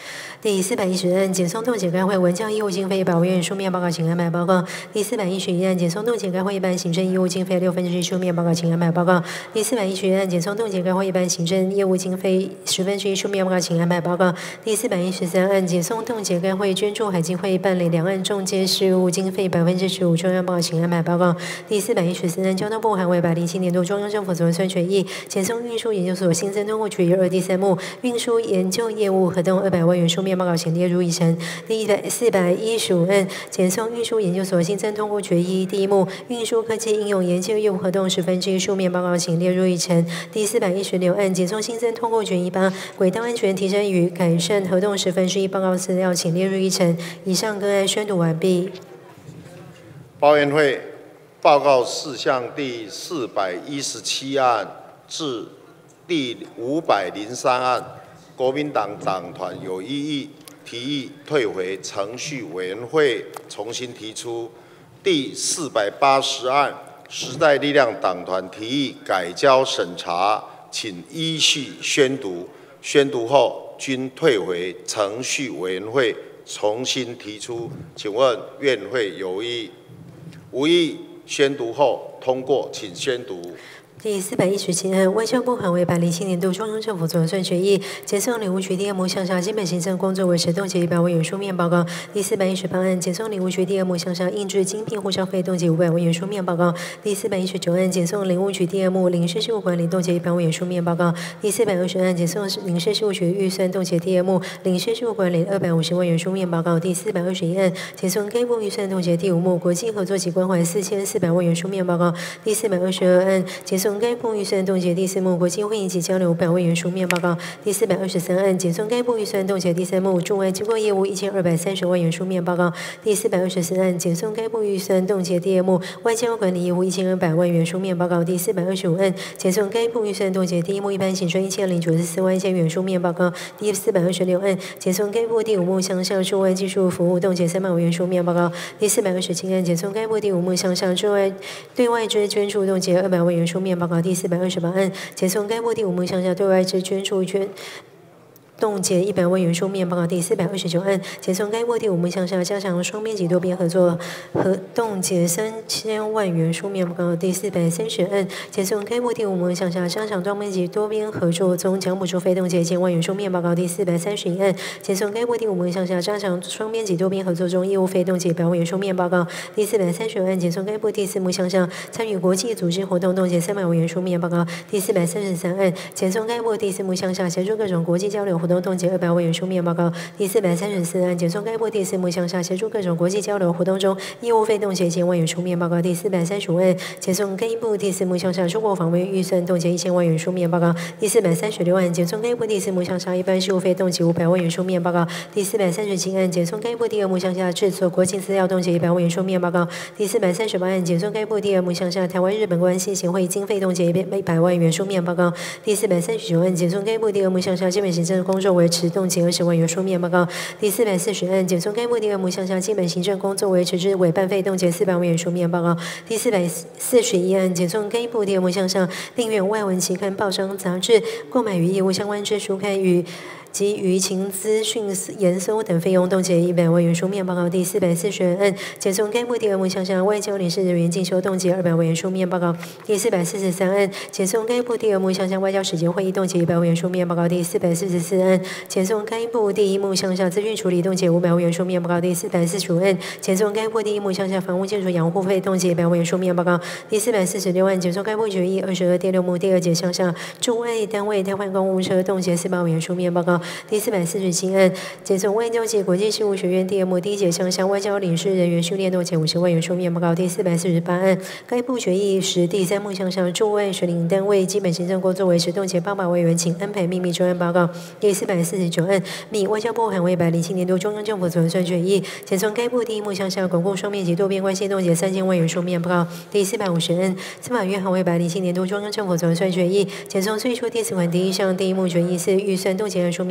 第四百一十案，检送冻结该会文教义务经费一百万元书面报告，请安排报告。第四百一十一案，检送冻结该会一般行政义务经费六分之一书面报告，请安排报告。第四百一十一案，检送冻结该会一般行政业务经费十分之一书面报告，请安排报告。第四百一十三案，检送冻结该会捐助海基会办理两岸仲介事务经费百分之十五中央报告，请安排报告。第四百一十四案，交通部函为百零七年度中央政府总预算决议，检送运输研究所新增通过决议二第三目运输研究业务合同二百万元书面报告，请列入议程。第四百一十五案，检送运输研究所新增通过决议第一目运输科技应用研究业务合同十分之一书面报告，请列入议程。第四百一十六案，检送新增通过决议八轨道安全提升与改善合同十分之一报告资料，请列入议程。以上个案宣读完毕。 报院会报告事项第四百一十七案至第五百零三案，国民党党团有异议，提议退回程序委员会重新提出。第四百八十案，时代力量党团提议改交审查，请依序宣读，宣读后均退回程序委员会重新提出。请问院会有异？无异，宣读后通过，请宣读。 第四百一十七案，外交部函为百零七年度中央政府总预算决议，检送领务局第二目项下基本行政工作维持冻结一百万元书面报告。第四百一十八案，检送领务局第二目项下印制精聘互消费冻结五百万元书面报告。第四百一十九案，检送领务局第二目领事事务管理冻结一百万元书面报告。第四百二十案，检送领事事务局预算冻结第二目领事事务管理二百五十万元书面报告。第四百二十一案，检送该部预算冻结第五目国际合作及关怀四千四百万元书面报告。第四百二十二案，检送该部预算冻结第四目国际会议及交流五百万元书面报告。第四百二十三案，检送该部预算冻结第三目驻外机构业务一千二百三十万元书面报告。第四百二十四案，检送该部预算冻结第二目外交管理业务一千二百万元书面报告。第四百二十五案，检送该部预算冻结第一目一般行政一千零九十四万一千元书面报告。第四百二十六案，检送该部第五目项下驻外技术服务冻结三百万元书面报告。第四百二十七案，检送该部第五目项下驻外对外之捐助冻结二百万元书面报告。第四百二十八案，检送该部第五目项下对外之捐助捐冻结一百万元书面报告。第四百二十九案，检送该部第五目项下加强双边及多边合作和冻结三千万元书面报告。第四百三十案，检送该部第五目项下加强双边及多边合作中奖补助费冻结一千万元书面报告。第四百三十一案，检送该部第五目项下加强双边及多边合作中业务费冻结一百万元书面报告。第四百三十二案，检送该部第四目项下参与国际组织活动冻结三百万元书面报告。第四百三十三案，检送该部第四目项下协助各种国际交流活动冻结二百万元书面报告。第四百三十四案，检送该部第四目项下协助各种国际交流活动中业务费冻结一千万元书面报告。第四百三十五案，检送该部第四目项下中国访问预算冻结一千万元书面报告。第四百三十六案，检送该部第四目项下一般事务费冻结五百万元书面报告。第四百三十七案，检送该部第二目项下制作国际资料冻结一百万元书面报告。第四百三十八案，检送该部第二目项下台湾日本关系协会经费冻结一百万元书面报告。第四百三十九案，检送该部第二目项下基本行政工作维持冻结二十万元书面报告。第四百四十案，检送该部第二目项下基本行政工作维持之委办费冻结四百万元书面报告。第四百四十一案，检送该部第二目项下订阅外文期刊、报章、杂志购买与业务相关之书刊与及舆情资讯研搜等费用冻结一百万元书面报告。第四百四十二案，检送该部第二目项下外交领事人员进修冻结二百万元书面报告。第四百四十三案，检送该部第二目项下外交使节会议冻结一百万元书面报告。第四百四十四案，检送该部第一目项下资讯处理冻结五百万元书面报告。第四百四十五案，检送该部第一目项下房屋建筑养护费冻结一百万元书面报告。第四百四十六案，检送该部决议二十二第六目第二节项下驻外单位汰换公务车冻结四百万元书面报告。第四百四十七案，检送外交及国际事务学院第二目第一节项下外交领事人员训练冻结五十万元书面报告。第四百四十八案，该部决议时第三目项下驻外水领单位基本行政工作维持冻结八百万元，请安排秘密专案报告。第四百四十九案，密外交部函为百零七年度中央政府总预算决议，检送该部第一目项下巩固双边及多边关系冻结三千万元书面报告。第四百五十案，司法院函为百零七年度中央政府总预算决议，检送最初第四款第一项第一目决议是预算冻结案书面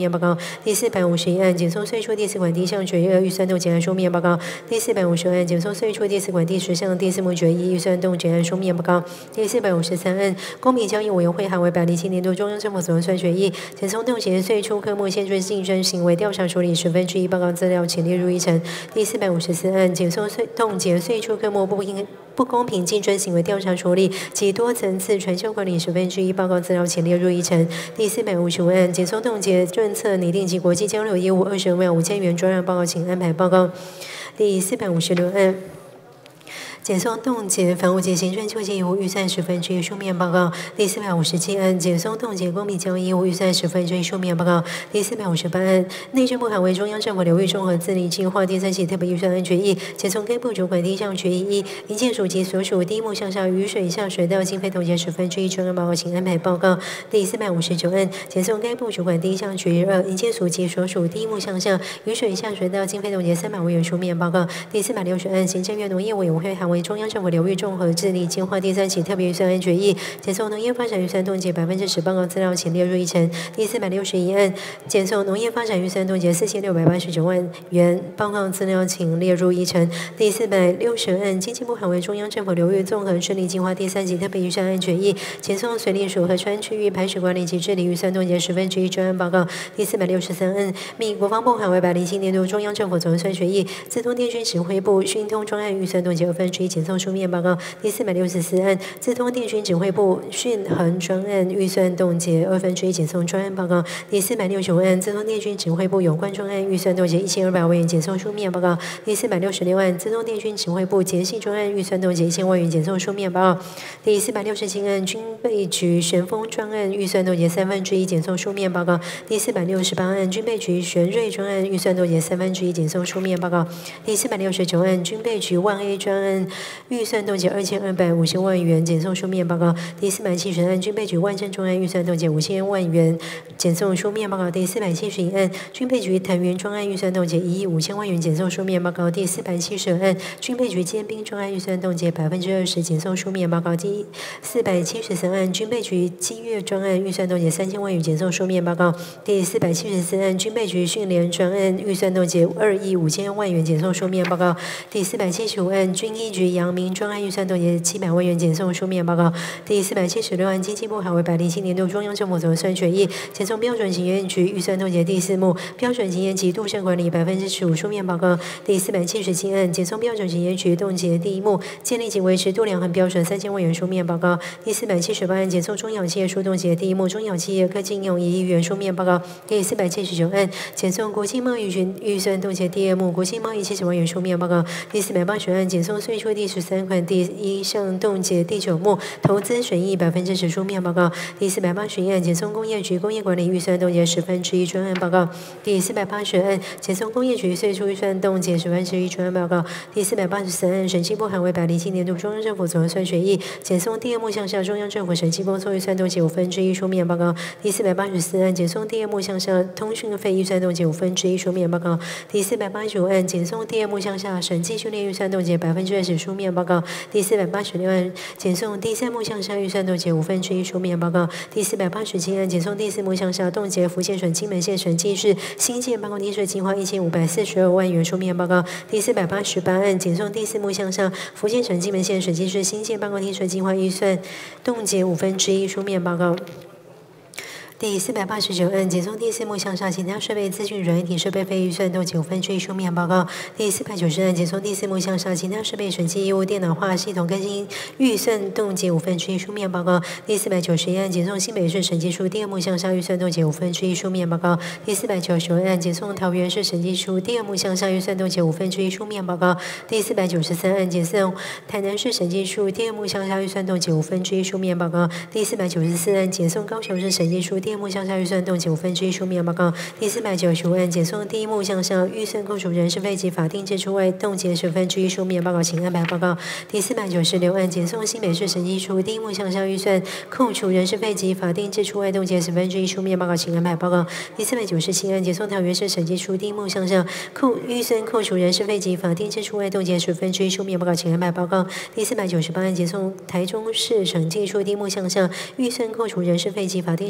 面报告。第四百五十一案，检送税处第四款第一项决议二预算冻结案书面报告。第四百五十案，检送税处第四款第十项第四目决议预算冻结案书面报告。第四百五十三案，公平交易委员会函为百零七年度中央政府总预算决议，检送冻结税处科目限制竞争行为调查处理十分之一报告资料，请列入议程。第四百五十四案，检送税冻结税处科目不应不公平竞争行为调查处理及多层次传销管理十分之一报告资料，请列入议程。第四百五十五案，检送冻结政策拟定及国际交流业务二十二万五千元专案报告，请安排报告。第四百五十六案，检送冻结房屋及行政救济义务预算十分之一书面报告。第四百五十七案，检送冻结公平交易义务预算十分之一书面报告。第四百五十八案，内政部函为中央政府流域综合治理计划第三期特别预算案决议，检送该部主管第一项决议一，营建署及所属第一目向下雨水下水道经费冻结十分之一专案报告，请安排报告。第四百五十九案，检送该部主管第一项决议二，营建署及所属第一目向下雨水下水道经费冻结三百万元书面报告。第四百六十案，行政院农业委员会函为中央政府流域综合治理计划第三期特别预算案决议，检送农业发展预算冻结百分之十报告资料，请列入议程。第四百六十一案，检送农业发展预算冻结四千六百八十九万元报告资料，请列入议程。第四百六十案，经济部函为中央政府流域综合治理计划第三期特别预算案决议，检送水利署河川区域排水管理及治理预算冻结十分之一专案报告。第四百六十三案，命国防部函为百零七年度中央政府总预算决议，自通电讯指挥部讯通专案预算冻结二分之一，检送书面报告。第四百六十四案，自通电讯指挥部讯恒专案预算冻结二分之一，检送专案报告。第四百六十五案，自通电讯指挥部有关专案预算冻结一千二百万元，检送书面报告。第四百六十六案，自通电讯指挥部捷信专案预算冻结一千万元，检送书面报告。第四百六十七案，军备局旋风专案预算冻结三分之一，检送书面报告。第四百六十八案，军备局旋瑞专案预算冻结三分之一，检送书面报告。第四百六十九案，军备局万 A 专案预算冻结二千二百五十万元，检送书面报告。第四百七十案，军备局万政专案预算冻结五千万元，检送书面报告。第四百七十一案，军备局藤原专案预算冻结一亿五千万元，检送书面报告。第四百七十案，军备局尖兵专案预算冻结百分之二十，检送书面报告。第四百七十三案，军备局基月专案预算冻结三千万元，检送书面报告。第四百七十四案，军备局训练专案预算冻结二亿五千万元，检送书面报告。第四百七十五案，军医局阳明专案预算冻结七百万元，检送书面报告。第四百七十六案，经济部函为百零七年度中央政府总预算决议，检送标准检验局预算冻结第四目标准检验及杜胜管理百分之十五书面报告。第四百七十七案，检送标准检验局冻结第一目建立及维持度量衡标准三千万元书面报告。第四百七十八案，检送中小企业书冻结第一目中小企业科技应用一亿元书面报告。第四百七十九案，检送国际贸易局预算冻结第二目国际贸易七十万元书面报告。第四百八十案，检送税处第十三款第一项冻结第九目投资损益百分之十书面报告。第四百八十一案，检送工业局工业管理预算冻结十分之一专案报告。第四百八十案，检送工业局税处预算冻结十分之一专案报告。第四百八十三案，审计部函为百零七年度中央政府总预算决议，检送第二目项下中央政府审计工作预算冻结五分之一书面报告。第四百八十四案，检送第二目项下通讯费预算冻结五分之一书面报告。第四百八十五案，检送第二目项下审计训练预算冻结百分之二十书面报告。第四百八十六案，检送第三目项下预算冻结五分之一书面报告。第四百八十七案，检送第四目项下冻结福建省金门县审计市新建办公地税计划一千五百四十二万元书面报告。第四百八十八案，检送第四目项下福建省金门县审计市新建办公地税计划预算冻结五分之一书面报告。第四百八十九案，检送第四目项下其他设备资讯软体设备费预算冻结五分之一书面报告。第四百九十案，检送第四目项下其他设备审计业务电脑化系统更新预算冻结五分之一书面报告。第四百九十一案，检送新北市审计处第二目项下预算冻结五分之一书面报告。第四百九十案，检送桃园市审计处第二目项下预算冻结五分之一书面报告。第四百九十三案，检送台南市审计处第二目项下预算冻结五分之一书面报告。第四百九十四案，检送高雄市审计处第二目项下预算冻结五分之一书面报告。第四百九十五案，检送第一目项下预算扣除人事费及法定支出外冻结十分之一书面报告，请安排报告。第四百九十六案，检送新北市审计处第一目项下预算扣除人事费及法定支出外冻结十分之一书面报告，请安排报告。第四百九十七案，检送桃园市审计处第一目项下扣预算扣除人事费及法定支出外冻结十分之一书面报告，请安排报告。第四百九十八案，检送台中市审计处第一目项下预算扣除人事费及法定支出外预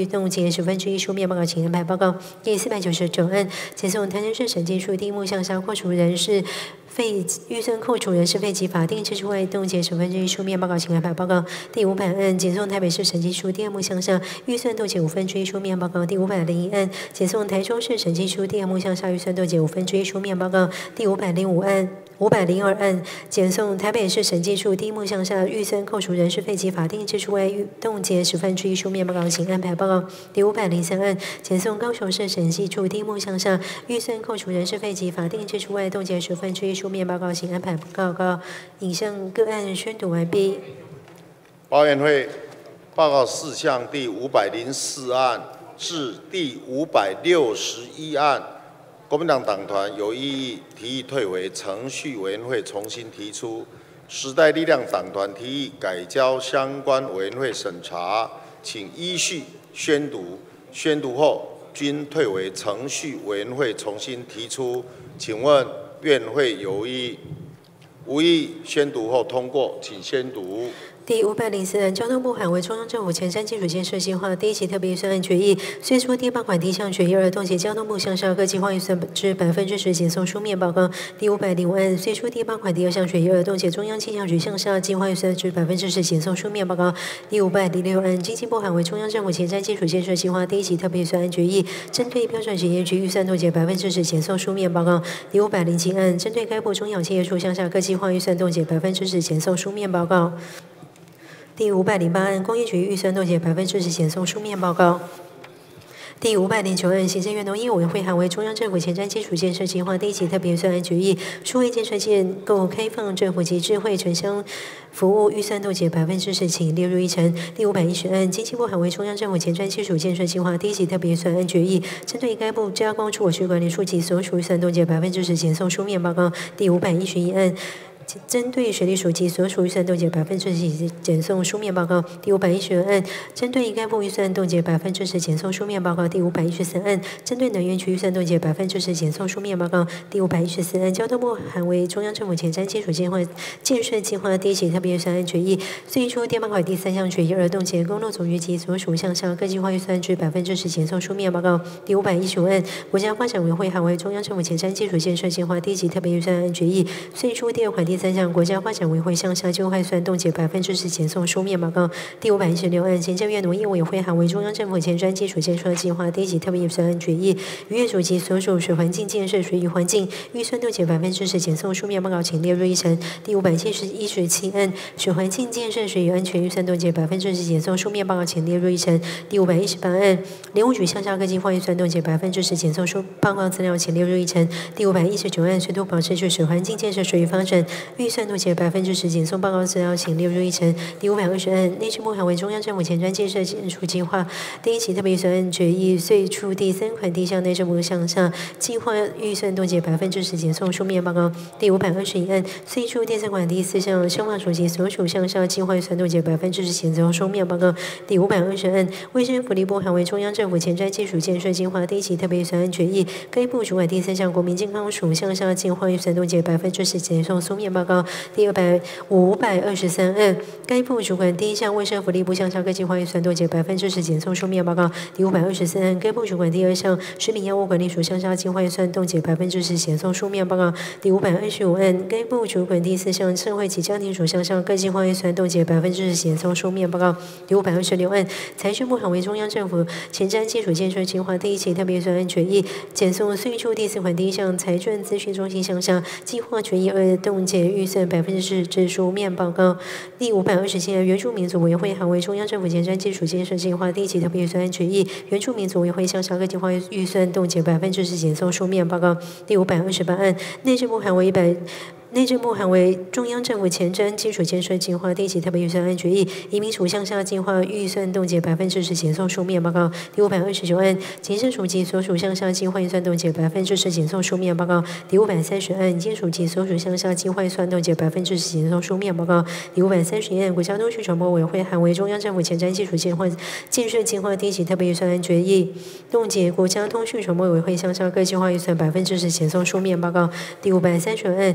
冻结十分之一书面报告，请安排报告。第四百九十九案，检送台南市审计处第一目项下扣除人事费预算扣除人事费及法定支出外冻结十分之一书面报告，请安排报告。第五百案，检送台北市审计处第二目项下预算冻结五分之一书面报告。第五百零一案，检送台中市审计处第二目项下预算冻结五分之一书面报告。第五百零五案。五百零二案，检送台北市审计处第一目项下预算扣除人事费及法定支出外冻结十分之一书面报告，请安排报告。第五百零三案，检送高雄市审计处第一目项下预算扣除人事费及法定支出外冻结十分之一书面报告，请安排报告。以上个案宣读完毕。 报委员会报告事项第五百零四案至第五百六十一案。国民党党团有异议，提议退回程序委员会重新提出；时代力量党团提议改交相关委员会审查，请依序宣读。宣读后均退回程序委员会重新提出。请问院会有异议？无异议，宣读后通过，请宣读。 第五百零四案，交通部函为中央政府前瞻基础建设计划第一期特别预算案决议，虽出第八款第一项决议二冻结交通部项下各计划预算之百分之十，检送书面报告。第五百零五案，虽出第八款第二项决议二冻结中央气象局项下计划预算之百分之十，检送书面报告。第五百零六案，经济部函为中央政府前瞻基础建设计划第一期特别预算案决议，针对标准检验局预算冻结百分之十，检送书面报告。第五百零七案，针对该部中小企业处项下各计划预算冻结百分之十，检送书面报告。第五百零八案，工业局预算冻结百分之十，检送书面报告。第五百零九案，行政院农业委员会函为中央政府前瞻基础建设计划第一期特别预算案决议，数位建设建构开放政府及智慧城乡服务预算冻结百分之十，请列入议程。第五百一十案，经济部函为中央政府前瞻基础建设计划第一期特别预算案决议，针对该部加工出口区管理处及所属预算冻结百分之十，检送书面报告。第五百一十一案。针对水利署及所属预算冻结百分之十，检送书面报告。第五百一十二案，针对该部预算冻结百分之十，检送书面报告。第五百一十三案，针对能源局预算冻结百分之十，检送书面报告。第五百一十四案，交通部函为中央政府前瞻基础建设建设计划第一期特别预算案决议，虽出第八款第三项决议二冻结公路总局及所属项下各计划预算之百分之十，检送书面报告。第五百一十五案，国家发展委员会函为中央政府前瞻基础建设计划第一期特别预算案决议，虽出第二款第三项国家发展委员会项下计划预算冻结百分之十，检送书面报告。第五百一十六案，行政院农业委员会函为中央政府前瞻基础建设计划第一期特别预算案决议，渔业署及所属水环境建设水域环境预算冻结百分之十，检送书面报告，请列入议程。第五百七十一十七案，水环境建设水域安全预算冻结百分之十，检送书面报告，请列入议程。第五百一十八案，联务局项下各计划预算冻结百分之十，检送书报告资料，请列入议程。第五百一十九案，水土保持局水环境建设水域发展预算冻结百分之十，检送报告资料，请列入议程。第五百二十案，内政部函为中央政府前瞻建设建设计划第一期特别预算案决议，遂出第三款第一项内政部项下计划预算冻结百分之十，检送书面报告。第五百二十一案，遂出第三款第四项生化署及所属项下计划预算冻结百分之十，检送书面报告。第五百二十案，卫生福利部函为中央政府前瞻基础建设计划第一期特别预算案决议，该部主管第三项国民健康署项下计划预算冻结百分之十，检送书面报告。第二百五百二十三案，该部主管第一项卫生福利部项下各计划预算冻结百分之十，检送书面报告。第五百二十四案，该部主管第二项食品药物管理署项下计划预算冻结百分之十，检送书面报告。第五百二十五案，该部主管第四项社会及家庭署项下各计划预算冻结百分之十，检送书面报告。第五百二十六案，财政部函为中央政府前瞻基础建设计划第一期特别预算案决议，检送虽出第四款第一项财政资讯中心项下计划决议二冻结预算百分之十之书面报告。第五百二十七案，原住民族委员会函为中央政府前瞻基础建设计划第一期特别预算案决议，原住民族委员会项下各计划预算冻结百分之十，检送书面报告。第五百二十八案，内政部函为一百。内政部函为中央政府前瞻基础建设计划第一期特别预算案决议，移民署项下计划预算冻结百分之十，检送书面报告。第五百二十九案，警政署及所属项下计划预算冻结百分之十，检送书面报告。第五百三十案，监署及所属项下计划预算冻结百分之十，检送书面报告。第五百三十一案，国家通讯传播委员会函为中央政府前瞻基础建设建设计划第一期特别预算案决议，冻结国家通讯传播委员会项下各计划预算百分之十，检送书面报告。第五百三十案，文化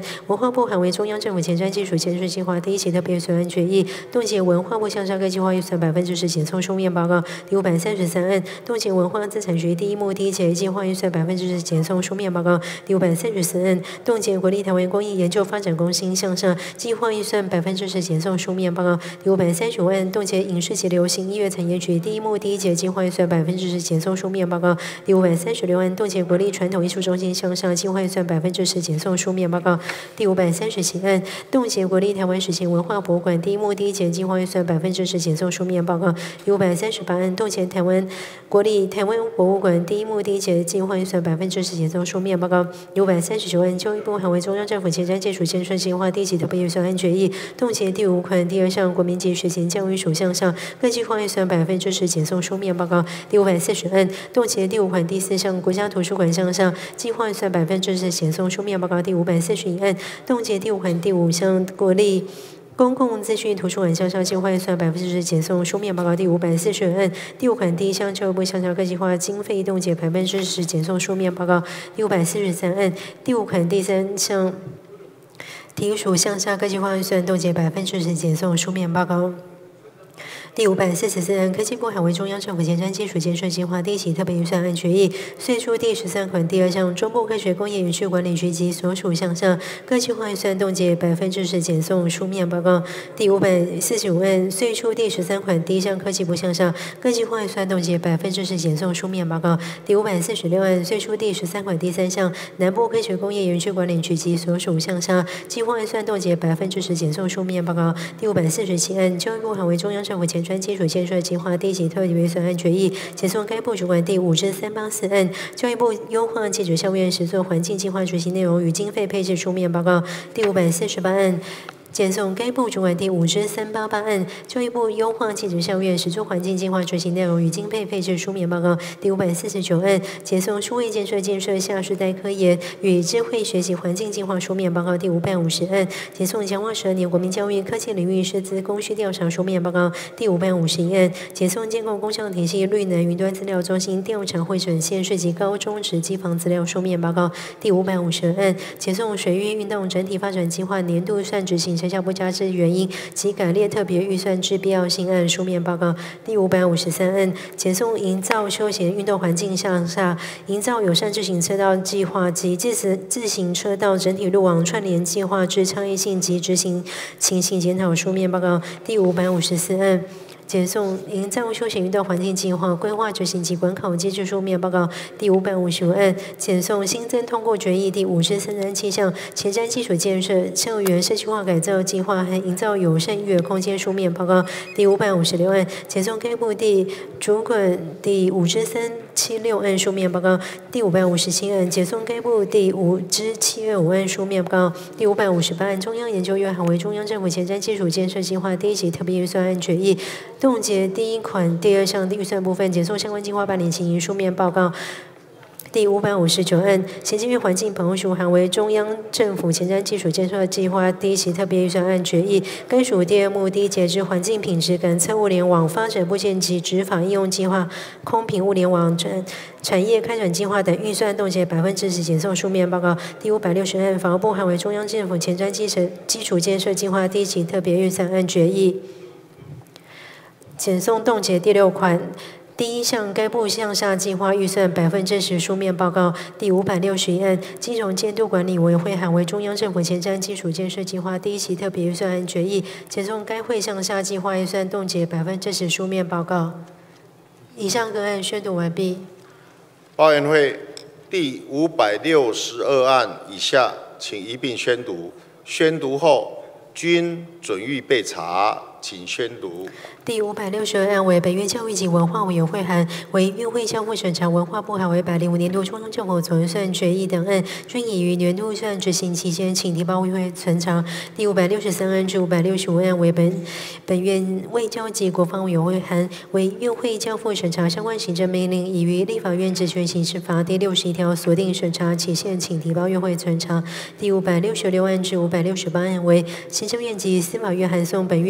化部函为中央政府前瞻基础建设计划第一期特别预算案决议，冻结文化部向上各计划预算百分之十减送书面报告。第五百三十三案冻结文化资产局第一目第一节计划预算百分之十减送书面报告。第五百三十四案冻结国立台湾工艺研究发展中心向上计划预算百分之十减送书面报告。第五百三十五案冻结影视及流行音乐产业局第一目第一节计划预算百分之十减送书面报告。第五百三十六案冻结国立传统艺术中心向上计划预算百分之十减送书面报告。第五百三十七案冻结国立台湾史前文化博物馆第一目第一节计划预算百分之十减送书面报告。第五百三十八案冻结台湾国立台湾博物馆第一目第一节计划预算百分之十减送书面报告。第五百三十九案教育部函为中央政府前瞻基础建设计划第一期特别预算案决议，冻结第五款第二项国民级学前教育属项上各计划预算百分之十减送书面报告。第五百四十案冻结第五款第四项国家图书馆项上计划预算百分之十减送书面报告。第五百四十一案冻结第五款第五项国立公共资讯图书馆向上计划预算百分之十减送书面报告。第五百四十案第五款第一项教育部向上各计划经费冻结百分之十减送书面报告。第五百四十三案第五款第三项提属项下各计划预算冻结百分之十减送书面报告。第五百四十四案科技部函为中央政府前瞻基础建设计划第一期特别预算案决议，岁出第十三款第二项中部科学工业园区管理局及所属项下各计划预算冻结百分之十减送书面报告。第五百四十五案岁出第十三款第一项科技部项下各计划预算冻结百分之十减送书面报告。第五百四十六案岁出第十三款第三项南部科学工业园区管理局及所属项下计划预算冻结百分之十减送书面报告。第五百四十七案教育部函为中央政府前专基础建设计划第一期特别预算案决议，检送该部主管第五至三八四案教育部优化技职校院实作环境计划执行内容与经费配置书面报告。第五百四十八案检送该部主管第五至三八八案教育部优化技职校院实作环境计划执行内容与经费配置书面报告。第五百四十九案检送数位建设建设下世代科研与智慧学习环境计划书面报告。第五百五十案检送强化十二年国民教育科技领域师资供需调查书面报告。第五百五十一案检送监控工商体系绿能云端资料中心调查会诊县市及高中职机房资料书面报告。第五百五十案检送水域运动整体发展计划年度算执行成效不佳之原因及改列特别预算之必要性案书面报告。第五百五十三案检送营造休闲运动环境向下营造友善自行车道计划及自自行车道整体路网串联计划之差异性及执行情形检讨书面报告。第五百五十四案检送营造休闲运动环境计划规划执行及管考机制书面报告。第五百五十五案检送新增通过决议第五至三三七项前瞻基础建设校园社区化改造计划和营造友善育儿空间书面报告。第五百五十六案检送该部第主管第五至三七六案书面报告。第五百五十七案检送该部第五至七二五案书面报告。第五百五十八案中央研究院函为中央政府前瞻基础建设计划第一期特别预算案决议，冻结第一款第二项预算部分，检送相关计划办理情形书面报告。第五百五十九案行政院环境保护署函为中央政府前瞻基础建设计划第一期特别预算案决议，该属第二目第一节之环境品质感测物联网发展部件及执法应用计划、空品物联网产产业开展计划等预算冻结百分之十减送书面报告。第五百六十案法务部函为中央政府前瞻基础基础建设计划第一期特别预算案决议，检送冻结第六款第一项该部项下计划预算百分之十书面报告。第五百六十一案金融监督管理委员会函为中央政府前瞻基础建设计划第一期特别预算案决议，检送该会项下计划预算冻结百分之十书面报告。以上个案宣读完毕。 报员会第五百六十二案以下，请一并宣读。宣读后均准予备查，请宣读。 第五百六十二案为本院教育及文化委员会函，为院会交付审查文化部函为百零五年度中央政府总预算决议等案，均已于年度预算执行期间，请提报议会存查。第五百六十三案至五百六十五案为本本院卫教及国防委员会函，为院会交付审查相关行政命令，已于立法院职权行使法第六十一条锁定审查期限，请提报院会存查。第五百六十六案至五百六十八案为行政院及司法院函送本院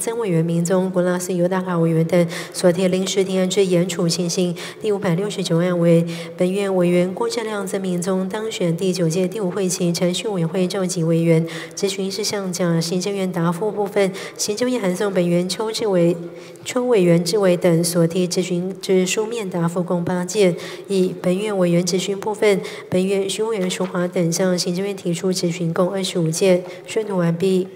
曾委员、民宗、郭拉斯、尤达卡委员等所提临时提案之严处情形。第五百六十九案为本院委员郭正亮、曾民宗当选第九届第五会期程序委员会召集委员。咨询事项讲行政院答复部分，行政院函送本院邱志伟、邱委员志伟等所提咨询之书面答复共八件。以本院委员质询部分，本院徐委员淑华等向行政院提出质询共二十五件。宣读完毕。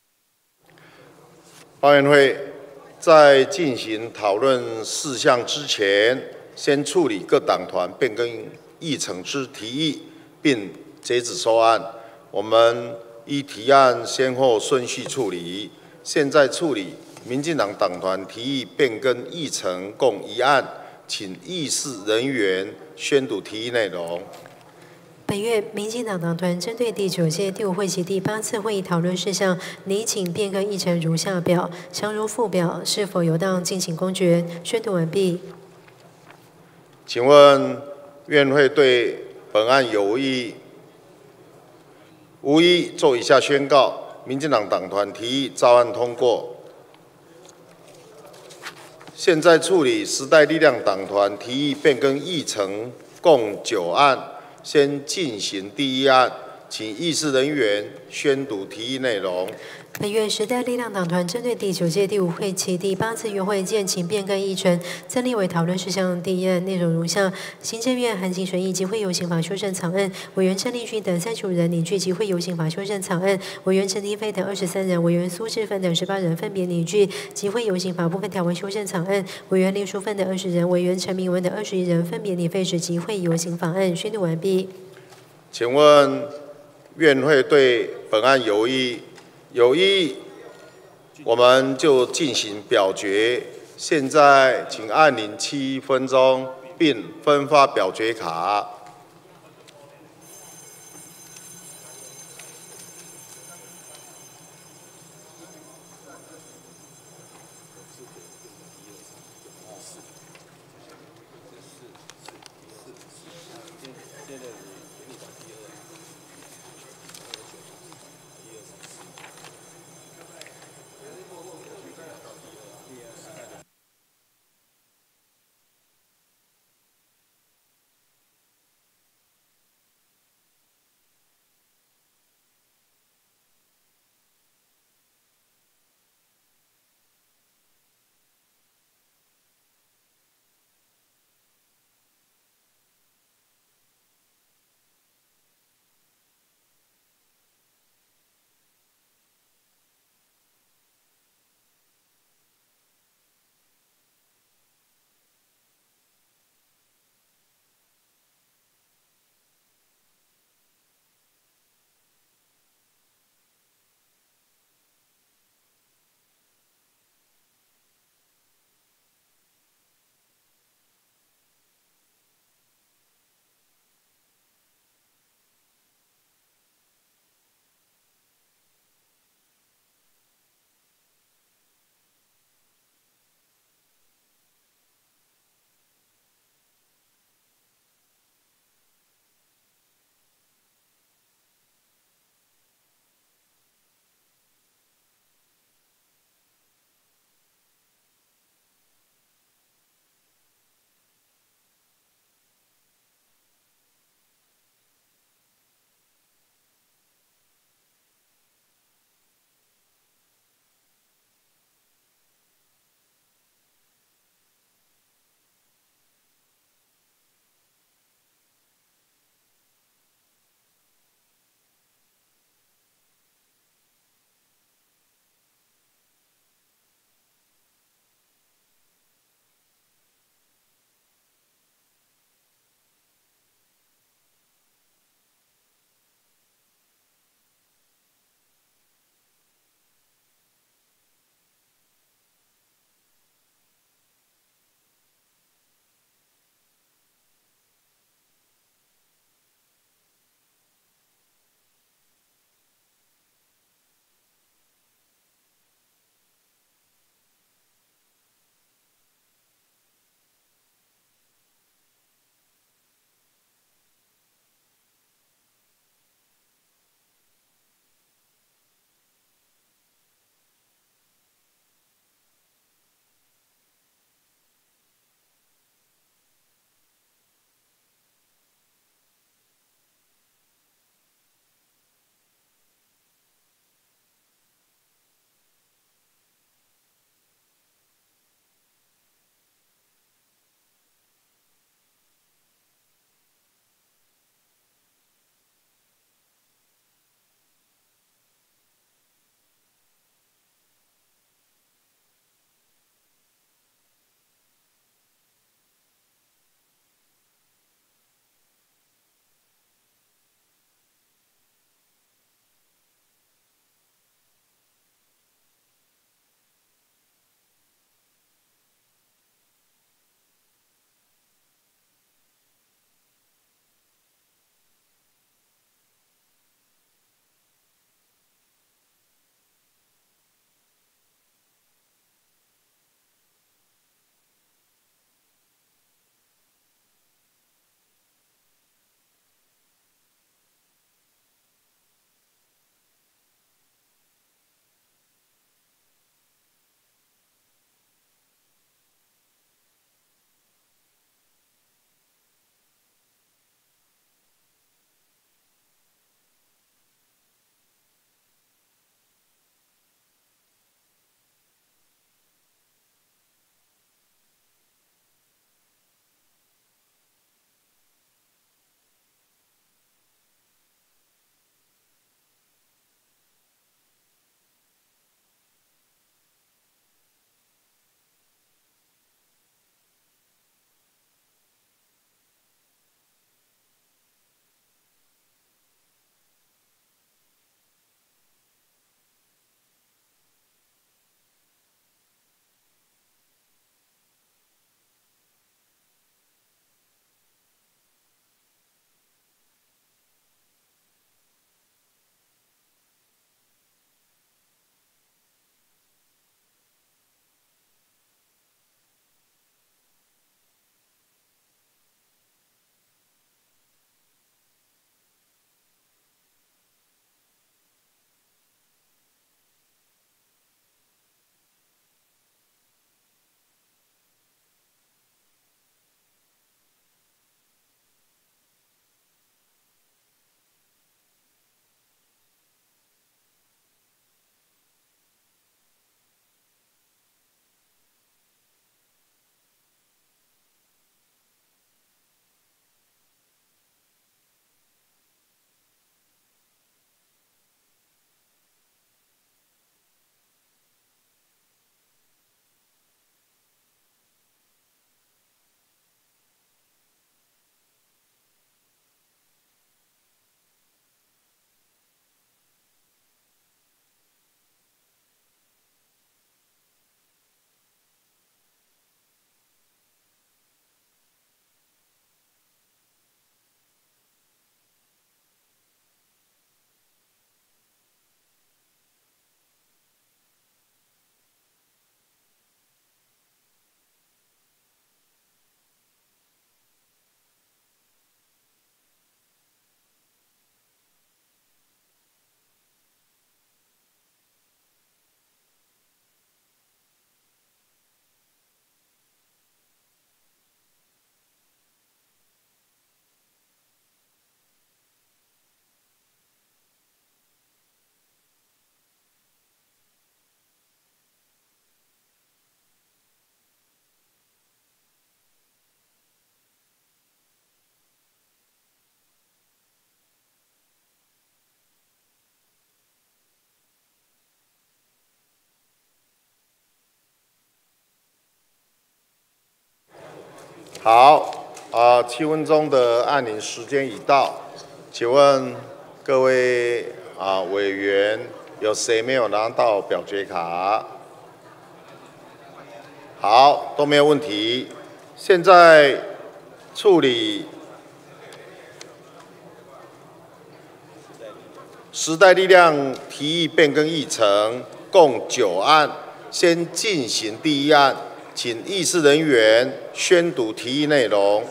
报院会在进行讨论事项之前，先处理各党团变更议程之提议，并截止收案。我们依提案先后顺序处理。现在处理民进党党团提议变更议程共一案，请议事人员宣读提议内容。 本月民进党党团针对第九届第五会期第八次会议讨论事项，拟请变更议程如下表，详如附表，是否有当敬请公决。宣读完毕。 请问院会对本案有无异议？无异议，做以下宣告：民进党党团提议照案通过。现在处理时代力量党团提议变更议程共九案。先进行第一案，请议事人员宣读提议内容。 本月时代力量党团针对第九届第五会期第八次约会建请变更议程，曾立委讨论事项第一案内容如下：行政院函请审议集会游行法修正草案，委员陈立勋等三十五人拟具集会游行法修正草案，委员陈廷飞等二十三人，委员苏志芬等十八人分别拟具集会游行法部分条文修正草案，委员林淑芬等二十人，委员陈明文等二十一人分别拟废止集会游行法案。宣读完毕。 请问院会对本案有异议？有异议，我们就进行表决。现在请按铃七分钟，并分发表决卡。 好，啊、呃，七分钟的按铃时间已到，请问各位啊、呃、委员，有谁没有拿到表决卡？好，都没有问题。现在处理时代力量提议变更议程，共九案，先进行第一案，请议事人员宣读提议内容。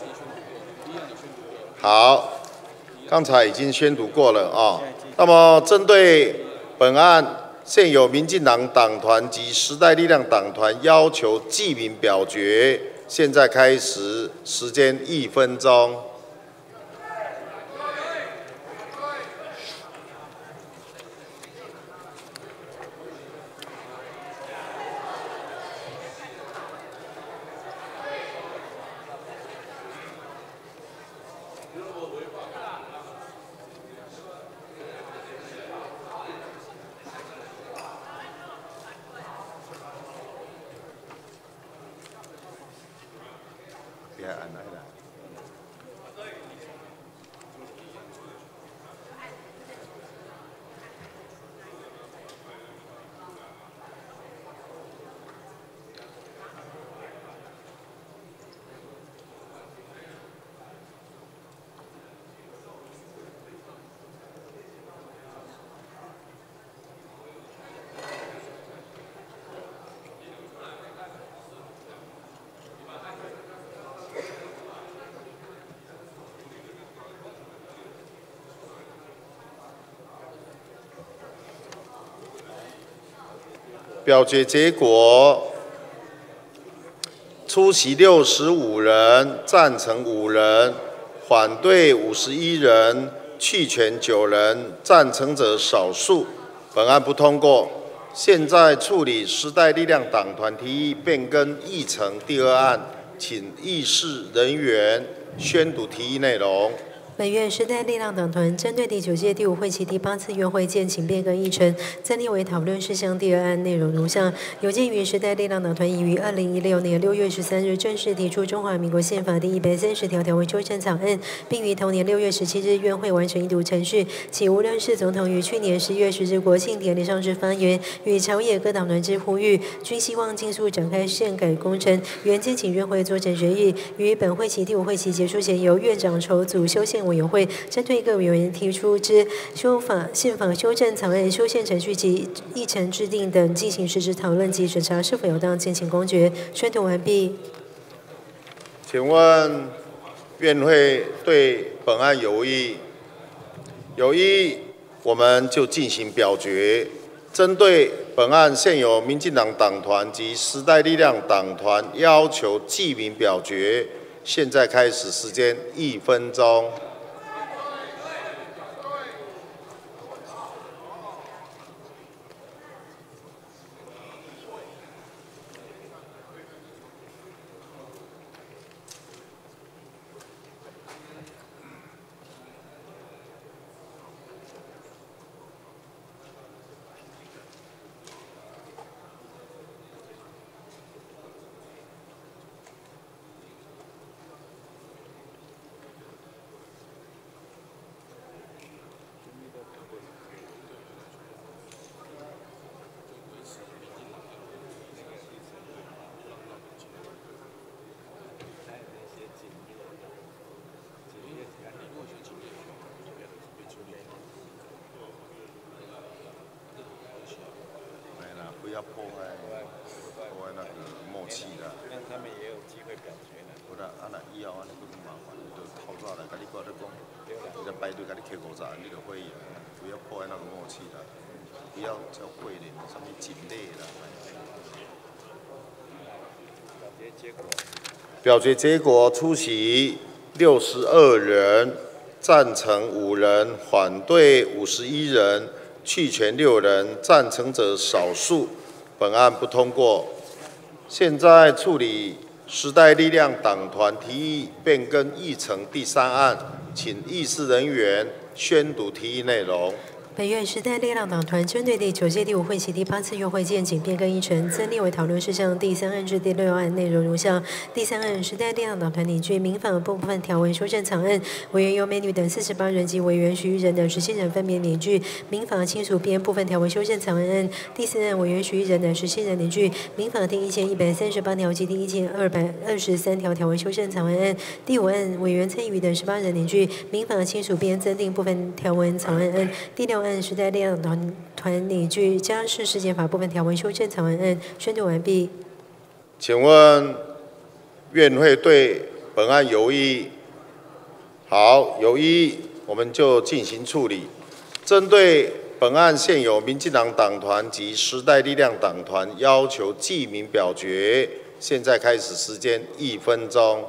好，刚才已经宣读过了啊。那么针对本案，现有民进党党团及时代力量党团要求记名表决，现在开始，时间一分钟。别按来了。表决结果：出席六十五人，赞成五人，反对五十一人，弃权九人，赞成者少数。本案不通过。现在处理时代力量党团提议变更议程第二案，请议事人员宣读提议内容。 本院时代力量党团针对第九届第五会期第八次院会建请变更议程，暂列为讨论事项第二案内容如下：有鉴于时代力量党团已于二零一六年六月十三日正式提出中华民国宪法第一百三十条条文修正草案，并于同年六月十七日院会完成一读程序，且无论是总统于去年十月十日国庆典礼上之发言，与朝野各党团之呼吁，均希望尽速展开宪改工程，原建请院会做成决议，于本会期第五会期结束前，由院长筹组修宪委员会针对各委员提出之修法宪法修正草案修宪程序及议程制定等进行实质讨论及审查是否有当，建请公决。宣读完毕。 请问院会对本案有异？有异，我们就进行表决。针对本案现有民进党党团及时代力量党团要求记名表决，现在开始，时间一分钟。不要破坏破坏那个默契啦。 让他们也有机会表决啦。 不啦，啊那以后安尼更麻烦，就头早来甲你挂咧讲，你来排队甲你开五十，你就会赢。不要破坏那个默契啦，不要叫会员什么尽力啦。 表决结果。 表决结果出席六十二人，赞成五人，反对五十一人。弃权六人，赞成者少数，本案不通过。现在处理时代力量党团提议变更议程第三案，请议事人员宣读提议内容。 本院时代力量党团针对第九届第五会期第八次院会建请变更议程，增列为讨论事项第三案至第六案，内容如下：第三案，时代力量党团拟具民法部分条文修正草案，委员由美女等四十八人及委员徐玉仁等十七人分别拟具民法亲属编部分条文修正草案案。第四案，委员徐玉仁等十七人拟具民法第一千一百三十八条及第一千二百二十三条条文修正草案案。第五案，委员蔡依瑜等十八人拟具民法亲属编增订部分条文草案案。第六案，时代力量党团拟具家事事件法部分条文修正草案案。宣读完毕。 请问院会对本案有异？好，有异，我们就进行处理。针对本案现有民进党党团及时代力量党团要求记名表决，现在开始，时间一分钟。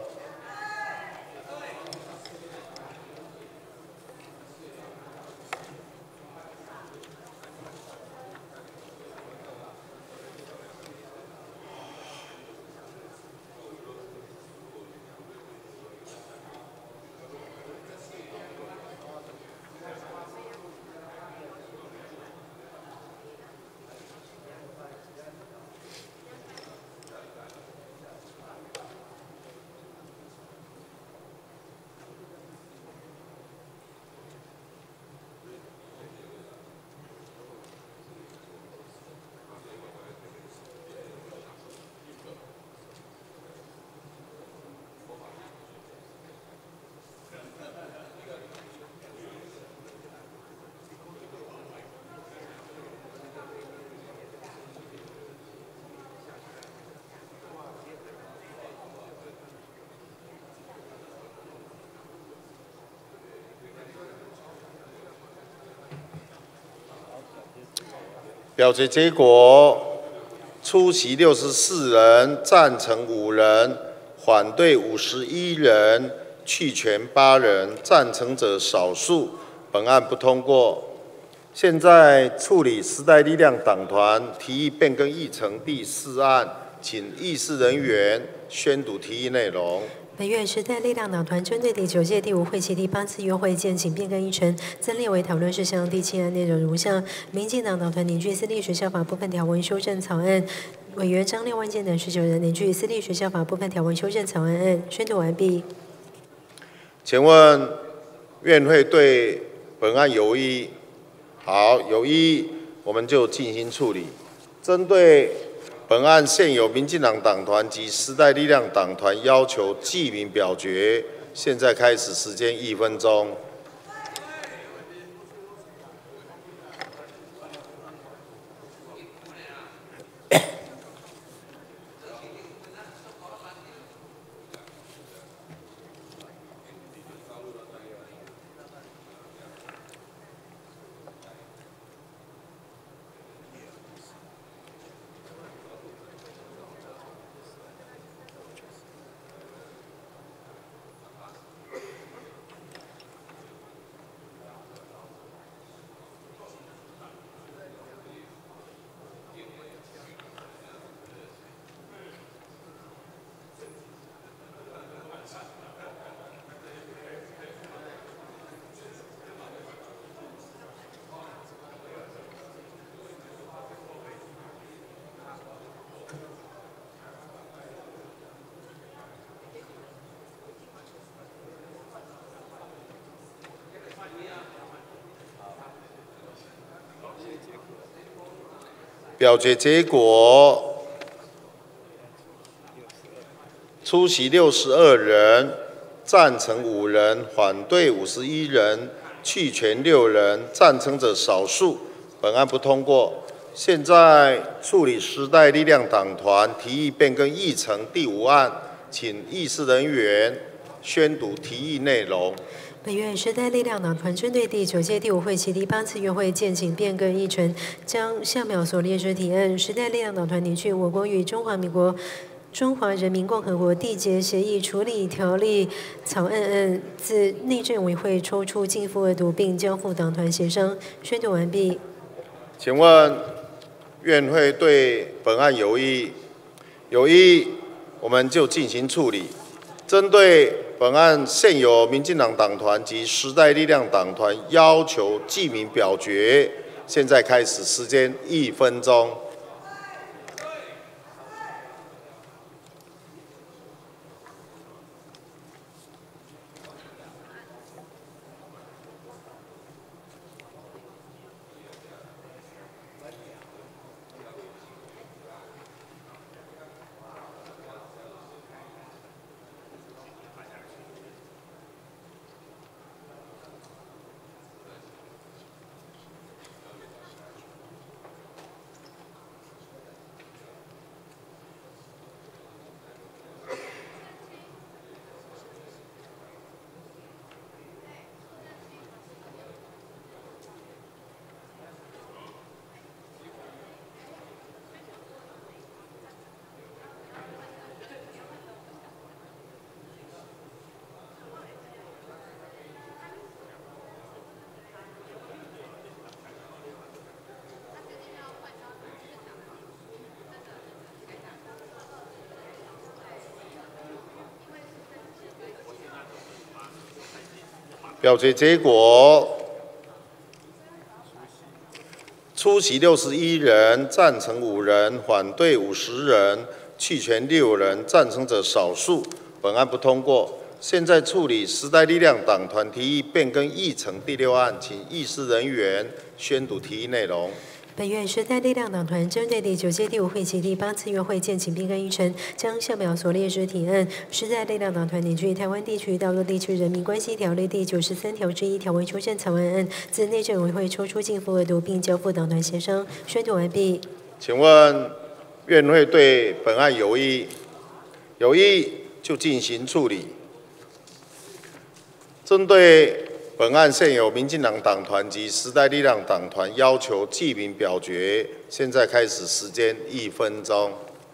表决结果：出席六十四人，赞成五人，反对五十一人，弃权八人，赞成者少数。本案不通过。现在处理时代力量党团提议变更议程第四案，请议事人员宣读提议内容。 本院时代力量党团针对第九届第五会期第八次院会建请变更议程，增列为讨论事项第七案，内容如下：民进党党团拟具私立学校法部分条文修正草案，委员张廖万健等十九人拟具私立学校法部分条文修正草案案。宣读完毕。 请问院会对本案有异？好，有异，我们就进行处理。针对本案现有民进党党团及时代力量党团要求记名表决，现在开始，时间一分钟。表决结果：出席六十二人，赞成五人，反对五十一人，弃权六人，赞成者少数。本案不通过。现在处理时代力量党团提议变更议程第五案，请议事人员宣读提议内容。 本院时代力量党团针对第九届第五会期第八次院会建请变更议程，将下表所列之提案，时代力量党团拟具我国与中华民国中华人民共和国缔结协议处理条例草案案，自内政委会抽出进复二读，并交付党团协商。宣读完毕。 请问院会对本案有异？有异，我们就进行处理。针对本本案现有民进党党团及时代力量党团要求记名表决，现在开始，时间一分钟。表决结果：出席六十一人，赞成五人，反对五十人，弃权六人，赞成者少数。本案不通过。现在处理时代力量党团提议变更议程第六案，请议事人员宣读提议内容。 本院时代力量党团针对第九届第五会期第八次月会建请变更议程，将下表所列之提案，时代力量党团拟据《台湾地区道路地区人民关系条例》第九十三条之一条为修正草案案，自内政委会抽出进复二读，并交付党团协商。宣读完毕。 请问院会对本案有异？有异就进行处理。针对本案现有民进党党团及时代力量党团要求记名表决，现在开始，时间一分钟。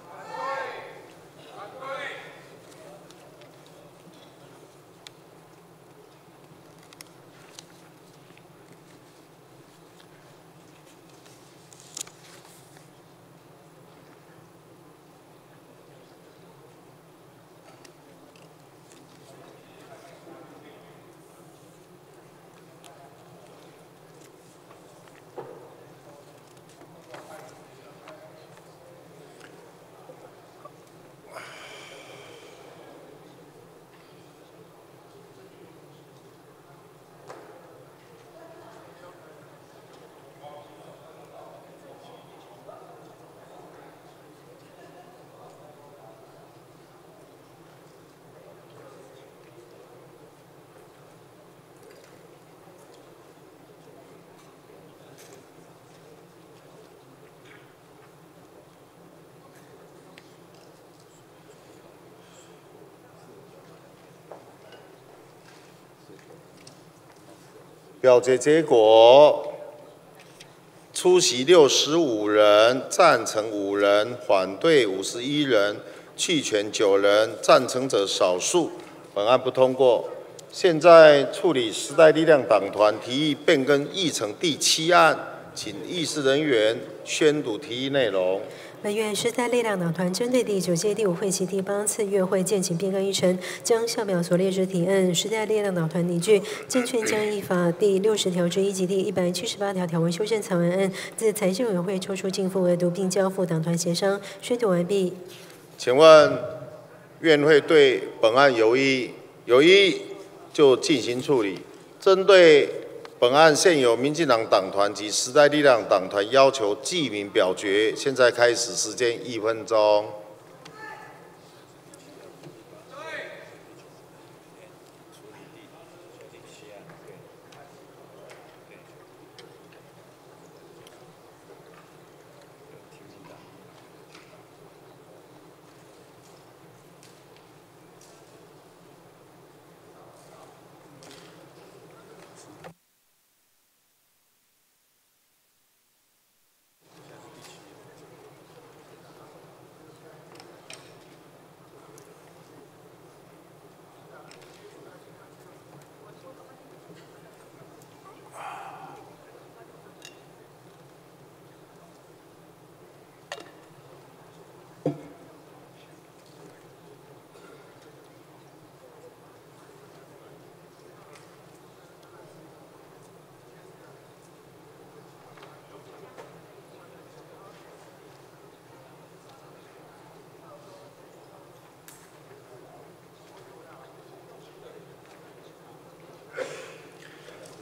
表决结果：出席六十五人，赞成五人，反对五十一人，弃权九人，赞成者少数。本案不通过。现在处理时代力量党团提议变更议程第七案，请议事人员宣读提议内容。 本院时代力量党团针对第九届第五会期第八次月会建请变更议程，将下表所列之提案，时代力量党团拟据《证券交易法》第六十条之一及第一百七十八条条文修正草案案，自财政委员会抽出进复二读，并交付党团协商。宣读完毕。 请问院会对本案有异？有异就进行处理。针对本案现有民进党党团及时代力量党团要求记名表决，现在开始，时间一分钟。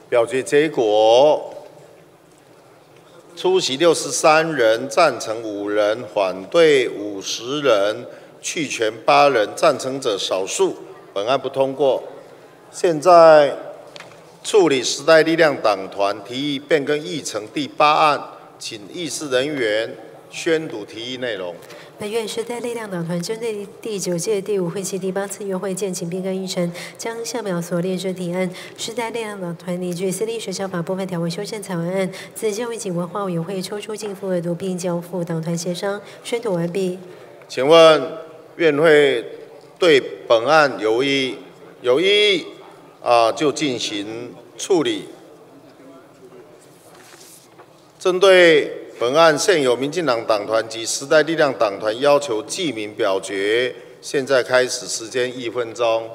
表决结果：出席六十三人，赞成五人，反对五十人，弃权八人，赞成者少数。本案不通过。现在处理时代力量党团提议变更议程第八案，请议事人员宣读提议内容。 本院时代力量党团针对第九届第五会期第八次约会建请变更议程，将下表所列之提案，时代力量党团拟具私立学校法部分条文修正草案案，自教育及文化委员会抽出进复二读，并交付党团协商。宣读完毕。 请问院会对本案有异？有异议啊，就进行处理。针对本案现有民进党党团及时代力量党团要求记名表决，现在开始，时间一分钟。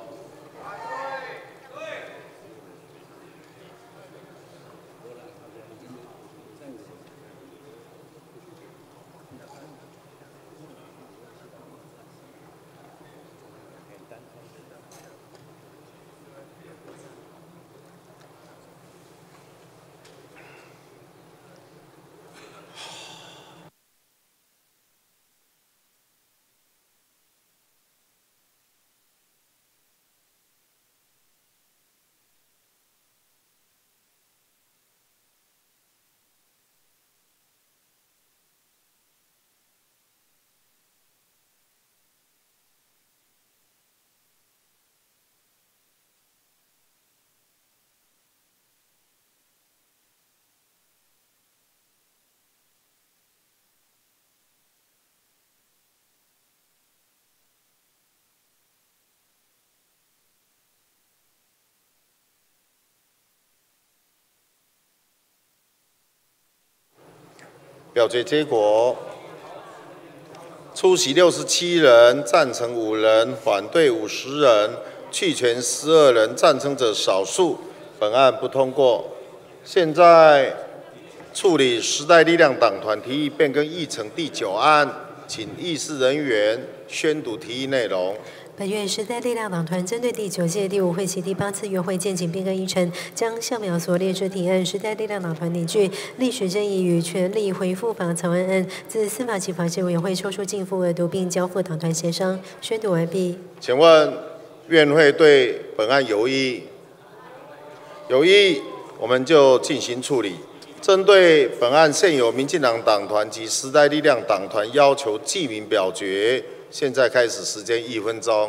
表决结果：出席六十七人，赞成五人，反对五十人，弃权十二人，赞成者少数。本案不通过。现在处理时代力量党团提议变更议程第九案，请议事人员宣读提议内容。 本院时代力量党团针对第九届第五会期第八次约会建请变更议程，将下表所列之提案，时代力量党团拟具历史争议与权利回复法草案案，自司法及法制委员会抽出进复二读，并交付党团协商。宣读完毕。 请问院会对本案有异议？有异议，我们就进行处理。针对本案现有民进党党团及时代力量党团要求记名表决。现在开始，时间一分钟。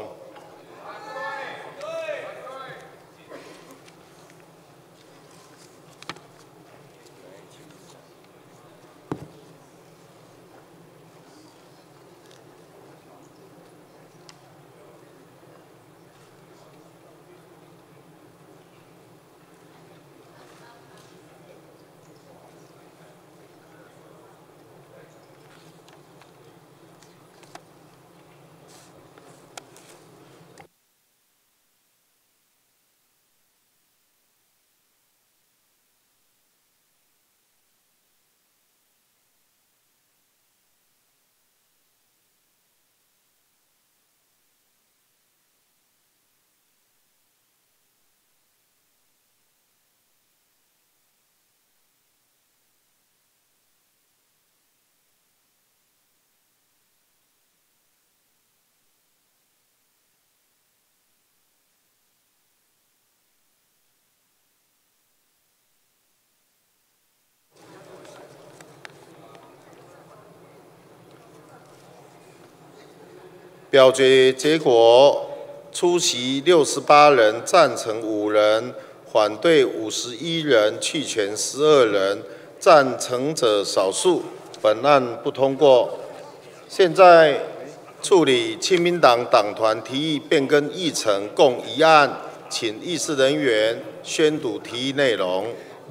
表决结果：出席六十八人，赞成五人，反对五十一人，弃权十二人，赞成者少数。本案不通过。现在处理亲民党党团提议变更议程，共一案，请议事人员宣读提议内容。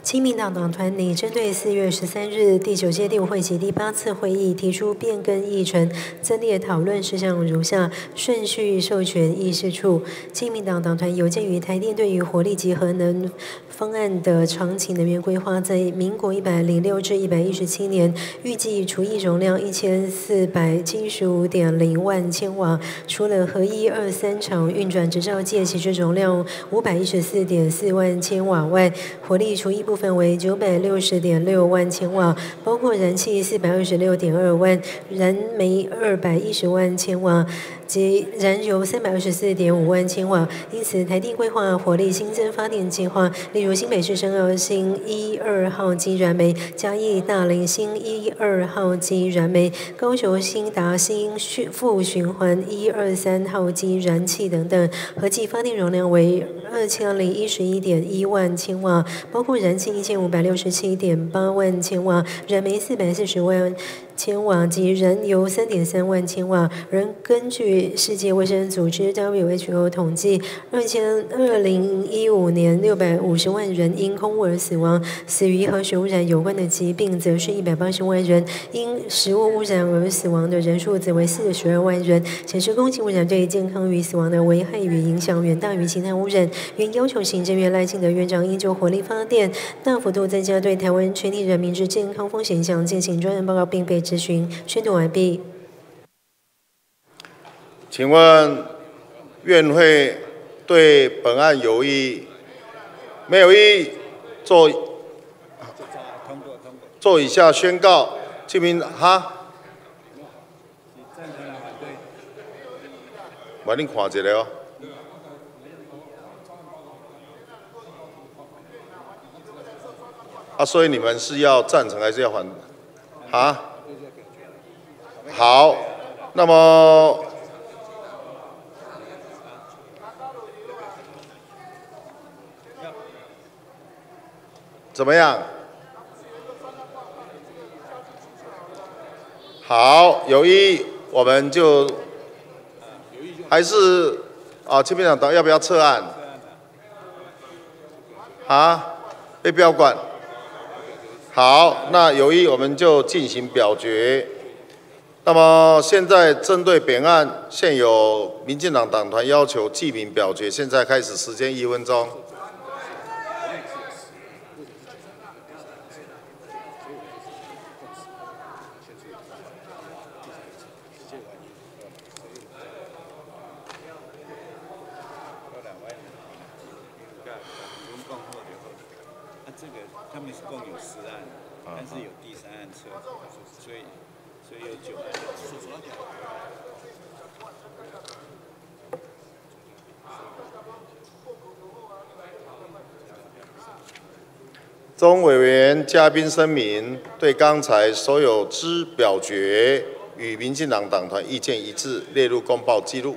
亲民党党团拟针对四月十三日第九届第五会期第八次会议提出变更议程，增列讨论事项如下：顺序授权议事处。亲民党党团有鉴于台电对于火力及核能方案的长期能源规划，在民国一百零六至一百一十七年，预计除役容量一千四百七十五点零万千瓦，除了核一二三厂运转执照届其之容量五百一十四点四万千瓦外，火力除役部分为九百六十点六万千瓦，包括燃气四百二十六点二万、燃煤二百一十万千瓦及燃油三百二十四点五万千瓦。因此，台电规划火力新增发电计划，例如新北市深澳新一二号机燃煤、嘉义大林新一二号机燃煤、高雄新达新副循环一二三号机燃气等等，合计发电容量为二千零一十一点一万千瓦，包括燃气一千五百六十七点八万千瓦、燃煤四百四十万千瓦及燃油三点三万千瓦。而根据世界卫生组织 W H O 统计，二千二零一五年六百五十万人因空污而死亡，死于和水污染有关的疾病则是一百八十万人，因食物污染而死亡的人数则为四十二万人，显示空气污染对健康与死亡的危害与影响远大于其他污染。原要求行政院赖清德院长应就火力发电大幅度增加对台湾全体人民之健康风险项进行专案报告，并被质询。宣读完毕。 请问院会对本案有异？没有异议，做做以下宣告。清明哈，我恁看一下哦。啊，所以你们是要赞成还是要反？啊？好，那么怎么样？好，有异，我们就还是啊，亲民党党要不要撤案？啊？被不要管。好，那有异，我们就进行表决。那么现在针对本案，现有民进党党团要求记名表决，现在开始，时间一分钟。 这个他们是共有四案，但是有第三案撤，所以所以有九案。 钟委员嘉宾声明，对刚才所有之表决与民进党党团意见一致，列入公报记录。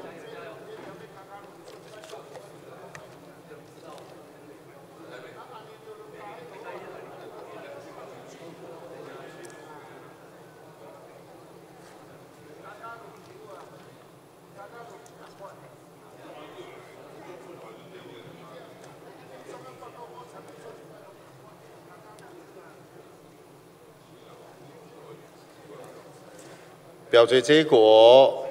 表决结果：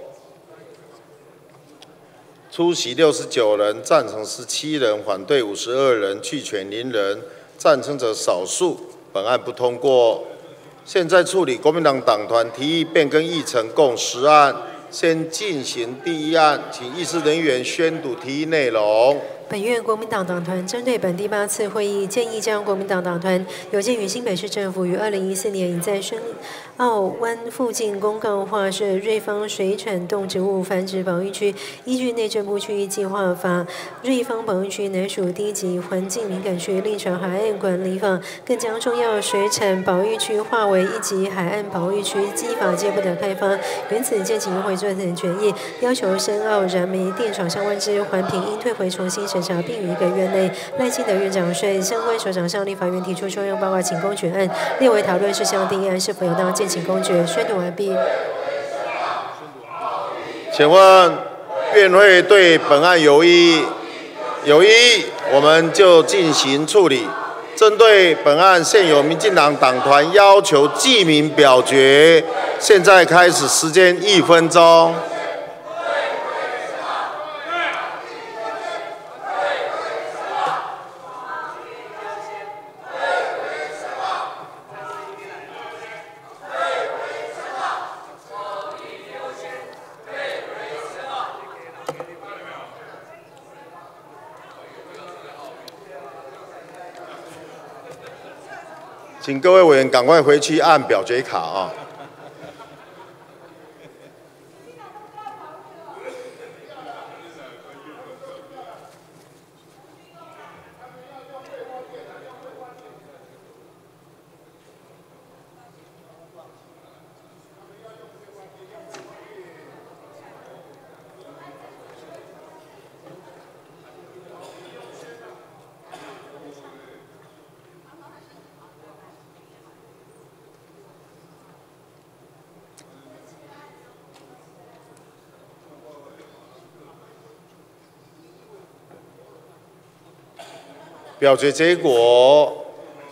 出席六十九人，赞成十七人，反对五十二人，弃权零人，赞成者少数。本案不通过。现在处理国民党党团提议变更议程，共十案。先进行第一案，请议事人员宣读提议内容。 本院国民党党团针对本第八次会议，建议将国民党党团有鉴于新北市政府于二零一四年已在深澳湾附近公告划设瑞芳水产动植物繁殖保育区，依据内政部区域计划法，瑞芳保育区乃属低级环境敏感区，另传海岸管理法，更将重要水产保育区划为一级海岸保育区，依法皆不得开发。原此，建请议会遵从决议，要求深澳燃煤电厂相关之环评应退回重新审查，并于一个月内赖清德院长率相关首长向立法院提出抽样报告，请公决案列为讨论事项。第一案是否有当建请公决。宣读完毕。 请问院会对本案有异议？有异议，我们就进行处理。 针对本案现有民进党党团要求记名表决，现在开始，时间一分钟。请各位委员赶快回去按表决卡啊！表决结果：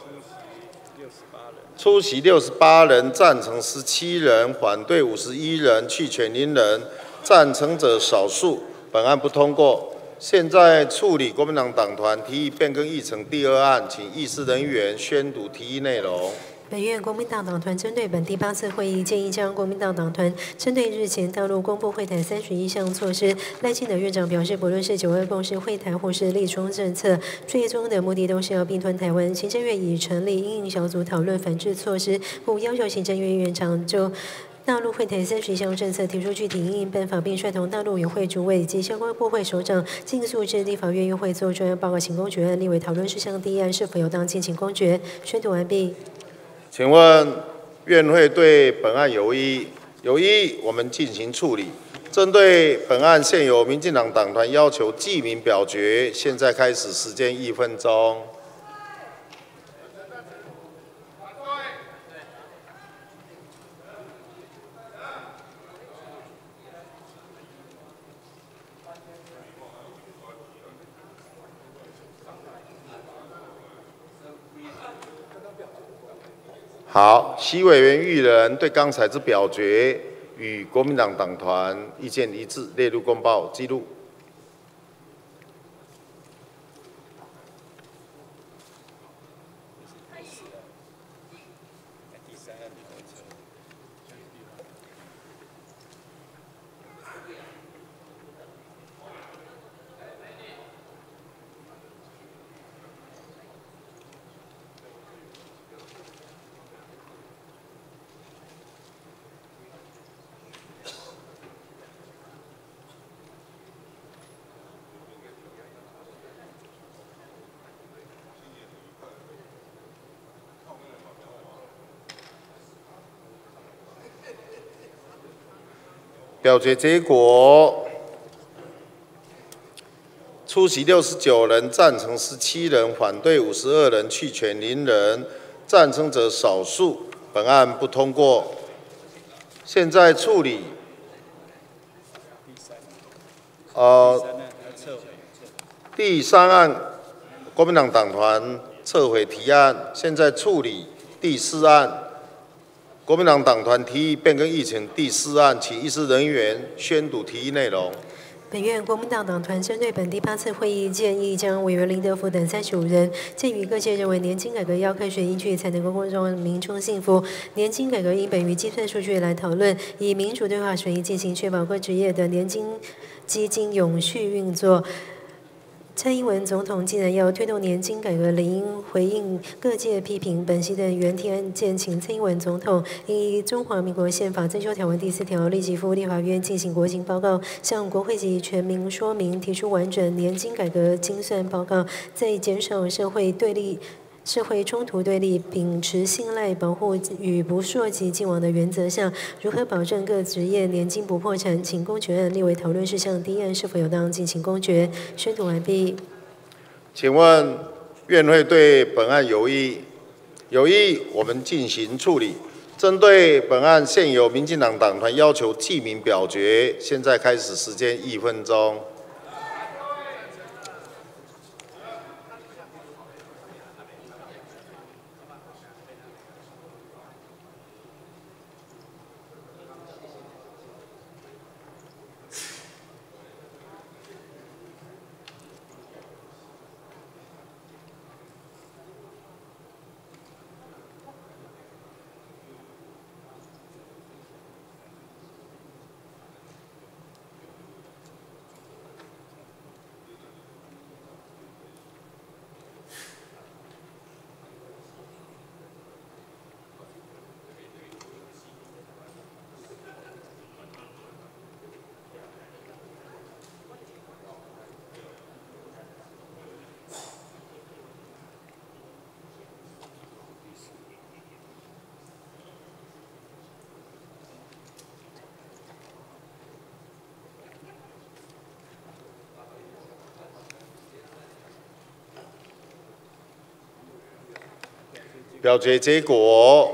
出席六十八人，赞成十七人，反对五十一人，弃权零人。赞成者少数，本案不通过。现在处理国民党党团提议变更议程第二案，请议事人员宣读提议内容。 本院国民党党团针对本第八次会议建议，将国民党党团针对日前大陆公布会台三十一项措施，赖清德院长表示，不论是九二共识会台或是立中政策，最终的目的都是要并吞台湾。行政院已成立因应小组讨论反制措施，故要求行政院院长就大陆会台三十一项政策提出具体因应办法，并率同大陆委员会主委及相关部会首长尽速至立法院院会做专案报告，请公决。案立委讨论事项第一案是否有当进行公决。宣读完毕。 请问院会对本案有异？有异，我们进行处理。针对本案现有民进党党团要求记名表决，现在开始，时间一分钟。好，席委员育人对刚才之表决与国民党党团意见一致，列入公报记录。表决结果：出席六十九人，赞成十七人，反对五十二人，弃权零人。赞成者少数，本案不通过。现在处理呃第三案，国民党党团撤回提案。现在处理第四案。国民党党团提议变更议程第四案，请议事人员宣读提议内容。 本院国民党党团针对本第八次会议建议，将委员林德福等三十五人，鉴于各界认为年金改革要科学依据，才能够让民众幸福，年金改革应本于计算数据来讨论，以民主对话水平进行，确保各职业的年金基金永续运作。蔡英文总统既然要推动年金改革，理应回应各界批评。本席的原提案建请蔡英文总统依中华民国宪法增修条文第四条，立即赴立法院进行国情报告，向国会及全民说明，提出完整年金改革精算报告，在减少社会对立。社会冲突对立，秉持信赖、保护与不溯及既往的原则下，如何保证各职业年金不破产？请公决案列为讨论事项。第一案是否有当进行公决？宣读完毕。 请问院会对本案有异？有异，我们进行处理。针对本案现有民进党党团要求记名表决，现在开始，时间一分钟。 表决结果：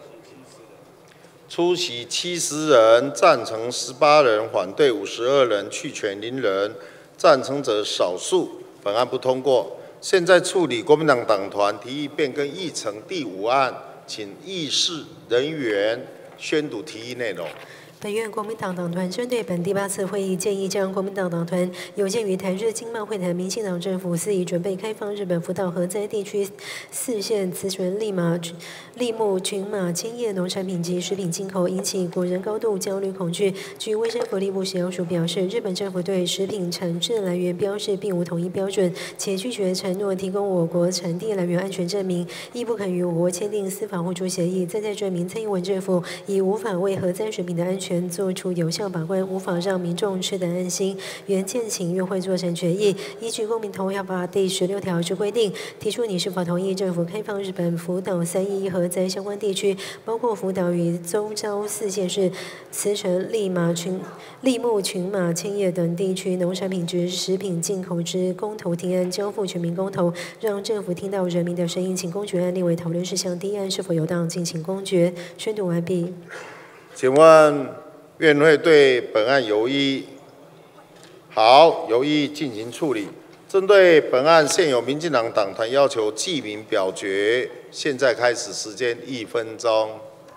出席七十人，赞成十八人，反对五十二人，弃权零人。赞成者少数，本案不通过。现在处理国民党党团提议变更议程第五案，请议事人员宣读提议内容。 本院国民党党团针对本第八次会议建议，将国民党党团有鉴于台日经贸会谈，民进党政府肆意准备开放日本福岛核灾地区四县慈纯、利马、利木、群马千叶农产品及食品进口，引起国人高度焦虑恐惧。据卫生福利部食药署表示，日本政府对食品产制来源标示并无统一标准，且拒绝承诺提供我国产地来源安全证明，亦不肯与我国签订司法互助协议，再再证明蔡英文政府已无法为核灾食品的安全做出有效把关，无法让民众吃得安心。原建请院会做成决议，依据《公民投票法》第十六条之规定，提出你是否同意政府开放日本福岛三一一核灾相关地区，包括福岛与周遭四县市慈城、利马群、利木、群马、千叶等地区农产品及食品进口之公投提案交付全民公投，让政府听到人民的声音，请公决案列为讨论事项。第一案是否有当进行公决？宣读完毕。 请问院会对本案有异？好，有异进行处理。针对本案现有民进党党团要求记名表决，现在开始，时间一分钟。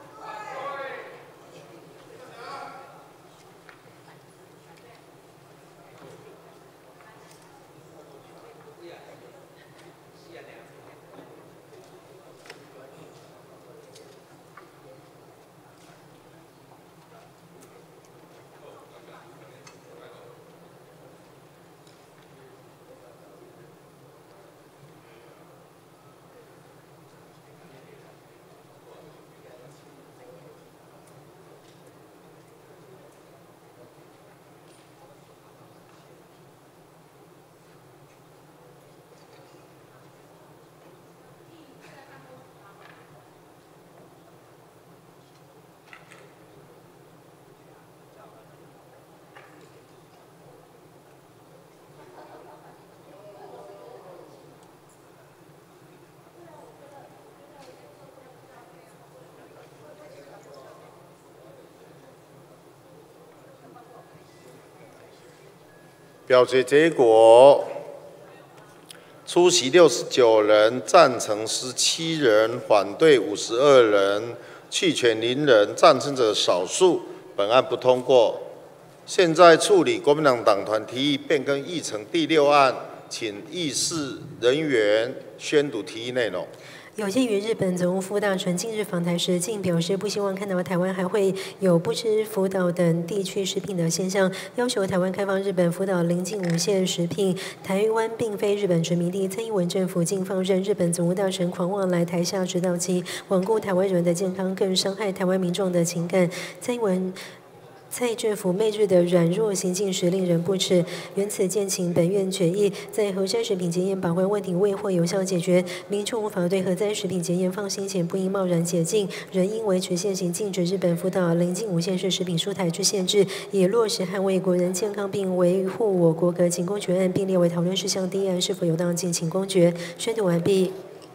表决结果：出席六十九人，赞成十七人，反对五十二人，弃权零人。赞成者少数，本案不通过。现在处理国民党党团提议变更议程第六案，请议事人员宣读提议内容。 有鉴于日本总务副大臣近日访台时，竟表示不希望看到台湾还会有不吃福岛等地区食品的现象，要求台湾开放日本福岛邻近五县食品。台湾并非日本殖民地，蔡英文政府竟放任日本总务大臣狂妄来台下指导其罔顾台湾人的健康，更伤害台湾民众的情感。蔡英文蔡政府媚日的软弱行径实令人不齿，原此建请本院决议，在核灾食品检验把关问题未获有效解决，民众无法对核灾食品检验放心前，不应贸然解禁，仍应维持现行禁止日本福岛邻近五县市食品出台之限制，以落实捍卫国人健康并维护我国国情公决案，并列为讨论事项。第一案是否有当进行公决？宣读完毕。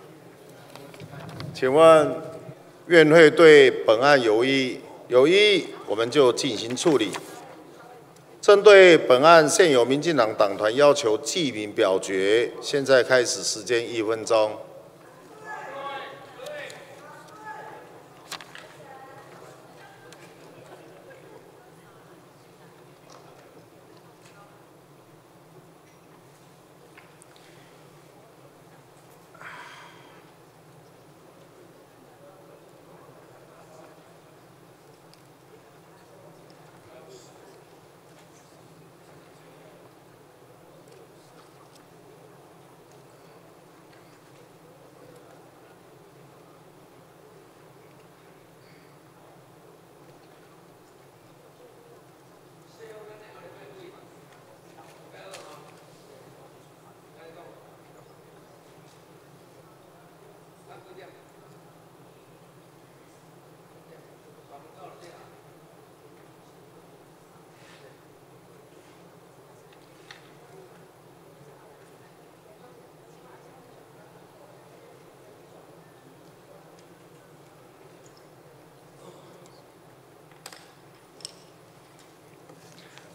请问院会对本案有异？有异，我们就进行处理。针对本案现有民进党党团要求记名表决，现在开始，时间一分钟。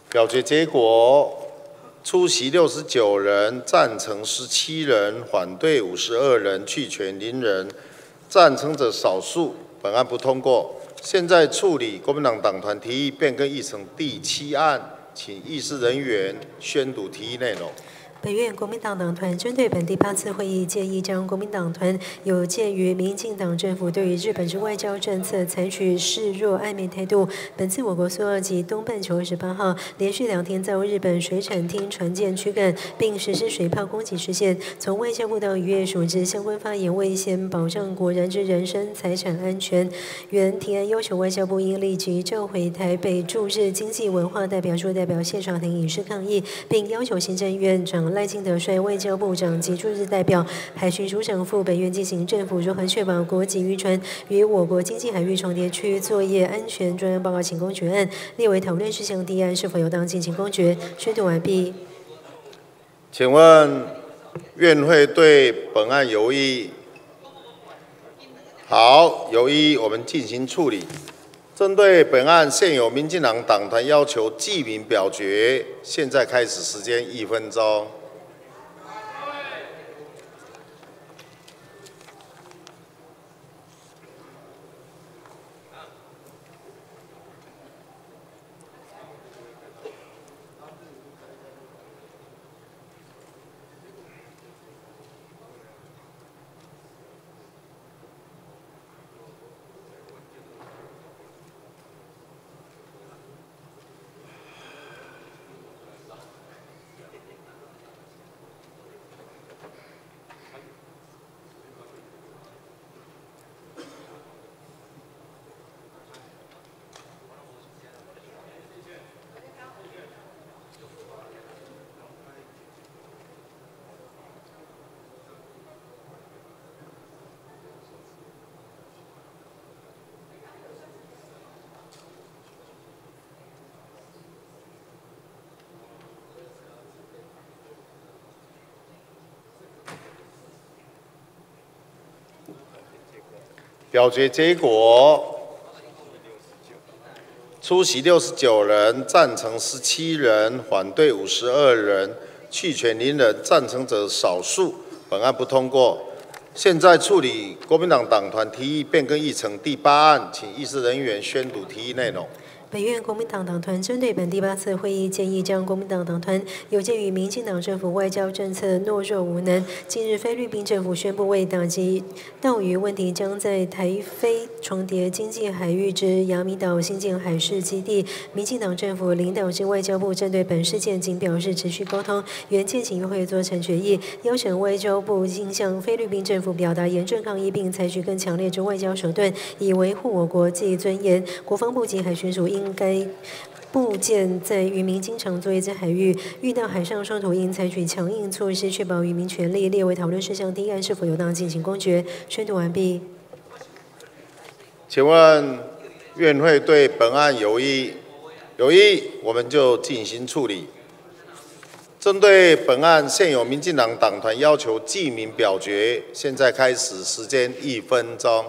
表决结果：出席六十九人，赞成十七人，反对五十二人，弃权零人。赞成者少数，本案不通过。现在处理国民党党团提议变更议程第七案，请议事人员宣读提议内容。 本院国民党党团针对本第八次会议建议，将国民党团有鉴于民进党政府对于日本之外交政策采取示弱暧昧态度，本次我国苏澳及东半球二十八号连续两天遭日本水产厅船舰驱赶，并实施水炮攻击事件，从外交部到渔业署之相关发言未先保障国人之人身财产安全。原提案要求外交部应立即召回台北驻日经济文化代表处代表谢长廷以示抗议，并要求行政院长赖清德率外交部长及驻日代表、海巡署长赴本院进行政府如何确保国籍渔船与我国经济海域重叠区作业安全专案报告请公决案，列为讨论事项第一案，是否有当进行公决？宣读完毕。 请问院会对本案有异？好，有异，我们进行处理。针对本案现有民进党党团要求记名表决，现在开始，时间一分钟。表决结果：出席六十九人，赞成十七人，反对五十二人，弃权零人。赞成者少数，本案不通过。现在处理国民党党团提议变更议程第八案，请议事人员宣读提议内容。 本院国民党党团针对本第八次会议建议，将国民党党团有鉴于民进党政府外交政策懦弱无能，近日菲律宾政府宣布为打击钓鱼问题，将在台菲重叠经济海域之阳明岛新建海事基地。民进党政府领导之外交部针对本事件仅表示持续沟通，原建请议会做成决议，邀请外交部应向菲律宾政府表达严正抗议，并采取更强烈之外交手段，以维护我国际尊严。国防部及海巡署应该部舰在渔民经常作业之海域，遇到海上冲突，应采取强硬措施，确保渔民权利，列为讨论事项第一案，是否有当进行公决？宣读完毕。 请问院会对本案有异？有异，我们就进行处理。针对本案现有民进党党团要求记名表决，现在开始，时间一分钟。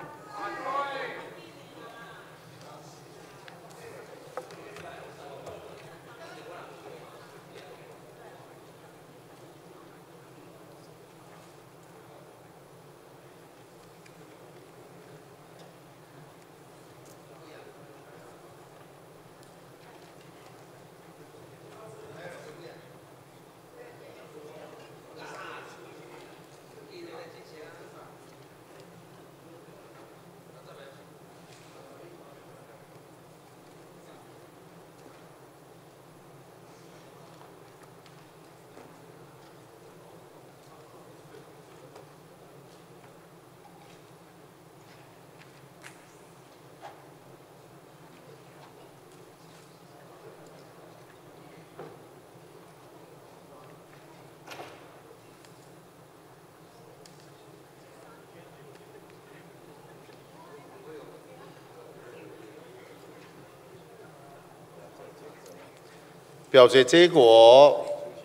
表决结果：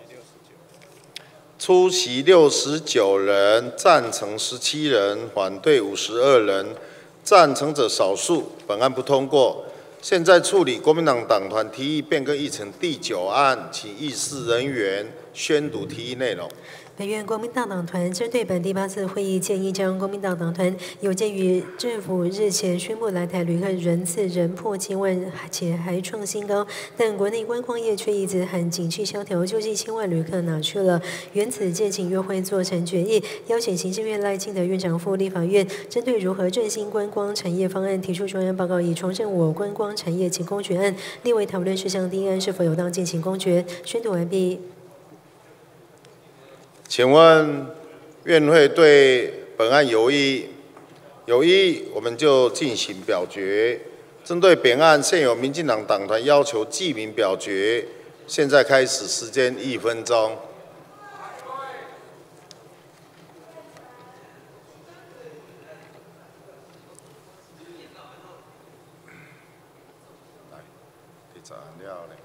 出席六十九人，赞成十七人，反对五十二人。赞成者少数，本案不通过。 现在处理国民党党团提议变更议程第九案，请议事人员宣读提议内容。 本院国民党党团针对本第八次会议建议，将国民党党团有鉴于政府日前宣布来台旅客人次仍破千万，且还创新高，但国内观光业却一直喊景气萧条，究竟千万旅客哪去了？原此建请院会做成决议，邀请行政院赖清德院长赴立法院，针对如何振兴观光产业方案提出专案报告，以重振我观光产业请公决案。立委讨论事项第一案是否有当进行公决。宣读完毕。 请问院会对本案有异？有异，我们就进行表决。针对本案现有民进党党团要求记名表决，现在开始，时间一分钟。来，第十案了嘞。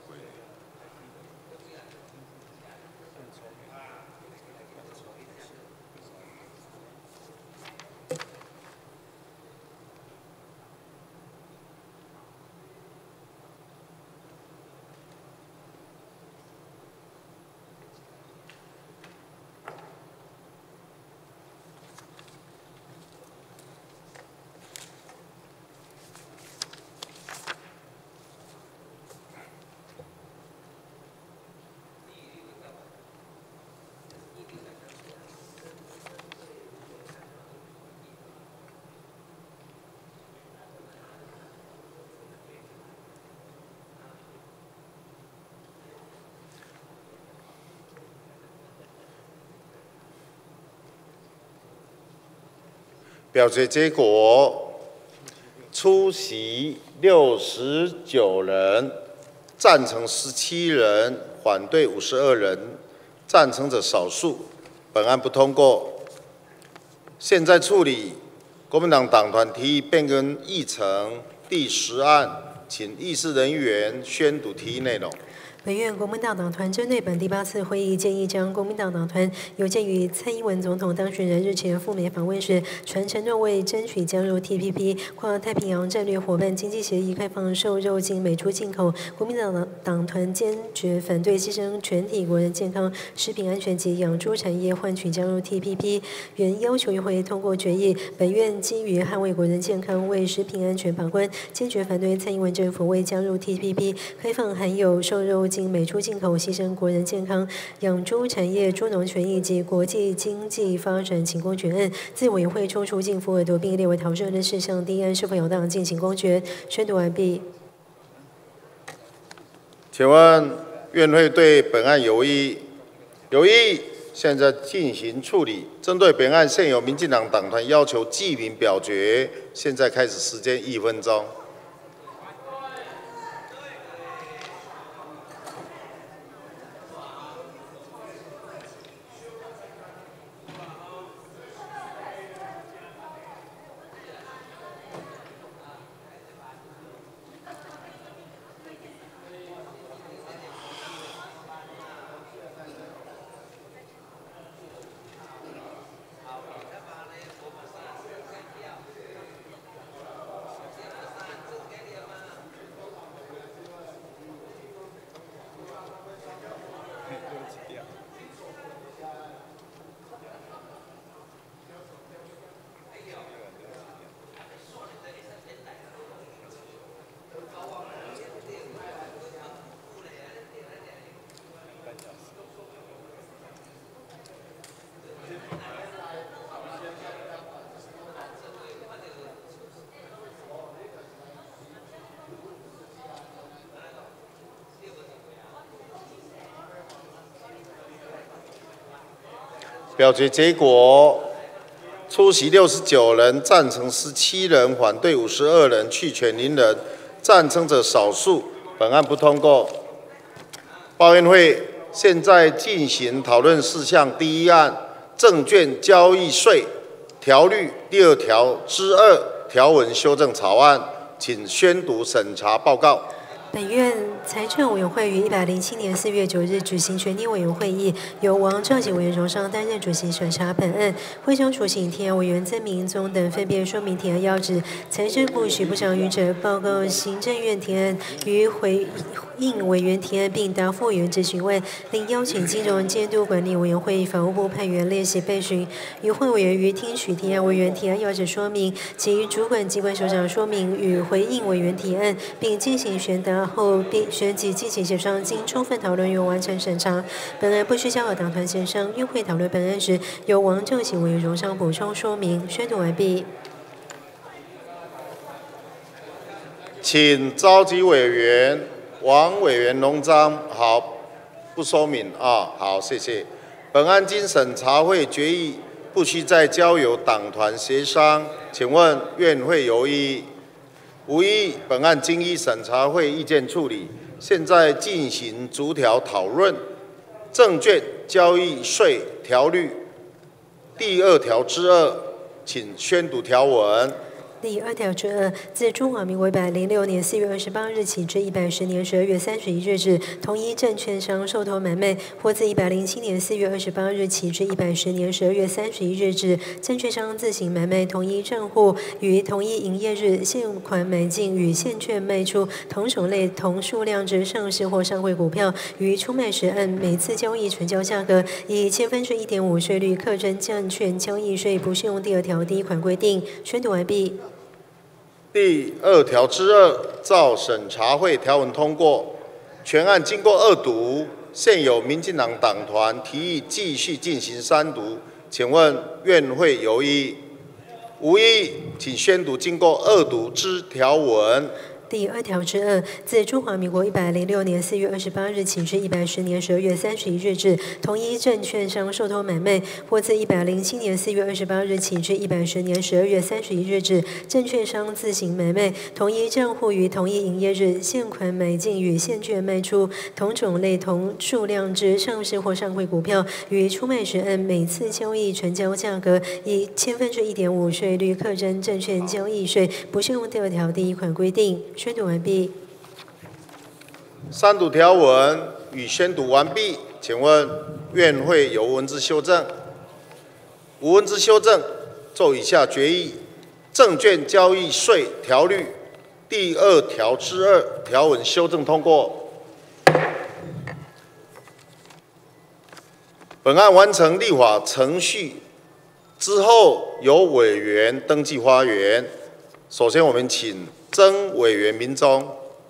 表决结果：出席六十九人，赞成十七人，反对五十二人，赞成者少数。本案不通过。现在处理国民党党团提议变更议程第十案，请议事人员宣读提议内容。 本院国民党党团针对本第八次会议建议，将国民党党团有鉴于蔡英文总统当选人日前赴美访问时，传承诺为争取加入 T P P 跨太平洋战略伙伴经济协议，开放瘦肉精美猪进口。国民党党团坚决反对牺牲全体国人健康、食品安全及养猪产业换取加入 T P P。原要求议会通过决议，本院基于捍卫国人健康、为食品安全把关，坚决反对蔡英文政府为加入 T P P 开放含有瘦肉精美猪进口，牺牲国人健康、养猪产业、猪农权益及国际经济发展，请公决案。自委员会抽出进符合读并列为讨论的事项，第一案是否有当进行公决？宣读完毕。 请问院会对本案有异？有异，现在进行处理。针对本案现有民进党党团要求记名表决，现在开始，时间一分钟。表决结果：出席六十九人，赞成十七人，反对五十二人，弃权零人。赞成者少数。本案不通过。报院会现在进行讨论事项第一案证券交易税条例第二条之二条文修正草案，请宣读审查报告。 本院财政委员会于一百零七年四月九日举行全体委员会议，由王兆禧委员荣上担任主席审查本案。会中主席提案委员曾明宗等分别说明提案要旨。财政部许部长于者报告行政院提案于回应委员提案，并答复委员之询问，另邀请金融监督管理委员会法务部派员列席备询。与会委员于听取提案委员提案要旨说明及主管机关首长说明与回应委员提案，并进行选答后，并旋即进行协商，经充分讨论并完成审查。本案不需交由党团协商。院会讨论本案时，由王兆禧委员荣上补充说明。宣读完毕。 请召集委员王委员龙章。好，不说明啊。好，谢谢。本案经审查会决议，不需再交由党团协商。请问院会有异议？无异议。本案经依审查会意见处理，现在进行逐条讨论。证券交易税条例第二条之二，请宣读条文。 第二条之二，自中华民国一百零六年四月二十八日起至一百十年十二月三十一日止，同一证券商受托买卖，或自一百零七年四月二十八日起至一百十年十二月三十一日止，证券商自行买卖同一账户于同一营业日现款买进与现券卖出同种类同数量之上市或上柜股票，于出卖时按每次交易成交价格以千分之一点五税率课征证券交易税，不适用第二条第一款规定。宣读完毕。 第二条之二，照审查会条文通过。全案经过二读，现有民进党党团提议继续进行三读，请问院会有异议？无异议，请宣读经过二读之条文。 第二条之二，自中华民国一百零六年四月二十八日起至一百十年十二月三十一日止，同一证券商受托买卖，或自一百零七年四月二十八日起至一百十年十二月三十一日止，证券商自行买卖同一账户于同一营业日现款买进与现券卖出同种类同数量之上市或上柜股票，于出卖时按每次交易成交价格以千分之一点五税率课征证券交易税，不适用第二条第一款规定。宣读完毕。 三读条文已宣读完毕，请问院会有文字修正？无文字修正，奏以下决议：证券交易税条例第二条之二条文修正通过。本案完成立法程序之后，由委员登记发言。首先，我们请曾委员民众。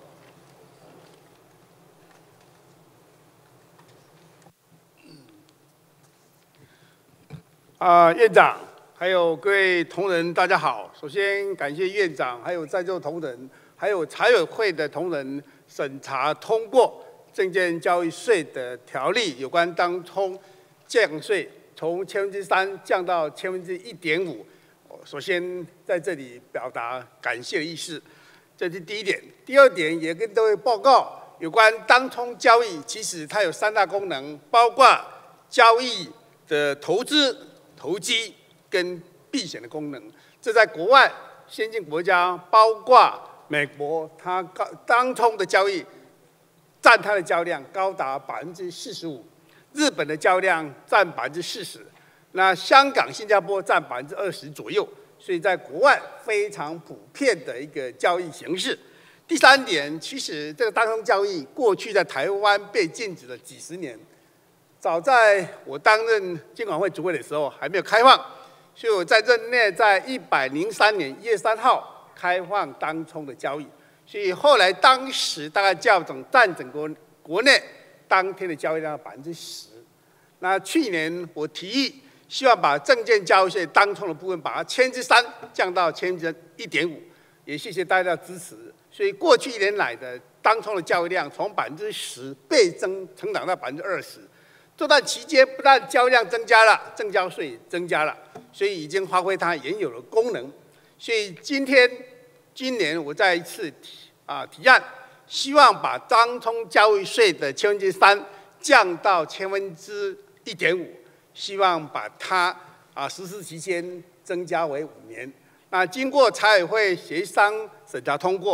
啊、呃，院长，还有各位同仁，大家好。首先感谢院长，还有在座同仁，还有财委会的同仁审查通过证券交易税的条例，有关当冲降税从千分之三降到千分之一点五。首先在这里表达感谢的意思，这是第一点。第二点也跟各位报告，有关当冲交易，其实它有三大功能，包括交易的投资、投机跟避险的功能。这在国外先进国家，包括美国，它高当冲的交易占它的交易量高达百分之四十五，日本的交易量占百分之四十。那香港、新加坡占百分之二十左右，所以在国外非常普遍的一个交易形式。第三点，其实这个当冲交易过去在台湾被禁止了几十年，早在我担任金管会主委的时候还没有开放，所以我在任内在一百零三年一月三号开放当冲的交易，所以后来当时大概较总占整个国内当天的交易量百分之十。那去年我提议。希望把证券交易税当冲的部分，把它千分之三降到千分之一点五，也谢谢大家的支持。所以过去一年来的当冲的交易量从百分之十倍增成长到百分之二十。这段期间不但交易量增加了，证交税也增加了，所以已经发挥它原有的功能。所以今天今年我再一次提啊提案，希望把当冲交易税的千分之三降到千分之一点五。希望把它啊实施期间增加为五年。那经过财委会协商审查通过，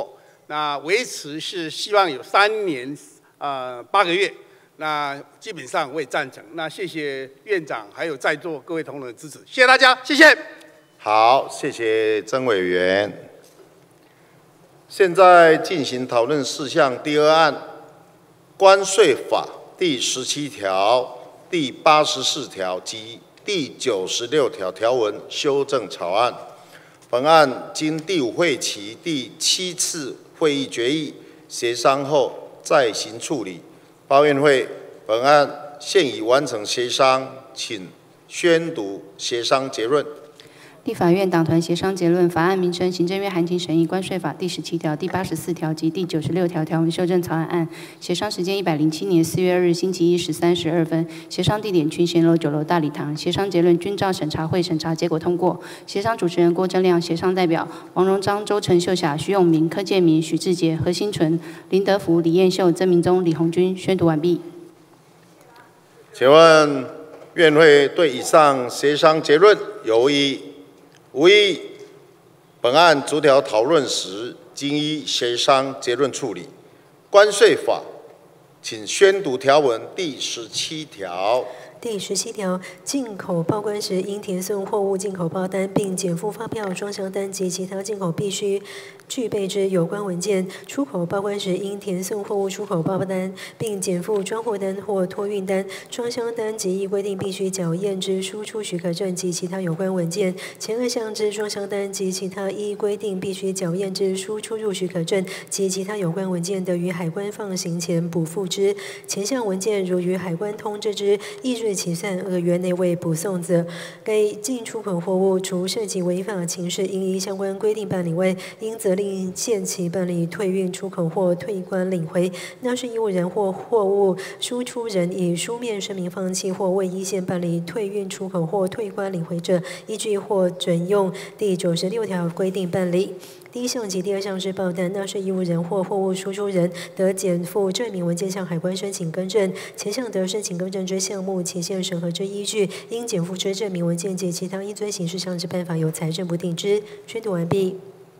那维持是希望有三年呃八个月。那基本上我也赞成。那谢谢院长还有在座各位同仁的支持，谢谢大家，谢谢。 好，谢谢曾委员。现在进行讨论事项第二案，关税法第十七条、第八十四条及第九十六条条文修正草案。本案经第五会期第七次会议决议协商后再行处理。报院会本案现已完成协商，请宣读协商结论。 立法院党团协商结论：法案名称：行政院函请审议关税法第十七条、第八十四条及第九十六条条文修正草案案。协商时间：一百零七年四月二日星期一十三时二分。协商地点：群贤楼九楼大礼堂。协商结论均照审查会审查结果通过。协商主持人郭正亮，协商代表王荣章、周陈秀霞、徐永明、柯建明、许志杰、何新纯、林德福、李彦秀、曾明宗、李红军。宣读完毕。 请问院会对以上协商结论有无异议？无异议。本案逐条讨论时，经依协商结论处理。关税法，请宣读条文第十七条。 第十七条，进口报关时应填送货物进口报单，并减负发票、装箱单及其他进口必须具备之有关文件；出口报关时应填送货物出口报单，并减负装货单或托运单、装箱单及依规定必须缴验之输出许可证及其他有关文件。前二项之装箱单及其他依规定必须缴验之输出入许可证及其他有关文件，得于海关放行前补付之。前项文件如于海关通知之翌日起算二月内未补送者，该进出口货物除涉及违法情事应依相关规定办理外，应责令限期办理退运出口或退关领回。纳税义务人或货物输出人以书面声明放弃或未依线办理退运出口或退关领回者，依据或准用第九十六条规定办理。第一项及第二项之报单，纳税义务人或货物输出人得减负证明文件向海关申请更正。前项得申请更正之项目期限审核之依据，应减负之证明文件及其他应遵行事项之办法，由财政部定之。宣读完毕。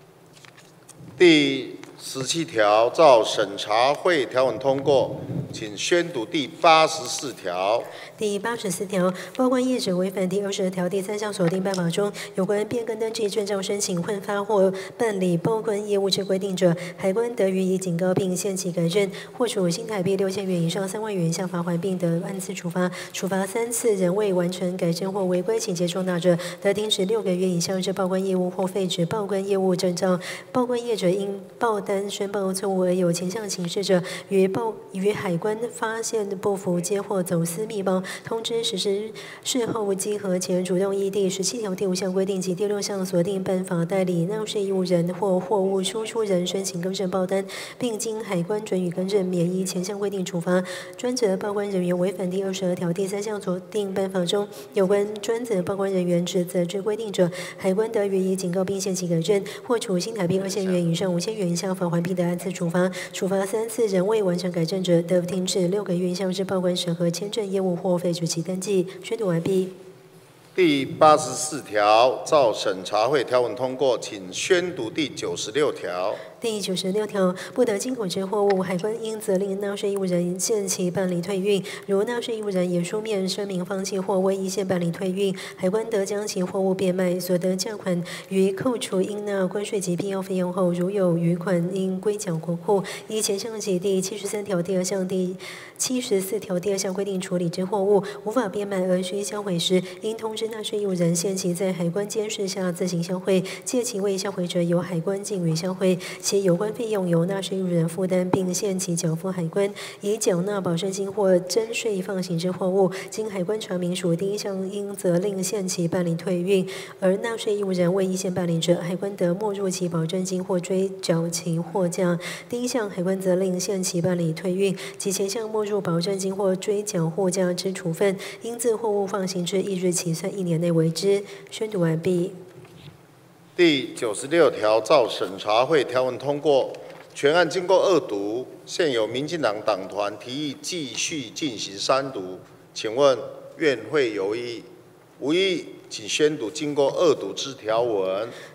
第十七条照审查会条文通过，请宣读第八十四条。 第八十四条，报关业者违反第二十二条第三项所定办法中有关变更登记证照申请、换发或办理报关业务之规定者，海关得予以警告并限期改正，或处新台币六千元以上三万元以下罚款，并得按次处罚。处罚三次仍未完成改正或违规情节重大者，得停止六个月以上之报关业务或废止报关业务证照。报关业者因报单申报错误而有前项情事者，于报于海关发现不符接或走私密报，通知实施事后稽核前，主动依第十七条第五项规定及第六项所定办法代理纳税义务人或货物输出人申请更正报单，并经海关准予更正，免依前项规定处罚。专责报关人员违反第二十二条第三项所定办法中有关专责报关人员职责之规定者，海关得予以警告并限期改正，或处新台币二千元以上五千元以下罚款，并得按次处罚。处罚三次仍未完成改正者，得停止六个月以上之报关审核签证业务或废止其登记。宣读完毕。 第八十四条照审查会条文通过，请宣读第九十六条。 第九十六条，不得进口之货物，海关应责令纳税义务人限期办理退运。如纳税义务人以书面声明放弃或未依线办理退运，海关得将其货物变卖，所得价款于扣除应纳关税及必要费用后，如有余款应归缴国库。依前项及第七十三条第二项、第七十四条第二项规定处理之货物，无法变卖而需销毁时，应通知纳税义务人限期在海关监视下自行销毁，届期未销毁者，由海关禁予销毁。其有关费用由纳税义务人负担，并限期缴付海关。已缴纳保证金或征税放行之货物，经海关查明属第一项，应责令限期办理退运；而纳税义务人未依线办理者，海关得没入其保证金或追缴其货价。第一项，海关责令限期办理退运，及前项没入保证金或追缴货价之处分，应自货物放行之翌日起算一年内为之。宣读完毕。 第九十六条照审查会条文通过，全案经过二读，现有民进党党团提议继续进行三读，请问院会有异议？无异议，请宣读经过二读之条文。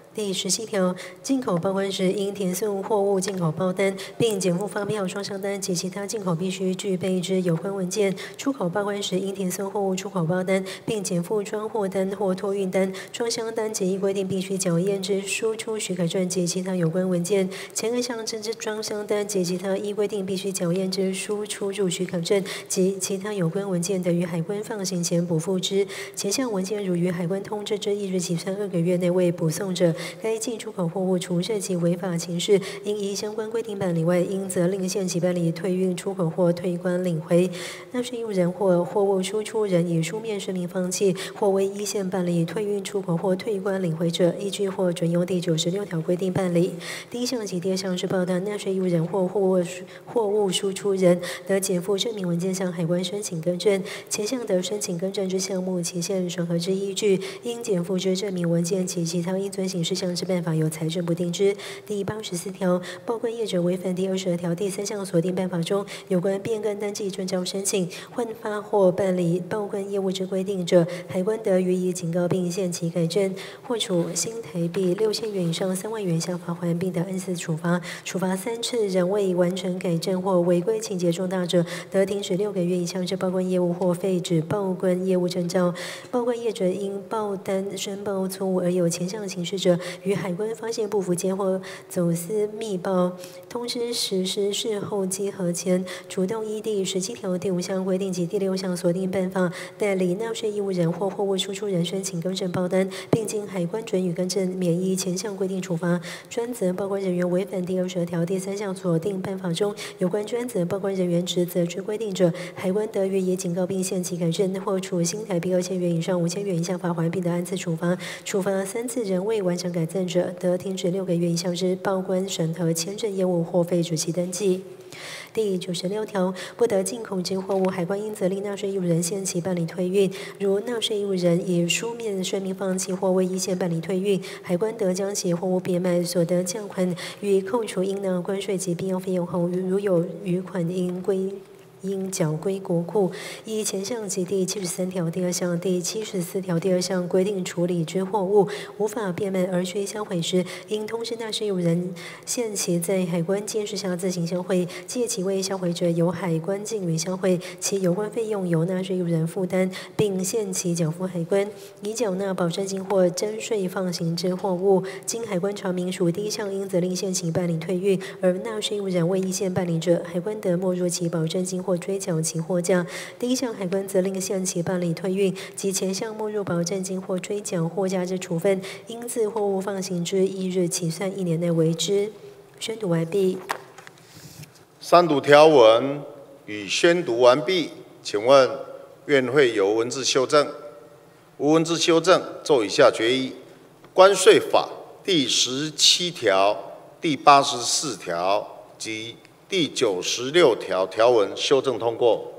第十七条，进口报关时应填送货物进口报单，并减负发票、双箱单及其他进口必须具备之有关文件；出口报关时应填送货物出口报单，并减负装货单或托运单、双箱单及依规定必须缴验之输出许可证及其他有关文件。前二项之装箱单及其他依规定必须缴验之输出入许可证及其他有关文件，得于海关放行前补付之。前项文件如于海关通知之翌日起算二个月内未补送者，该进出口货物除涉及违法情事，应依相关规定办理外，应责令限期办理退运出口或退关领回。纳税义务人或货物输出人以书面声明放弃或未依线办理退运出口或退关领回者，依据或准用第九十六条规定办理。第一项及第二项之报单，纳税义务人或货物货物输出人得减负证明文件向海关申请更正。前项得申请更正之项目期限审核之依据，应减负之证明文件及其他应遵行事项之办法由财政部定之。第八十四条，报关业者违反第二十二条第三项锁定办法中有关变更登记证照申请、换发或办理报关业务之规定者，海关得予以警告并限期改正，或处新台币六千元以上三万元以下罚锾，并得按次处罚。处罚三次仍未完成改正或违规情节重大者，得停止六个月以上之报关业务或废止报关业务证照。报关业者因报单申报错误而有前项情事者，于海关发现不符接或走私密报通知实施事后稽核前，主动依第十七条第五项规定及第六项锁定办法，代理纳税义务人或货物输出人申请更正报单，并经海关准予更正，免依前项规定处罚。专责报关人员违反第二十二条第三项锁定办法中有关专责报关人员职责之规定者，海关得予以警告并限期改正，或处新台币二千元以上五千元以下罚锾，并得按次处罚。处罚三次仍未完成改正者，得停止六个月以上之报关审核签证业务或废止其登记。第九十六条，不得进口之货物，海关应责令纳税义务人限期办理退运。如纳税义务人以书面声明放弃或未依线办理退运，海关得将其货物变卖所得价款予扣除应纳关税及必要费用后，如有余款应归。应缴归国库。依前项及第七十三条第二项、第七十四条第二项规定处理之货物无法变卖而需销毁时，应通知纳税义务人限期在海关监视下自行销毁，借其未销毁者由海关禁予销毁，其有关费用由纳税义务人负担，并限期缴付海关。已缴纳保证金或征税放行之货物，经海关查明属第一项应责令限期办理退运，而纳税义务人未依线办理者，海关得没入其保证金或追缴其货价。第一项海关责令限期办理退运及前项没入保证金或追缴货价之处分，应自货物放行之翌日起算一年内为之。宣读完毕。 三读条文已宣读完毕，请问院会有文字修正？无文字修正，奏以下决议：关税法第十七条、第八十四条及第九十六条条文修正通过。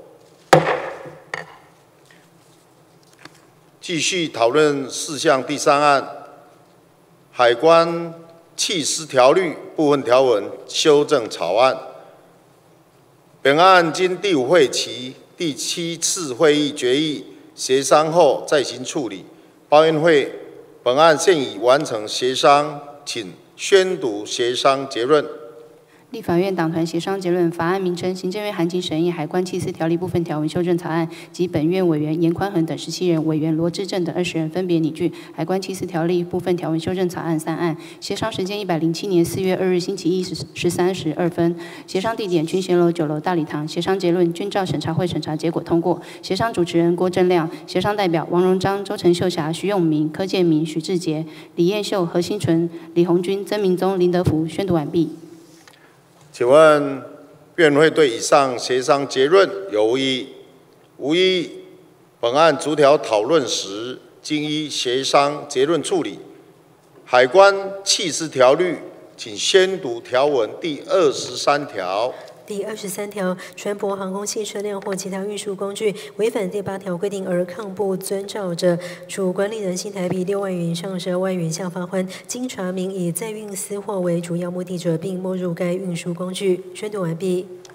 继续讨论事项第三案，海关弃司条例部分条文修正草案。本案经第五会期第七次会议决议协商后再行处理。报院会本案现已完成协商，请宣读协商结论。 立法院党团协商结论：法案名称、行政院函请审议海关弃司条例部分条文修正草案及本院委员严宽恒等十七人、委员罗志正等二十人分别拟具海关弃司条例部分条文修正草案三案。协商时间一百零七年四月二日星期一十三时二分。协商地点君贤楼九楼大礼堂。协商结论均照审查会审查结果通过。协商主持人郭正亮，协商代表王荣章、周陈秀霞、徐永明、柯建明、许志杰、李彦秀、何新纯、李红军、曾明宗、林德福。宣读完毕。 请问院会对以上协商结论有无异议？无异议。本案逐条讨论时，经依协商结论处理。海关弃司条例，请宣读条文第二十三条。 第二十三条，船舶、航空器车辆或其他运输工具违反第八条规定而抗不遵照者，处管理人新台币六万元以上十二万元以下罚锾。经查明以载运私货为主要目的者，并没入该运输工具。宣读完毕。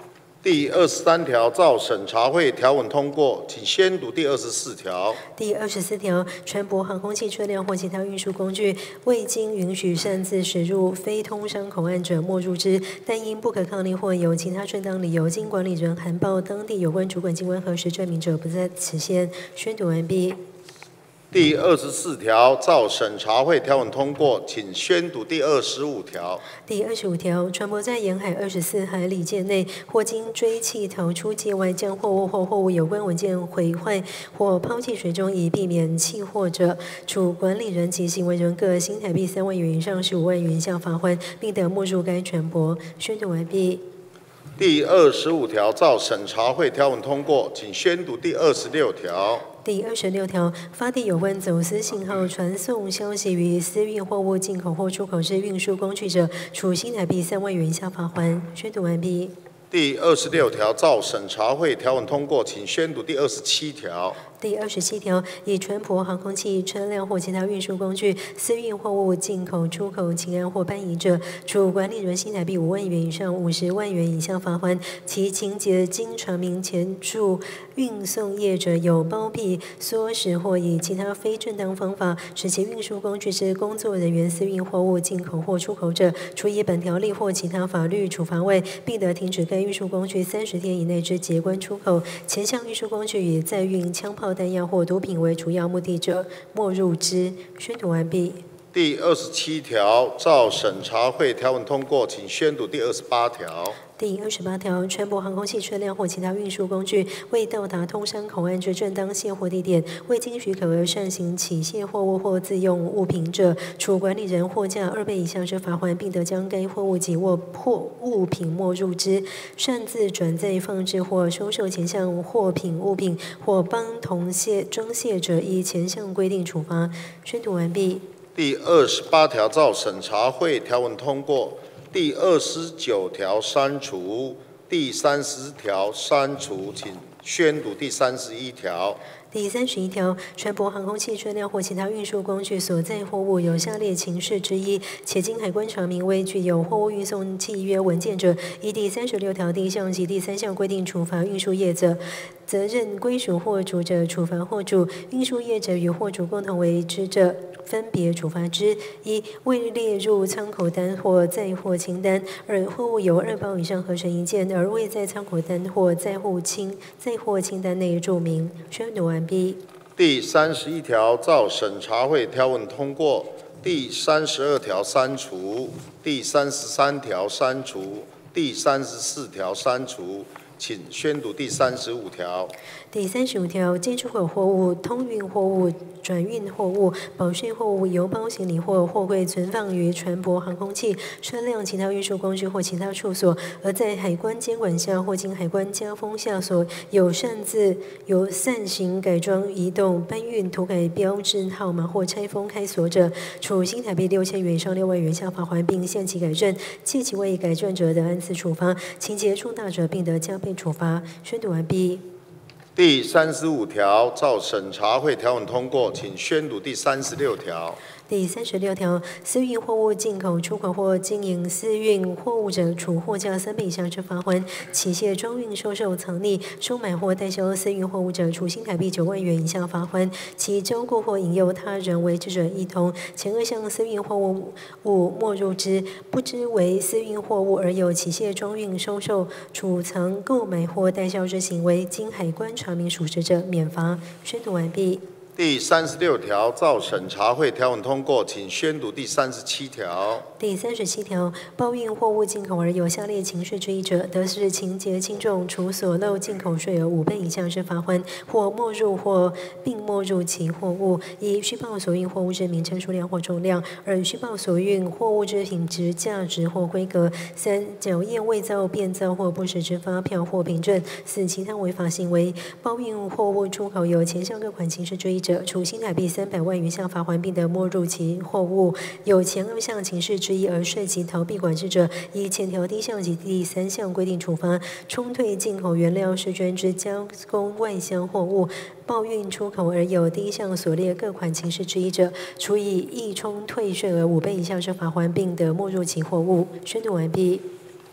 第二十三条照审查会条文通过，请宣读第二十四条。 第二十四条，船舶、航空器车辆或其他运输工具未经允许擅自驶入非通商口岸者，没入之。但因不可抗力或有其他正当理由，经管理人函报当地有关主管机关核实证明者，不在此限。宣读完毕。 第二十四条照审查会条文通过，请宣读第二十五条。 第二十五条，船舶在沿海二十四海里界内，或经追弃逃出界外，将货物或货物有关文件毁坏或抛弃水中，以避免弃货者，处管理人及行为人各新台币三万元以上十五万元以下罚款，并得没入该船舶。宣读完毕。 第二十五条照审查会条文通过，请宣读第二十六条。 第二十六条，发递有关走私信号传送消息与私运货物进口或出口之运输工具者，处新台币三万元以下罚款。宣读完毕。 第二十六条照审查会条文通过，请宣读第二十七条。 第二十七条，以船舶、航空器、车辆或其他运输工具私运货物进口、出口、请安或搬移者，处管理人新台币五万元以上五十万元以下罚款。其情节经查明前述运送业者有包庇、唆使或以其他非正当方法使其运输工具之工作人员私运货物进口或出口者，除以本条例或其他法律处罚外，并得停止该运输工具三十天以内之结关出口。前项运输工具以载运枪炮、弹药或毒品为主要目的者，没入之。宣读完毕。 第二十七条照审查会条文通过，请宣读第二十八条。 第二十八条，船舶、航空器、车辆或其他运输工具未到达通商口岸之正当卸货地点，未经许可而擅行起卸货物或自用物品者，处管理人货价二倍以下之罚款，并得将该货物及或货物品没入之。擅自转载、放置或收受前项货品、物品或帮同卸装卸者，依前项规定处罚。宣读完毕。 第二十八条照审查会条文通过。第二十九条删除，第三十条删除，请宣读第三十一条。 第三十一条，船舶、航空器、车辆或其他运输工具所载货物有下列情事之一，且经海关查明未具有货物运送契约文件者，依第三十六条第一项及第三项规定处罚运输业者。责任归属货主者，处罚货主；运输业者与货主共同为之者，分别处罚之。一、未列入仓口单或载货清单；二、货物有二包以上合成一件，而未在仓口单或载货清载货清单内注明。宣读完毕。 第三十一条照审查会条文通过。第三十二条删除，第三十三条删除，第三十四条删除。请宣读第三十五条。 第三十五条，进出口货物、通运货物、转运货物、保税货物、邮包行李或货柜存放于船舶、航空器、车辆、其他运输工具或其他处所，而在海关监管下或经海关加封下所有擅自由散行、改装、移动、搬运、涂改标志号码或拆封开锁者，处新台币六千元以上六万元以下罚款，并限期改正；借其未改正者，得按次处罚；情节重大者，并得加倍处罚。宣读完毕。 第三十五条照审查会条文通过，请宣读第三十六条。 第三十六条，私运货物进口、出口或经营私运货物者，处货价三倍以下之罚款；起卸、装运、收受、藏匿、收买或代销私运货物者，处新台币九万元以下罚款；其招购或引诱他人为之者，一同。前二项私运货物物没入之，不知为私运货物而有起卸、装运、收受、储藏、购买或代销之行为，经海关查明属实者，免罚。宣读完毕。 第三十六条照审查会条文通过，请宣读第三十七条。 第三十七条，包运货物进口而有下列情事之一者，得是情节轻重，处所漏进口税额五倍以下之罚款，或没入或并没入其货物。一、虚报所运货物之名称、数量或重量；二、虚报所运货物之品质、价值或规格；三、缴验伪造、变造或不实之发票或凭证；四、其他违法行为。包运货物出口有前项各款情事之一者，处新台币三百万元以下罚款，并得没入其货物；有前二项情事之一而涉及逃避管制者，依前条第一项及第三项规定处罚；冲退进口原料试捐之加工外销货物，报运出口而有第一项所列各款情事之一者，处以溢冲退税额五倍以下之罚款，并得没入其货物。宣读完毕。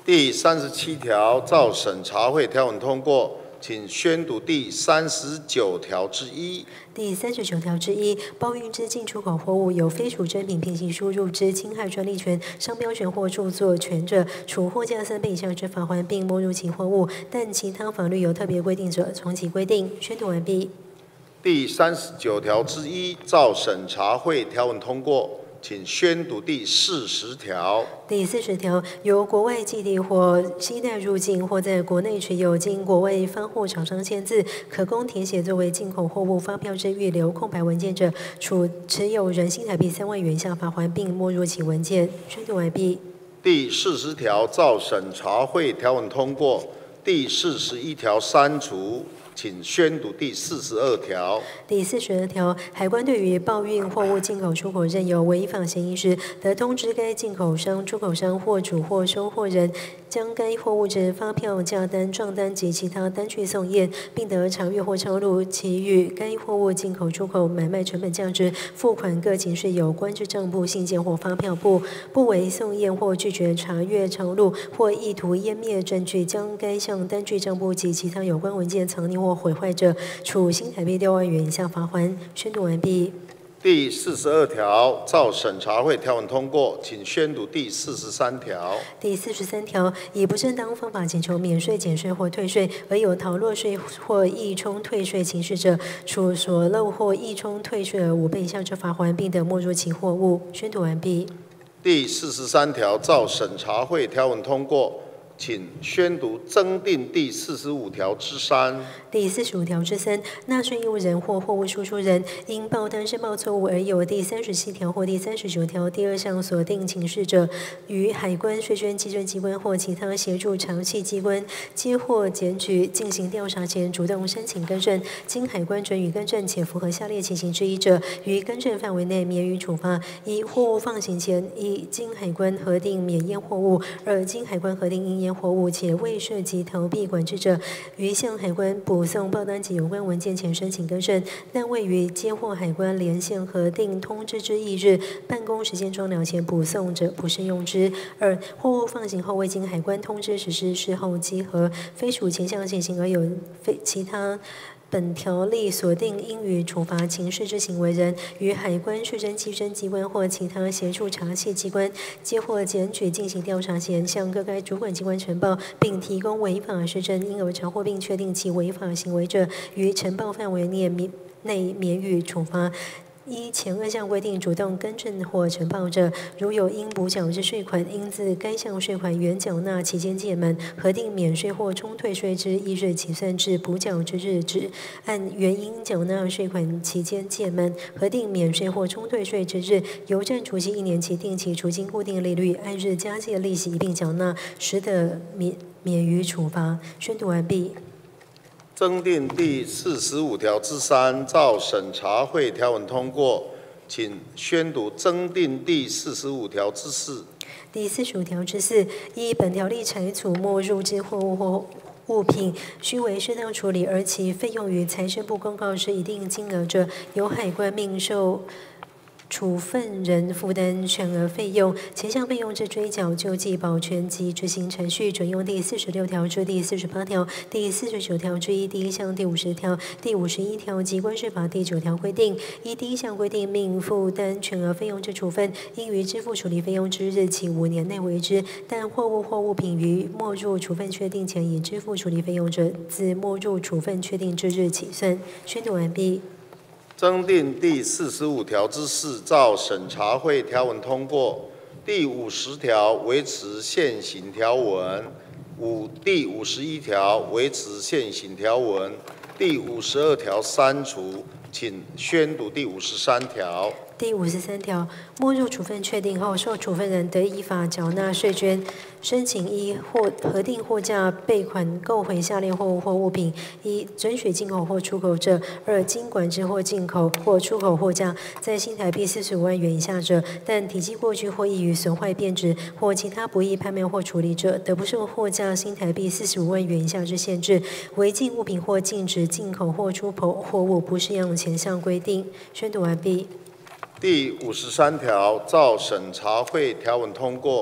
第三十七条照审查会条文通过，请宣读第三十九条之一。 第三十九条之一，包运之进出口货物有非属真品平行输入之侵害专利权、商标权或著作权者，处货价三倍以下之罚锾，并没入其货物；但其他法律有特别规定者，从其规定。宣读完毕。 第三十九条之一，照审查会条文通过，请宣读第四十条。 第四十条，由国外寄递或携带入境，或在国内持有经国外发货厂商签字，可供填写作为进口货物发票之预留空白文件者，处持有人新台币三万元以下罚锾，并没入其文件。宣读完毕。 第四十条照审查会条文通过，第四十一条删除。请宣读第四十二条。 第四十二条，海关对于报运货物进口出口认有违法嫌疑时，得通知该进口商、出口商或主货收货人，将该货物之发票、价单、账单及其他单据送验，并得查阅或抄录其与该货物进口、出口买卖成本价值、付款各形式有关之账簿、信件或发票簿，不为送验或拒绝查阅、抄录或意图湮灭证据，将该项单据、账簿及其他有关文件藏匿或毁坏者，处新台币六万元以下罚锾。宣读完毕。 第四十二条照审查会条文通过，请宣读第四十三条。 第四十三条，以不正当方法请求免税、减税或退税，而有逃漏税或溢充退税情事者，处所漏或溢充退税额五倍以下之罚锾，并得没入其货物。宣读完毕。 第四十三条照审查会条文通过，请宣读增订第四十五条之三。 第四十五条之三，纳税义务人或货物输出人因报单申报错误而有第三十七条或第三十九条第二项所定情事者，于海关、税捐稽征机关或其他协助查缉机关接获检举进行调查前，主动申请更正，经海关准予更正且符合下列情形之一者，于更正范围内免予处罚：一、货物放行前，一经海关核定免验货物；二经海关核定应验货物且未涉及逃避管制者，于向海关补送报单及有关文件前申请更正，但未于接获海关连线核定通知之翌日办公时间终了前补送者，不适用之。二、货物放行后未经海关通知实施事后稽核，非属前项情形而有非其他本条例所定应予处罚情事之行为人，于海关、税捐稽征机关或其他协助查缉机关接获检举进行调查前，向各该主管机关呈报，并提供违法事证，因而查获并确定其违法行为者，于呈报范围内免内免予处罚。依前二项规定主动更正或呈报者，如有应补缴之税款，应自该项税款原缴纳期间届满，核定免税或充退税之一日起算至补缴之日止，按原应缴纳税款期间届满，核定免税或充退税之日，邮政除息一年期定期除经固定利率，按日加借利息一并缴纳，实得免免于处罚。宣读完毕。 增订第四十五条之三，照审查会条文通过，请宣读增订第四十五条之四。 第四十五条之四，依本条例裁处没入之货物或物品，须为适当处理，而其费用于财政部公告之一定金额者，由海关命受处分人负担全额费用，前项费用之追缴、救济、保全及执行程序，准用第四十六条至第四十八条、第四十九条之一第一项第五十条、第五十一条及关税法第九条规定。依第一项规定命负担全额费用之处分，应于支付处理费用之日起五年内为之，但货物或物品于没入处分确定前已支付处理费用者，自没入处分确定之日起算。宣读完毕。 增订第四十五条之四，照审查会条文通过。第五十条维持现行条文。五、第五十一条维持现行条文。第五十二条删除。请宣读第五十三条。 第五十三条，没入处分确定后，受处分人得依法缴纳税捐，申请依或核定货价备款购回下列货物或物品：一、准许进口或出口者；二、经管制或进口或出口货价在新台币四十五万元以下者，但体积过巨或易于损坏变质或其他不易拍卖或处理者，得不受货价新台币四十五万元以下之限制。违禁物品或禁止进口或出口货物，不适用前项规定。宣读完毕。 第五十三条照审查会条文通过，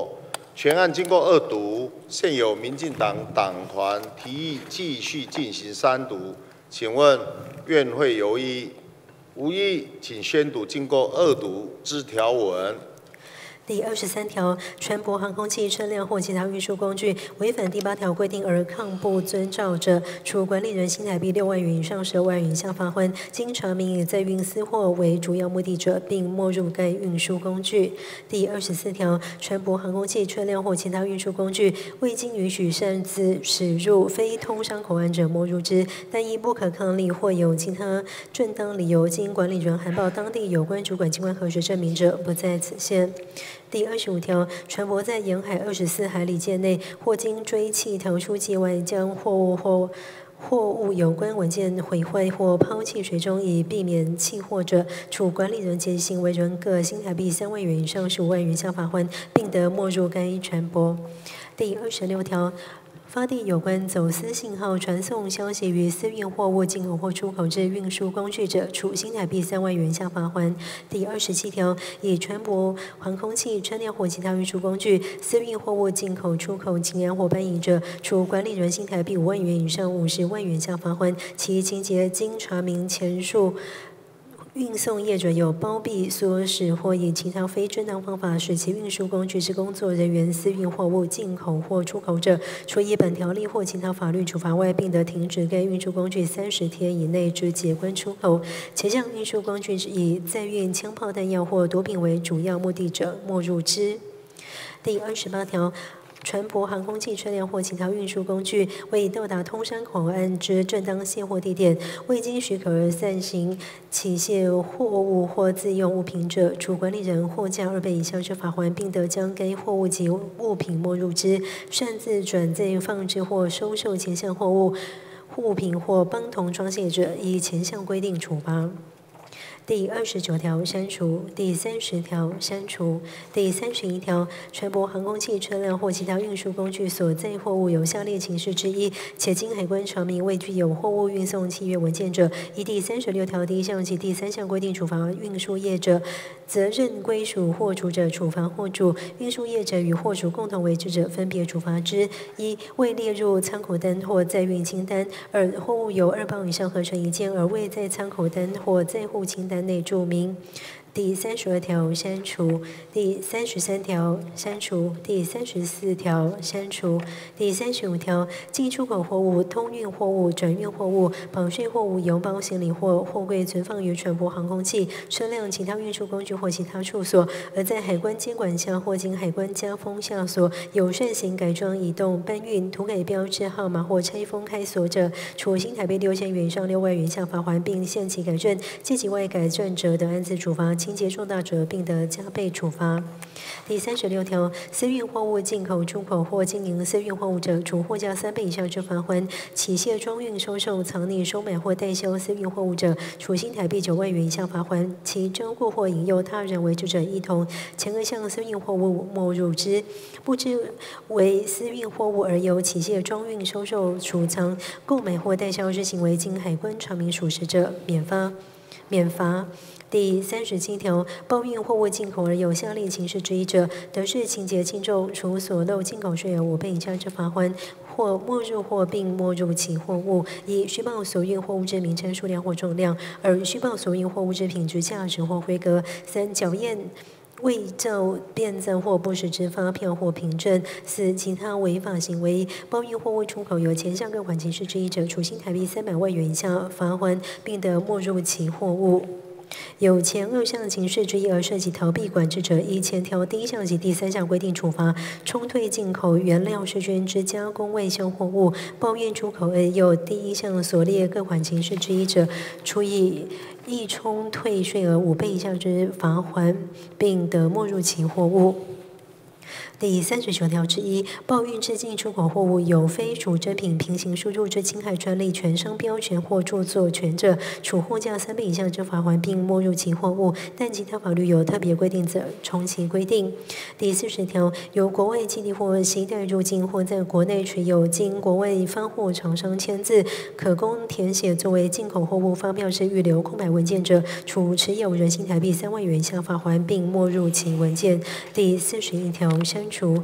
全案经过二读，现有民进党党团提议继续进行三读，请问院会有异？无异，请宣读经过二读之条文。 第二十三条，船舶、航空器、车辆或其他运输工具违反第八条规定而抗不遵照者，处管理人新台币六万元以上十二万元以下罚款。经查明以载运私货为主要目的者，并没入该运输工具。第二十四条，船舶、航空器、车辆或其他运输工具未经允许擅自驶入非通商口岸者，没入之。但因不可抗力或有其他正当理由，经管理人函报当地有关主管机关核实证明者，不在此限。第二十五条，船舶在沿海二十四海里界内，或经追弃逃出界外，将货物或货物有关文件毁坏或抛弃水中，以避免弃货者，处管理人及行为人各新台币三万元以上十五万元以下罚款，并得没入该船舶。第二十六条，发递有关走私信号、传送消息与私运货物进口或出口至运输工具者，处新台币三万元以下罚款。第二十七条，以船舶、航空器、车辆或其他运输工具私运货物进口、出口、请安或搬移者，处管理人新台币五万元以上五十万元以下罚款。其情节经查明前述运送业者有包庇、唆使或以其他非正当方法使其运输工具之工作人员私运货物进口或出口者，除以本条例或其他法律处罚外，并得停止该运输工具三十天以内之解关出口。且向运输工具以载运枪炮弹药或毒品为主要目的者，没入之。第二十八条，船舶、航空器、车辆或其他运输工具未到达通商口岸之正当卸货地点，未经许可而散行起卸货物或自用物品者，处管理人货价二倍以下之罚款，并得将该货物及物品没入之。擅自转载、放置或收受前项货物、物品或帮同装卸者，依前项规定处罚。第二十九条删除，第三十条删除，第三十一条，船舶、航空器、车辆或其他运输工具所载货物有下列情事之一，且经海关查明未具有货物运送契约文件者，依第三十六条第一项及第三项规定处罚运输业者。责任归属货主者，处罚货主；运输业者与货主共同为之者，分别处罚之。一、未列入仓口单或载运清单；二、货物由二包以上合成一件，而未在仓口单或载货清单内注明。第三十二条删除，第三十三条删除，第三十四条删除，第三十五条进出口货物、通运货物、转运货物、保税货物、邮包、行李或货柜存放于船舶、航空器、车辆、其他运输工具或其他处所，而在海关监管下或经海关加封下锁，有擅行改装、移动、搬运、涂改标志号码或拆封开锁者，处新台币六千元以上六万元以下罚款，并限期改正；借其外改正者得按次处罚。情节重大者，并得加倍处罚。第三十六条，私运货物进口、出口或经营私运货物者，处货价三倍以下之罚款；起卸、装运、收受、藏匿、收买或代销私运货物者，处新台币九万元以下罚款；其招雇或引诱他人为之者，一同。前二项私运货物没入之，不知为私运货物而有起卸、装运、收受、储藏、购买或代销之行为，经海关查明属实者，免罚。免罚。第三十七条，包运货物进口而有下列情事之一者，得视情节轻重，处所漏进口税额五倍以下之罚款，或没入货并没入其货物；一、虚报所运货物之名称、数量或重量；二、虚报所运货物之品质、价值或规格；三、缴验伪造、变造或不实之发票或凭证；四、其他违法行为。包运货物出口有前项各款情事之一者，处新台币三百万元以下罚款，并得没入其货物。有前二项情事之一而涉及逃避管制者，依前条第一项及第三项规定处罚；冲退进口原料试捐之加工外销货物，包运出口而有第一项所列各款情事之一者，处以一冲退税额五倍以下之罚款，并得没入其货物。第三十九条之一，包运之进出口货物有非属真品平行输入之侵害专利权、商标权或著作权者，处货价三倍以下之罚款，并没入其货物；但其他法律有特别规定者，从其规定。第四十条，由国外寄递或携带入境，或在国内持有经国外发货厂商签字，可供填写作为进口货物发票之预留空白文件者，处持有人新台币三万元以下罚款，并没入其文件。第四十一条删除。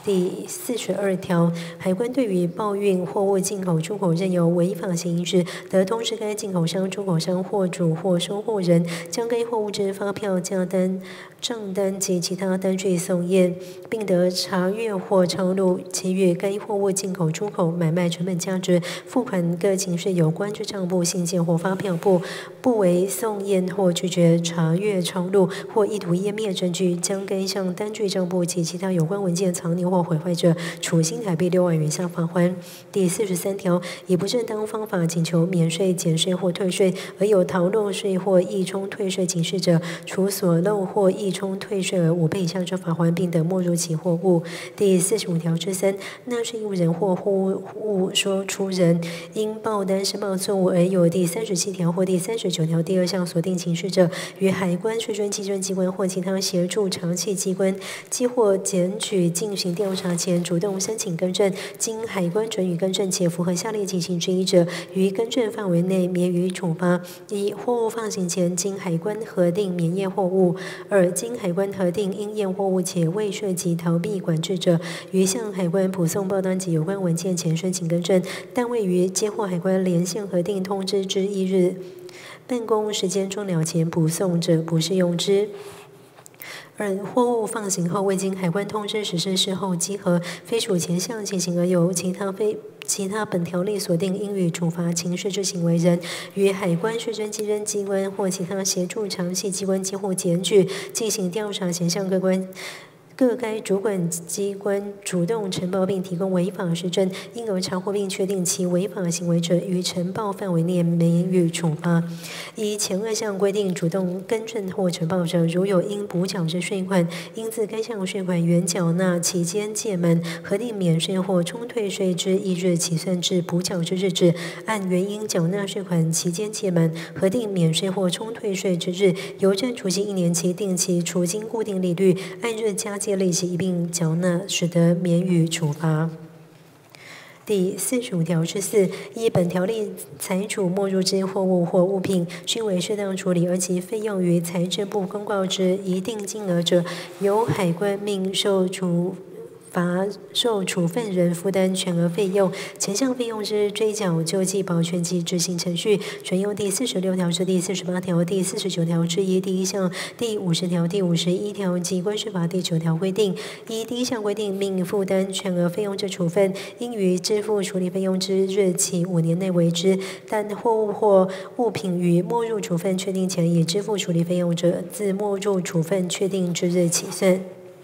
第四十二条，海关对于报运货物进口、出口任有违法嫌疑之，得通知该进口商、出口商货主或收货人，将该货物之发票、价单、账单及其他单据送验，并得查阅或抄录其与该货物进口、出口、买卖成本价值、付款各形式有关之账簿、信件或发票簿，不为送验或拒绝查阅、抄录或意图湮灭证据，将该项单据、账簿及其他有关文件藏匿或毁坏者，处新台币六万元以下罚款。第四十三条，以不正当方法请求免税、减税或退税，而有逃漏税或溢充退税警示者，除所漏或溢充退税额五倍以下之罚款，并得没入其货物。第四十五条之三，纳税义务人或货物说出人因报单申报错误而有第三十七条或第三十九条第二项锁定情事者，于海关、税捐稽征机关或其他协助查缉机关稽或检举进行调查前，主动申请更正，经海关准予更正且符合下列情形之一者，于更正范围内免予处罚：一、货物放行前经海关核定免验货物；二、经海关核定应验货物且未涉及逃避管制者，于向海关补送报单及有关文件前申请更正，但未于接获海关连线核定通知之一日办公时间终了前补送者，不适用之。二、货物放行后未经海关通知实施事后稽核，非属前项情形而有其他非其他本条例锁定应予处罚情事之行为人，于海关、税捐稽征机关或其他协助查缉机关稽或检举进行调查前，向各关。各该主管机关主动呈报并提供违法实证，因而查获并确定其违法行为者，于呈报范围内免予处罚。依前二项规定主动更正或呈报者，如有应补缴之税款，应自该项税款原缴纳期间届满，核定免税或充退税之一日起算至补缴之日止，按原应缴纳税款期间届满，核定免税或充退税之日，邮政除息一年期定期除金固定利率，按日加借利息一并缴纳，使得免予处罚。第四十五条之四，依本条例裁处没入之货物或物品，须为适当处理，而其费用于财政部公告之一定金额者，由海关命受处罚受处分人负担全额费用，前项费用之追缴、救济、保全及执行程序，准用第四十六条至第四十八条、第四十九条之一第一项、第五十条、第五十一条及关税法第九条规定。依第一项规定命负担全额费用之处分，应于支付处理费用之日起五年内为之，但货物或物品于没入处分确定前已支付处理费用者，自没入处分确定之日起算。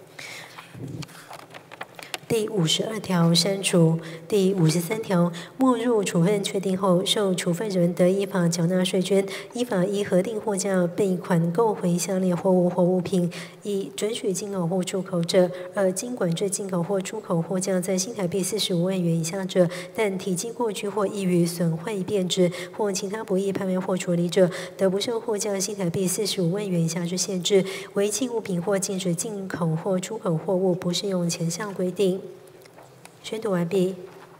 第五十二条删除。第五十三条，没入处分确定后，受处分人得依法缴纳税捐，依法依核定货价备款购回下列货物或物品：一、准许进口或出口者；二、经管制进口或出口货价在新台币四十五万元以下者，但体积过巨或易于损坏变质或其他不易拍卖或处理者，得不受货价新台币四十五万元以下之限制。违禁物品或禁止进口或出口货物，不适用前项规定。宣读完毕。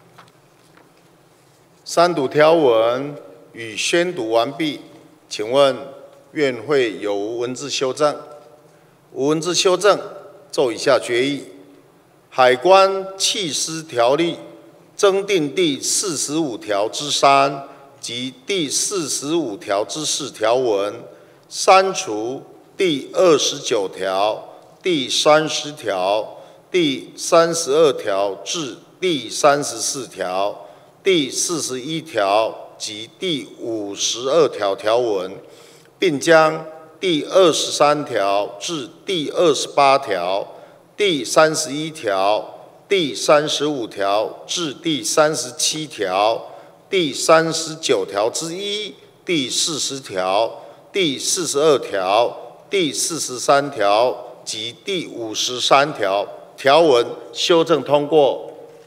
三读条文与宣读完毕，请问院会有无文字修正？无文字修正，奏以下决议：海关契失条例增订第四十五条之三及第四十五条之四条文，删除第二十九条、第三十条、第三十二条至第三十四条、第四十一条及第五十二条条文，并将第二十三条至第二十八条、第三十一条、第三十五条至第三十七条、第三十九条之一、第四十条、第四十二条、第四十三条及第五十三条条文修正通过。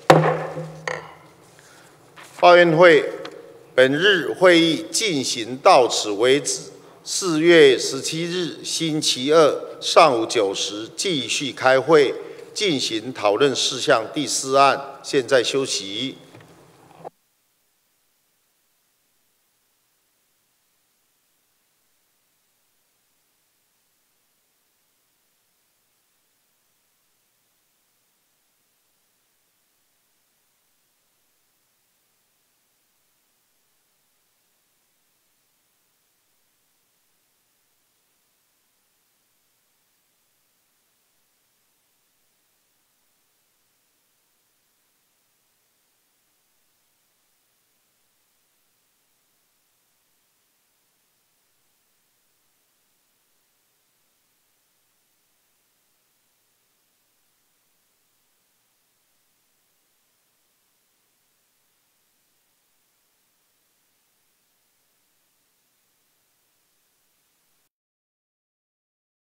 报院会本日会议进行到此为止。四月十七日星期二上午九时继续开会，进行讨论事项第四案。现在休息。